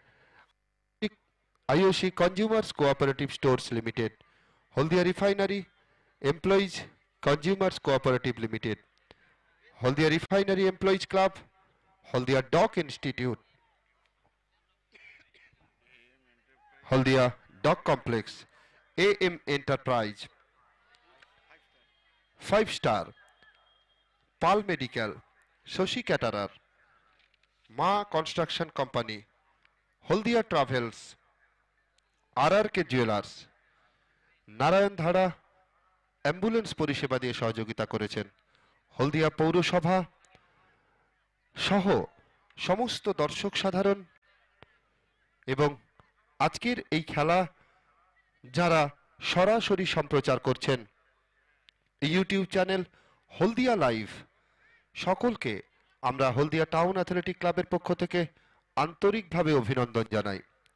Speaker 1: IOC Consumers Cooperative Stores Limited, Haldia Refinery Employees Consumers Cooperative Limited, Haldia Refinery Employees Club, Haldia Dock Institute, Haldia Dock Complex, A M Enterprise, Five Star, Pal Medical, Shashi Caterer, Maa Construction Company, Haldia Travels, R R K Jewellers, Narayan Dhara ambulance পরিষেবা দিয়ে সহযোগিতা করেছেন। হলদিয়া পৌরসভা সহ সমস্ত দর্শক সাধারণ এবং আজকের এই খেলা যারা সরাসরি সম্প্রচার করছেন ইউটিউব চ্যানেল হলদিয়া লাইভ, সকলকে আমরা হলদিয়া টাউন অ্যাথলেটিক ক্লাবের পক্ষ থেকে আন্তরিকভাবে অভিনন্দন জানাই।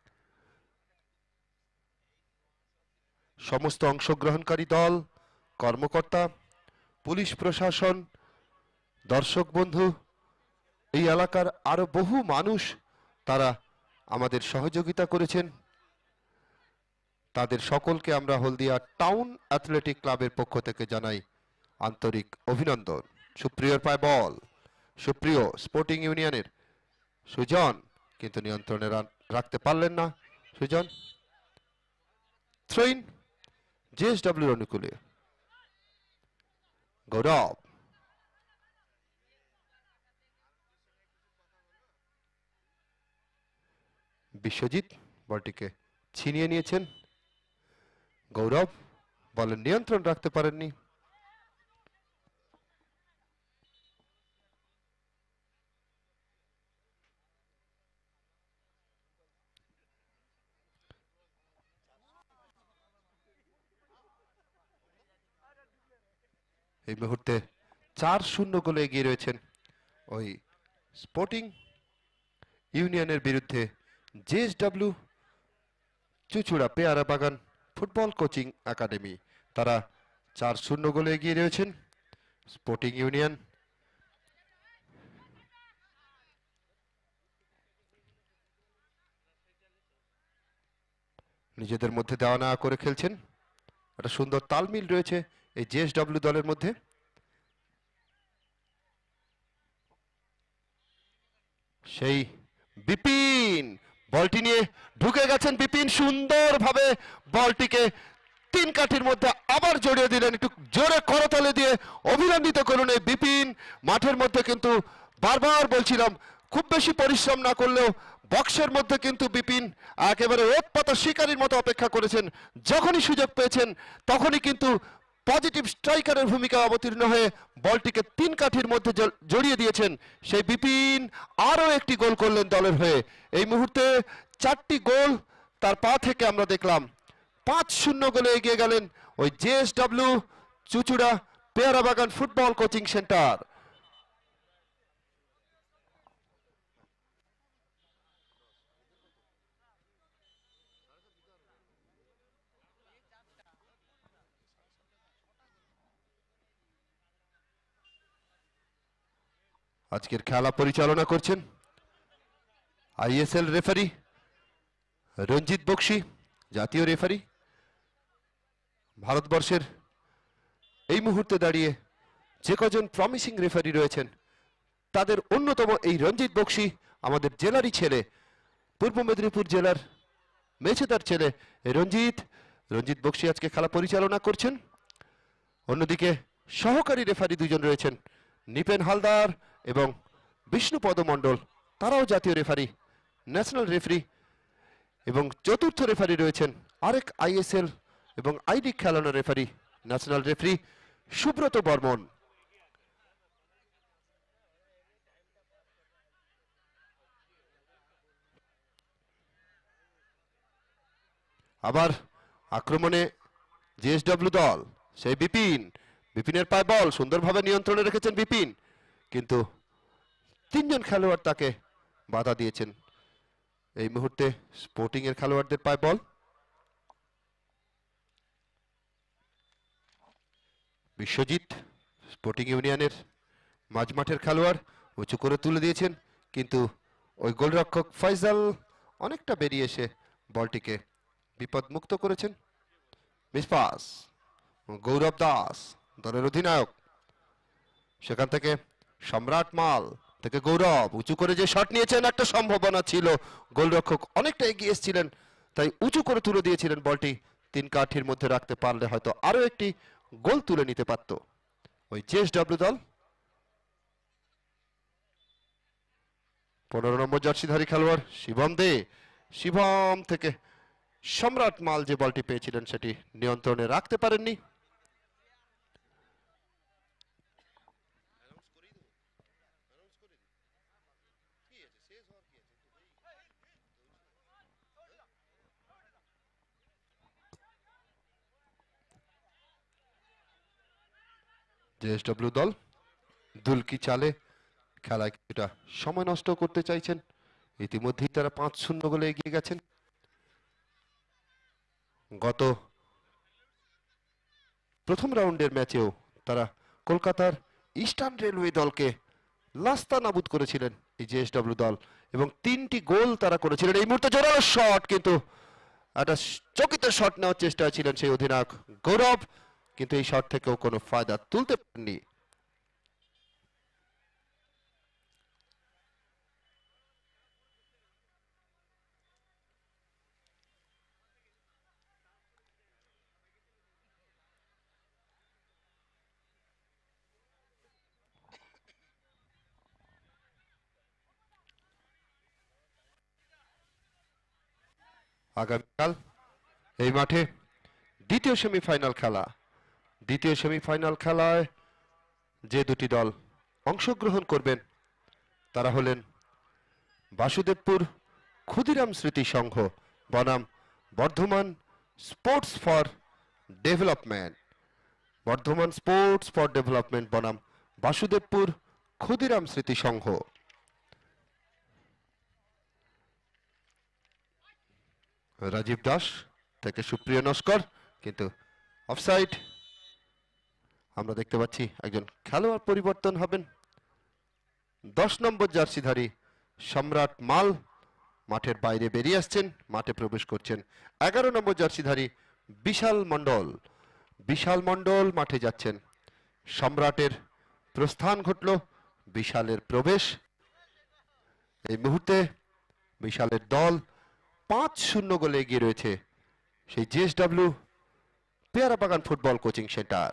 Speaker 1: সমস্ত অংশগ্রহণকারী দল, কর্মকর্তা, পুলিশ প্রশাসন, দর্শক বন্ধু, এই এলাকার আরো বহু মানুষ তারা আমাদের সহযোগিতা করেছেন। তাদের সকলকে আমরা হলদিয়া টাউন অ্যাথলেটিক ক্লাবের পক্ষ থেকে জানাই আন্তরিক অভিনন্দন। সুপ্রিয়র পায় বল, সুপ্রিয় স্পোর্টিং ইউনিয়নের সুজন কিন্তু নিয়ন্ত্রণে রাখতে পারলেন না। সুজন থ্রোইন জেএসডব্লিউর অনুকূলে। গৌরব বিশ্বজিৎ বলটিকে ছিনিয়ে নিয়েছেন। গৌরব বলের নিয়ন্ত্রণ রাখতে পারেননি। এই মুহূর্তে চার শূন্য গোলে এগিয়ে রয়েছেন ওই স্পোর্টিং ইউনিয়নের বিরুদ্ধে জেএসডব্লিউ চুচুড়া পেয়ারা বাগান ফুটবল কোচিং একাডেমি। তারা চার শূন্য গোলে এগিয়ে রয়েছেন। স্পোর্টিং ইউনিয়ন নিজেদের মধ্যে দেওয়া নেওয়া করে খেলছেন। একটা সুন্দর তালমিল রয়েছে এই জেএসডব্লিউ দলের মধ্যে। সেই বিপিন বলটি নিয়ে ঢুকে গেছেন। বিপিন সুন্দরভাবে বলটিকে তিন কাঠির মধ্যে আবার জড়িয়ে দিলেন। একটু জোরে করতালি দিয়ে অভিনন্দিত করুন এই বিপিন। মাঠের মধ্যে কিন্তু বারবার বলছিলাম খুব বেশি পরিশ্রম না করলেও বক্সের মধ্যে কিন্তু বিপিন একেবারে ওৎপাতা শিকারীর মতো অপেক্ষা করেছেন। যখনই সুযোগ পেয়েছেন তখনই কিন্তু পজিটিভ স্ট্রাইকারের ভূমিকা অবতীর্ণ হয়ে বলটিকে তিন কাঠির মধ্যে জড়িয়ে দিয়েছেন। সেই বিপিন আরও একটি গোল করলেন দলের হয়ে। এই মুহূর্তে চারটি গোল তার পা থেকে আমরা দেখলাম। পাঁচ শূন্য গোলে এগিয়ে গেলেন ওই জেএসডব্লিউ চুচুড়া পেয়ারা বাগান ফুটবল কোচিং সেন্টার। আজকের খেলা পরিচালনা করছেন আইএসএল রেফারি রঞ্জিত বক্সি, জাতীয় রেফারি। ভারতবর্ষের এই মুহূর্তে দাঁড়িয়ে যে কজন প্রমিসিং রেফারি রয়েছেন তাদের অন্যতম এই রঞ্জিত বক্সি, আমাদের জেলারই ছেলে, পূর্ব মেদিনীপুর জেলার মেছেদার ছেলে রঞ্জিত রঞ্জিত বক্সি আজকে খেলা পরিচালনা করছেন। অন্যদিকে সহকারী রেফারি দুজন রয়েছেন, নিপেন হালদার এবং বিষ্ণুপদ মণ্ডল, তারাও জাতীয় রেফারি, ন্যাশনাল রেফারি। এবং চতুর্থ রেফারি রয়েছেন আরেক আইএসএল এবং আইডি খেলানো referee, national referee Subrata Barman. আবার আক্রমণে জেএসডব্লিউ দল, সেই বিপিন, বিপিনের পায়ে বল সুন্দরভাবে নিয়ন্ত্রণে রেখেছেন বিপিন, কিন্তু তিনজন খেলোয়াড় তাকে বাধা দিয়েছেন। এই মুহূর্তে স্পোর্টিং এর খেলোয়াড়দের পায়ে বল। বিশ্বজিৎ স্পোর্টিং ইউনিয়নের মাঝমাঠের খেলোয়াড়, উঁচু করে তুলে দিয়েছেন, কিন্তু ওই গোলরক্ষক ফয়সাল অনেকটা বেরিয়ে এসে বলটিকে বিপদমুক্ত করেছেন। মিস পাস, গৌরব দাস দলের অধিনায়ক, সেখান থেকে সম্রাট মাল থেকে গৌরব উঁচু করে যে শট নিয়েছেন, একটা সম্ভাবনা ছিল, গোলরক্ষক অনেকটা এগিয়ে এসেছিলেন তাই উঁচু করে তুলে দিয়েছিলেন বলটি। তিন কাঠির মধ্যে রাখতে পারলে হয়তো আরো একটি গোল তুলে নিতে পারত ওই জেএসডব্লিউ দল। পনেরো নম্বর জার্সিধারী খেলোয়াড় শিবম দে, শিবম থেকে সম্রাট মাল যে বলটি পেয়েছিলেন সেটি নিয়ন্ত্রণে রাখতে পারেননি। জেএসডব্লিউ দল দুলকি চালে খেলায় কিছুটা সময় নষ্ট করতে চাইছেন। ইতিমধ্যেই তারা পাঁচ শূন্য গোলে এগিয়ে গেছেন। গত প্রথম রাউন্ডের ম্যাচেও তারা কলকাতার ইস্টার্ন রেলওয়ে দলকে লাস্তা নাবুদ করেছিলেন এই জেএসডব্লিউ দল, এবং তিনটি গোল তারা করেছিলেন। এই মুহূর্তে জোরালো শট, কিন্তু একটা চকিত শট নেওয়ার চেষ্টা ছিলেন সেই অধিনায়ক গৌরব, কিন্তু এই শট থেকেও কোনো ফায়দা তুলতে পারেননি। আগামীকাল এই মাঠে দ্বিতীয় সেমিফাইনাল খেলা। দ্বিতীয় সেমিফাইনাল খেলায় যে দুটি দল অংশগ্রহণ করবেন তারা হলেন বাসুদেবপুর ক্ষুদিরাম স্মৃতি সংঘ বনাম Bardhaman Sports for Development. Bardhaman Sports for Development বনাম বাসুদেবপুর ক্ষুদিরাম স্মৃতি সংঘ। রাজীব দাস থেকে সুপ্রিয় নস্কর, কিন্তু অফসাইড। আমরা দেখতে পাচ্ছি একজন খেলোয়াড় পরিবর্তন হবেন। দশ নম্বর জার্সিধারী সম্রাট মাল মাঠের বাইরে বেরিয়ে আসছেন, মাঠে প্রবেশ করছেন এগারো নম্বর জার্সিধারী বিশাল মণ্ডল। বিশাল মণ্ডল মাঠে যাচ্ছেন। সম্রাটের প্রস্থান ঘটল, বিশালের প্রবেশ। এই মুহূর্তে বিশালের দল পাঁচ শূন্য গোলে এগিয়ে রয়েছে সেই JSW Peyara Bagan football coaching centre.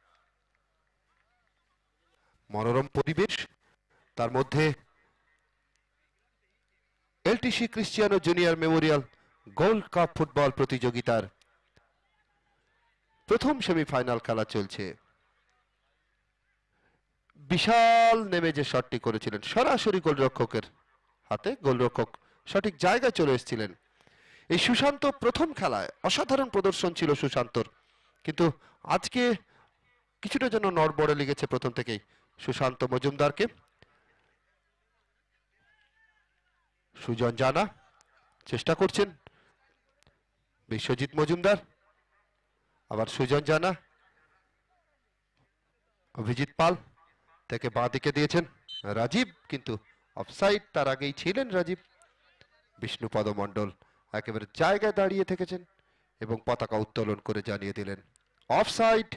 Speaker 1: মনোরম পরিবেশ, তার মধ্যে LTC Cristiano Junior Memorial Gold Cup football প্রতিযোগিতার প্রথম সেমিফাইনাল খেলা চলছে। বিশাল নেমে যে শটটি করেছিলেন সরাসরি গোলরক্ষকের হাতে, গোলরক্ষক সঠিক জায়গায় চলে এসেছিলেন। এই সুশান্ত প্রথম খেলায় অসাধারণ প্রদর্শন ছিল সুশান্তর, কিন্তু আজকে কিছুটা যেন নড়বড়ে লেগেছে প্রথম থেকেই সুশান্ত মজুমদারকে। সুজন জানা চেষ্টা করছেন, বিশ্বজিৎ মজুমদার, আবার সুজন জানা, অভিজিৎ পাল থেকে বাঁ দিকে দিয়েছেন রাজীব, কিন্তু অফসাইড, তার আগেই ছিলেন রাজীব। বিষ্ণুপদ মণ্ডল একেবারে জায়গায় দাঁড়িয়ে থেকেছেন এবং পতাকা উত্তোলন করে জানিয়ে দিলেন অফসাইড।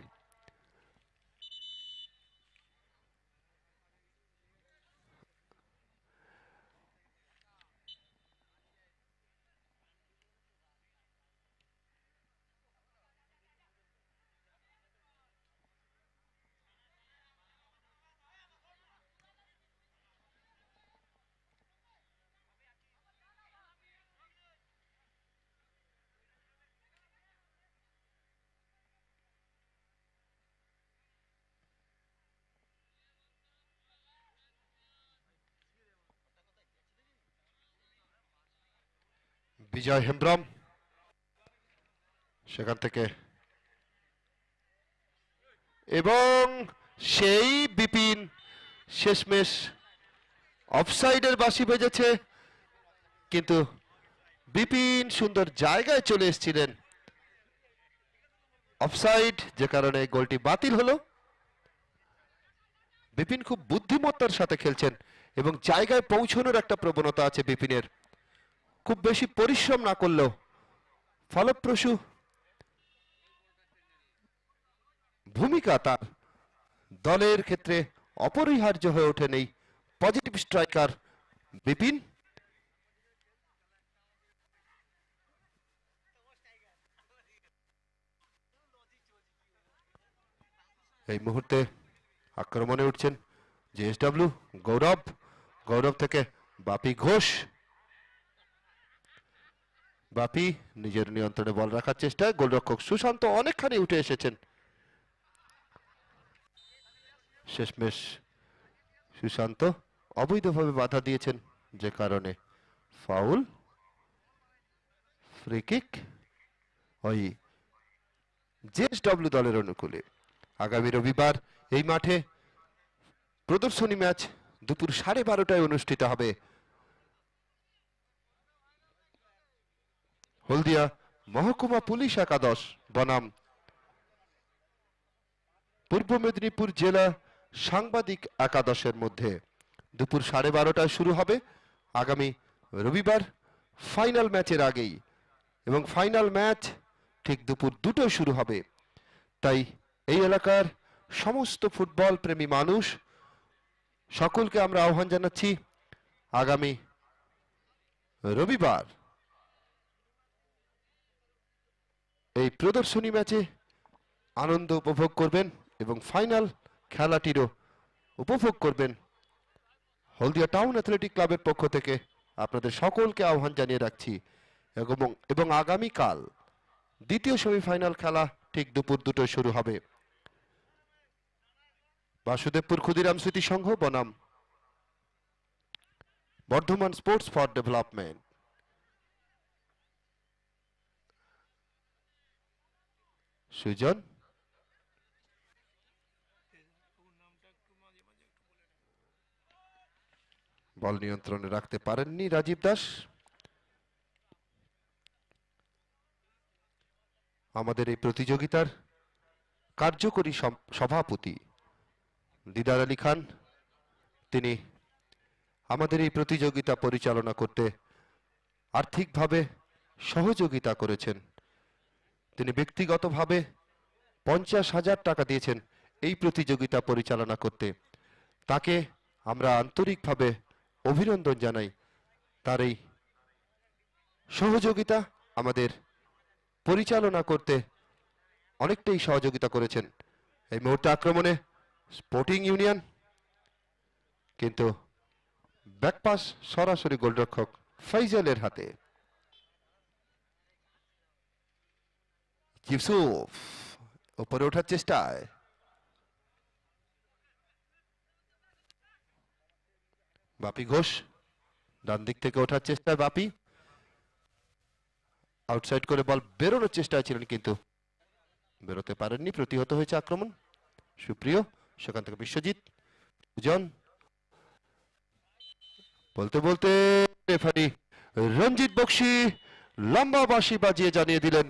Speaker 1: বিজয় হেমব্রম, সেখান থেকে এবং সেই বিপিন শেষমেশ অফসাইডের বাঁশি বেজেছে, কিন্তু বিপিন সুন্দর জায়গায় চলে এসেছিলেন, অফসাইড, যে কারণে গোলটি বাতিল হলো। বিপিন খুব বুদ্ধিমত্তার সাথে খেলছেন এবং জায়গায় পৌঁছানোর একটা প্রবণতা আছে বিপিনের, খুব বেশি পরিশ্রম না করলেও ফলপ্রসূ ভূমিকা তার দলের ক্ষেত্রে অপরিহার্য হয়ে ওঠেন এই পজিটিভ স্ট্রাইকার বিপিন। এই মুহূর্তে আক্রমণে উঠছেন জেএসডব্লিউ, গৌরব, গৌরব থেকে বাপি ঘোষ, বাপি নিজের নিয়ন্ত্রণে বল রাখার চেষ্টায়, গোলরক্ষক সুশান্ত অনেকখানি উঠে এসেছেন, শেষমেশ সুশান্ত অবৈধভাবে বাধা দিয়েছেন, যে কারণে ফাউল, ফ্রি কিক ওই জেএসডব্লিউ দলের অনুকূলে। আগামী রবিবার এই মাঠে প্রদর্শনী ম্যাচ দুপুর সাড়ে বারোটায় অনুষ্ঠিত হবে। হলদিয়া মহকুমা পুলিশ একাদশ বনাম পূর্ব মেদিনীপুর জেলা সাংবাদিক একাদশের মধ্যে দুপুর সাড়ে বারোটায় শুরু হবে আগামী রবিবার ফাইনাল ম্যাচের আগেই, এবং ফাইনাল ম্যাচ ঠিক দুপুর দুটোয় শুরু হবে। তাই এই এলাকার সমস্ত ফুটবল প্রেমী মানুষ সকলকে আমরা আহ্বান জানাচ্ছি আগামী রবিবার এই প্রদর্শনী ম্যাচে আনন্দ উপভোগ করবেন এবং ফাইনাল খেলাটিরও উপভোগ করবেন। হলদিয়া টাউন অ্যাথলেটিক ক্লাবের পক্ষ থেকে আপনাদের সকলকে আহ্বান জানিয়ে রাখছি, এবং এবং আগামীকাল দ্বিতীয় সেমিফাইনাল খেলা ঠিক দুপুর দুটোয় শুরু হবে। বাসুদেবপুর ক্ষুদিরাম স্মৃতি সংঘ বনাম Bardhaman Sports for Development. Sujan ball নিয়ন্ত্রণে রাখতে পারেননি রাজীব দাস। আমাদের এই প্রতিযোগিতার কার্যকরী সভাপতি দিদার আলী খান, তিনি আমাদের এই প্রতিযোগিতা পরিচালনা করতে আর্থিকভাবে সহযোগিতা করেছেন। তিনি ব্যক্তিগতভাবে পঞ্চাশ হাজার টাকা দিয়েছেন এই প্রতিযোগিতা পরিচালনা করতে। তাকে আমরা আন্তরিকভাবে অভিনন্দন জানাই। তার এই সহযোগিতা আমাদের পরিচালনা করতে অনেকটাই সহযোগিতা করেছেন। এই মুহূর্তে আক্রমণে স্পোর্টিং ইউনিয়ন, কিন্তু ব্যাকপাস সরাসরি গোলরক্ষক ফাইজালের হাতে। ইউসুফ উপরে ওঠার চেষ্টায়, বাপি ঘোষ ডান দিক থেকে ওঠার চেষ্টায়, বাপি আউটসাইড করে বল বেরোনোর চেষ্টায় ছিলেন, কিন্তু বেরোতে পারেননি। প্রতিহত হয়েছে আক্রমণ। সুপ্রিয়, সেখান থেকে বিশ্বজিৎ, সুজন, বলতে বলতে রেফারি রঞ্জিত বক্সি লম্বা বাঁশি বাজিয়ে জানিয়ে দিলেন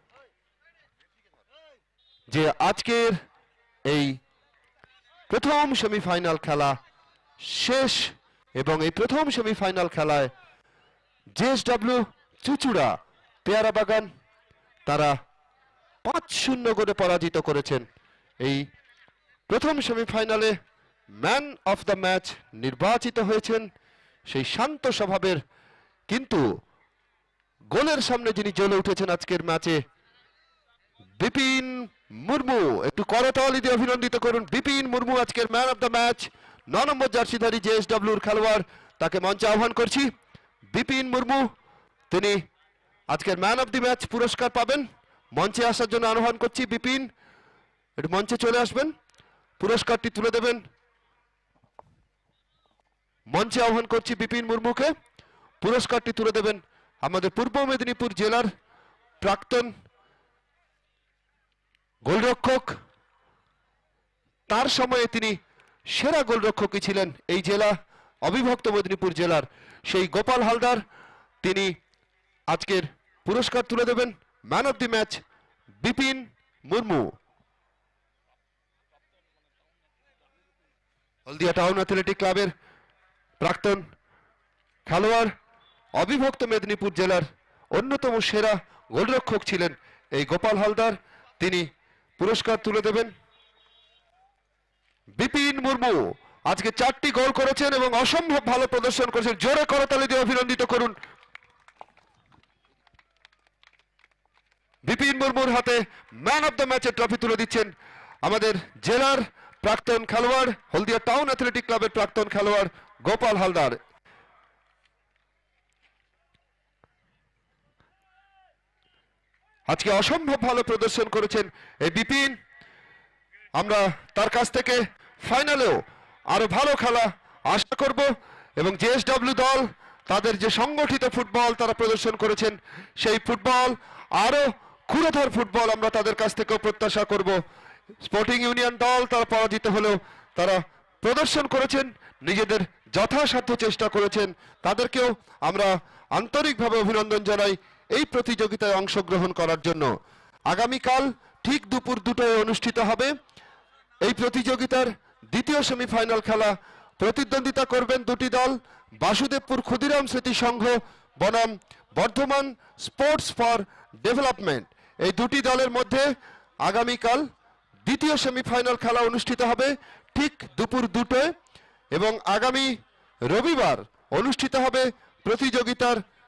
Speaker 1: যে আজকের এই প্রথম সেমিফাইনাল খেলা শেষ, এবং এই প্রথম সেমিফাইনাল খেলায় জেএসডব্লিউ চুচুড়া পেয়ারা বাগান তারা পাঁচ শূন্য করে পরাজিত করেছেন। এই প্রথম সেমিফাইনালে ম্যান অফ দ্য ম্যাচ নির্বাচিত হয়েছেন সেই শান্ত স্বভাবের, কিন্তু গোলের সামনে যিনি জ্বলে উঠেছেন আজকের ম্যাচে, বিপিন মুর্মু। একটু করতালি দিয়ে অভিনন্দিত করুন বিপিন মুর্মু, আজকের ম্যান অফ দ্য ম্যাচ। ন নম্বর জার্সিধারী জেএসডব্লিউর খেলোয়াড়, তাকে মঞ্চে আহ্বান করছি। বিপিন মুর্মু, তিনি আজকের ম্যান অফ দি ম্যাচ পুরস্কার পাবেন। মঞ্চে আসার জন্য আহ্বান করছি বিপিন, একটু মঞ্চে চলে আসবেন, পুরস্কারটি তুলে দেবেন। মঞ্চে আহ্বান করছি বিপিন মুর্মুকে, পুরস্কারটি তুলে দেবেন আমাদের পূর্ব মেদিনীপুর জেলার প্রাক্তন গোলরক্ষক, তার সময়ে তিনি সেরা গোলরক্ষকই ছিলেন এই জেলা অবিভক্ত মেদিনীপুর জেলার, সেই গোপাল হালদার তিনি আজকের পুরস্কার তুলে দেবেন। Man of the match Bipin Murmu. Haldia Town Athletic ক্লাবের প্রাক্তন খেলোয়াড়, অবিভক্ত মেদিনীপুর জেলার অন্যতম সেরা গোলরক্ষক ছিলেন এই গোপাল হালদার, তিনি পুরস্কার তুলে দেবেন। বিপিন মুর্মু আজকে চারটি গোল করেছেন এবং অসম্ভব ভালো প্রদর্শন করেছেন, জোরে করতালি দিয়ে অভিনন্দিত করুন। বিপিন মুর্মুর হাতে ম্যান অফ দ্য ম্যাচের ট্রফি তুলে দিচ্ছেন আমাদের জেলার প্রাক্তন খেলোয়াড়, হলদিয়া টাউন অ্যাথলেটিক ক্লাবের প্রাক্তন খেলোয়াড় গোপাল হালদার। আজকে অসম্ভব ভালো প্রদর্শন করেছেন এই বিপিন, আমরা তার কাছ থেকে ফাইনালেও আরো ভালো খেলা আশা করব এবং জেএসডব্লিউ দল তাদের যে সংগঠিত ফুটবল তারা প্রদর্শন করেছেন সেই ফুটবল আরো ক্ষুরধার ফুটবল আমরা তাদের কাছ থেকেও প্রত্যাশা করব। স্পোর্টিং ইউনিয়ন দল তারা পরাজিত হলেও তারা প্রদর্শন করেছেন, নিজেদের যথাসাধ্য চেষ্টা করেছেন, তাদেরকেও আমরা আন্তরিকভাবে অভিনন্দন জানাই এই প্রতিযোগিতায় অংশগ্রহণ করার জন্য। আগামীকাল ঠিক দুপুর দুটোয় অনুষ্ঠিত হবে এই প্রতিযোগিতার দ্বিতীয় সেমিফাইনাল খেলা। প্রতিদ্বন্দ্বিতা করবেন দুটি দল, বাসুদেবপুর ক্ষুদিরাম স্মৃতি সংঘ বনাম বর্ধমান স্পোর্টস ফর ডেভেলপমেন্ট। এই দুটি দলের মধ্যে আগামীকাল দ্বিতীয় সেমিফাইনাল খেলা অনুষ্ঠিত হবে ঠিক দুপুর দুটোয় এবং আগামী রবিবার অনুষ্ঠিত হবে প্রতিযোগিতার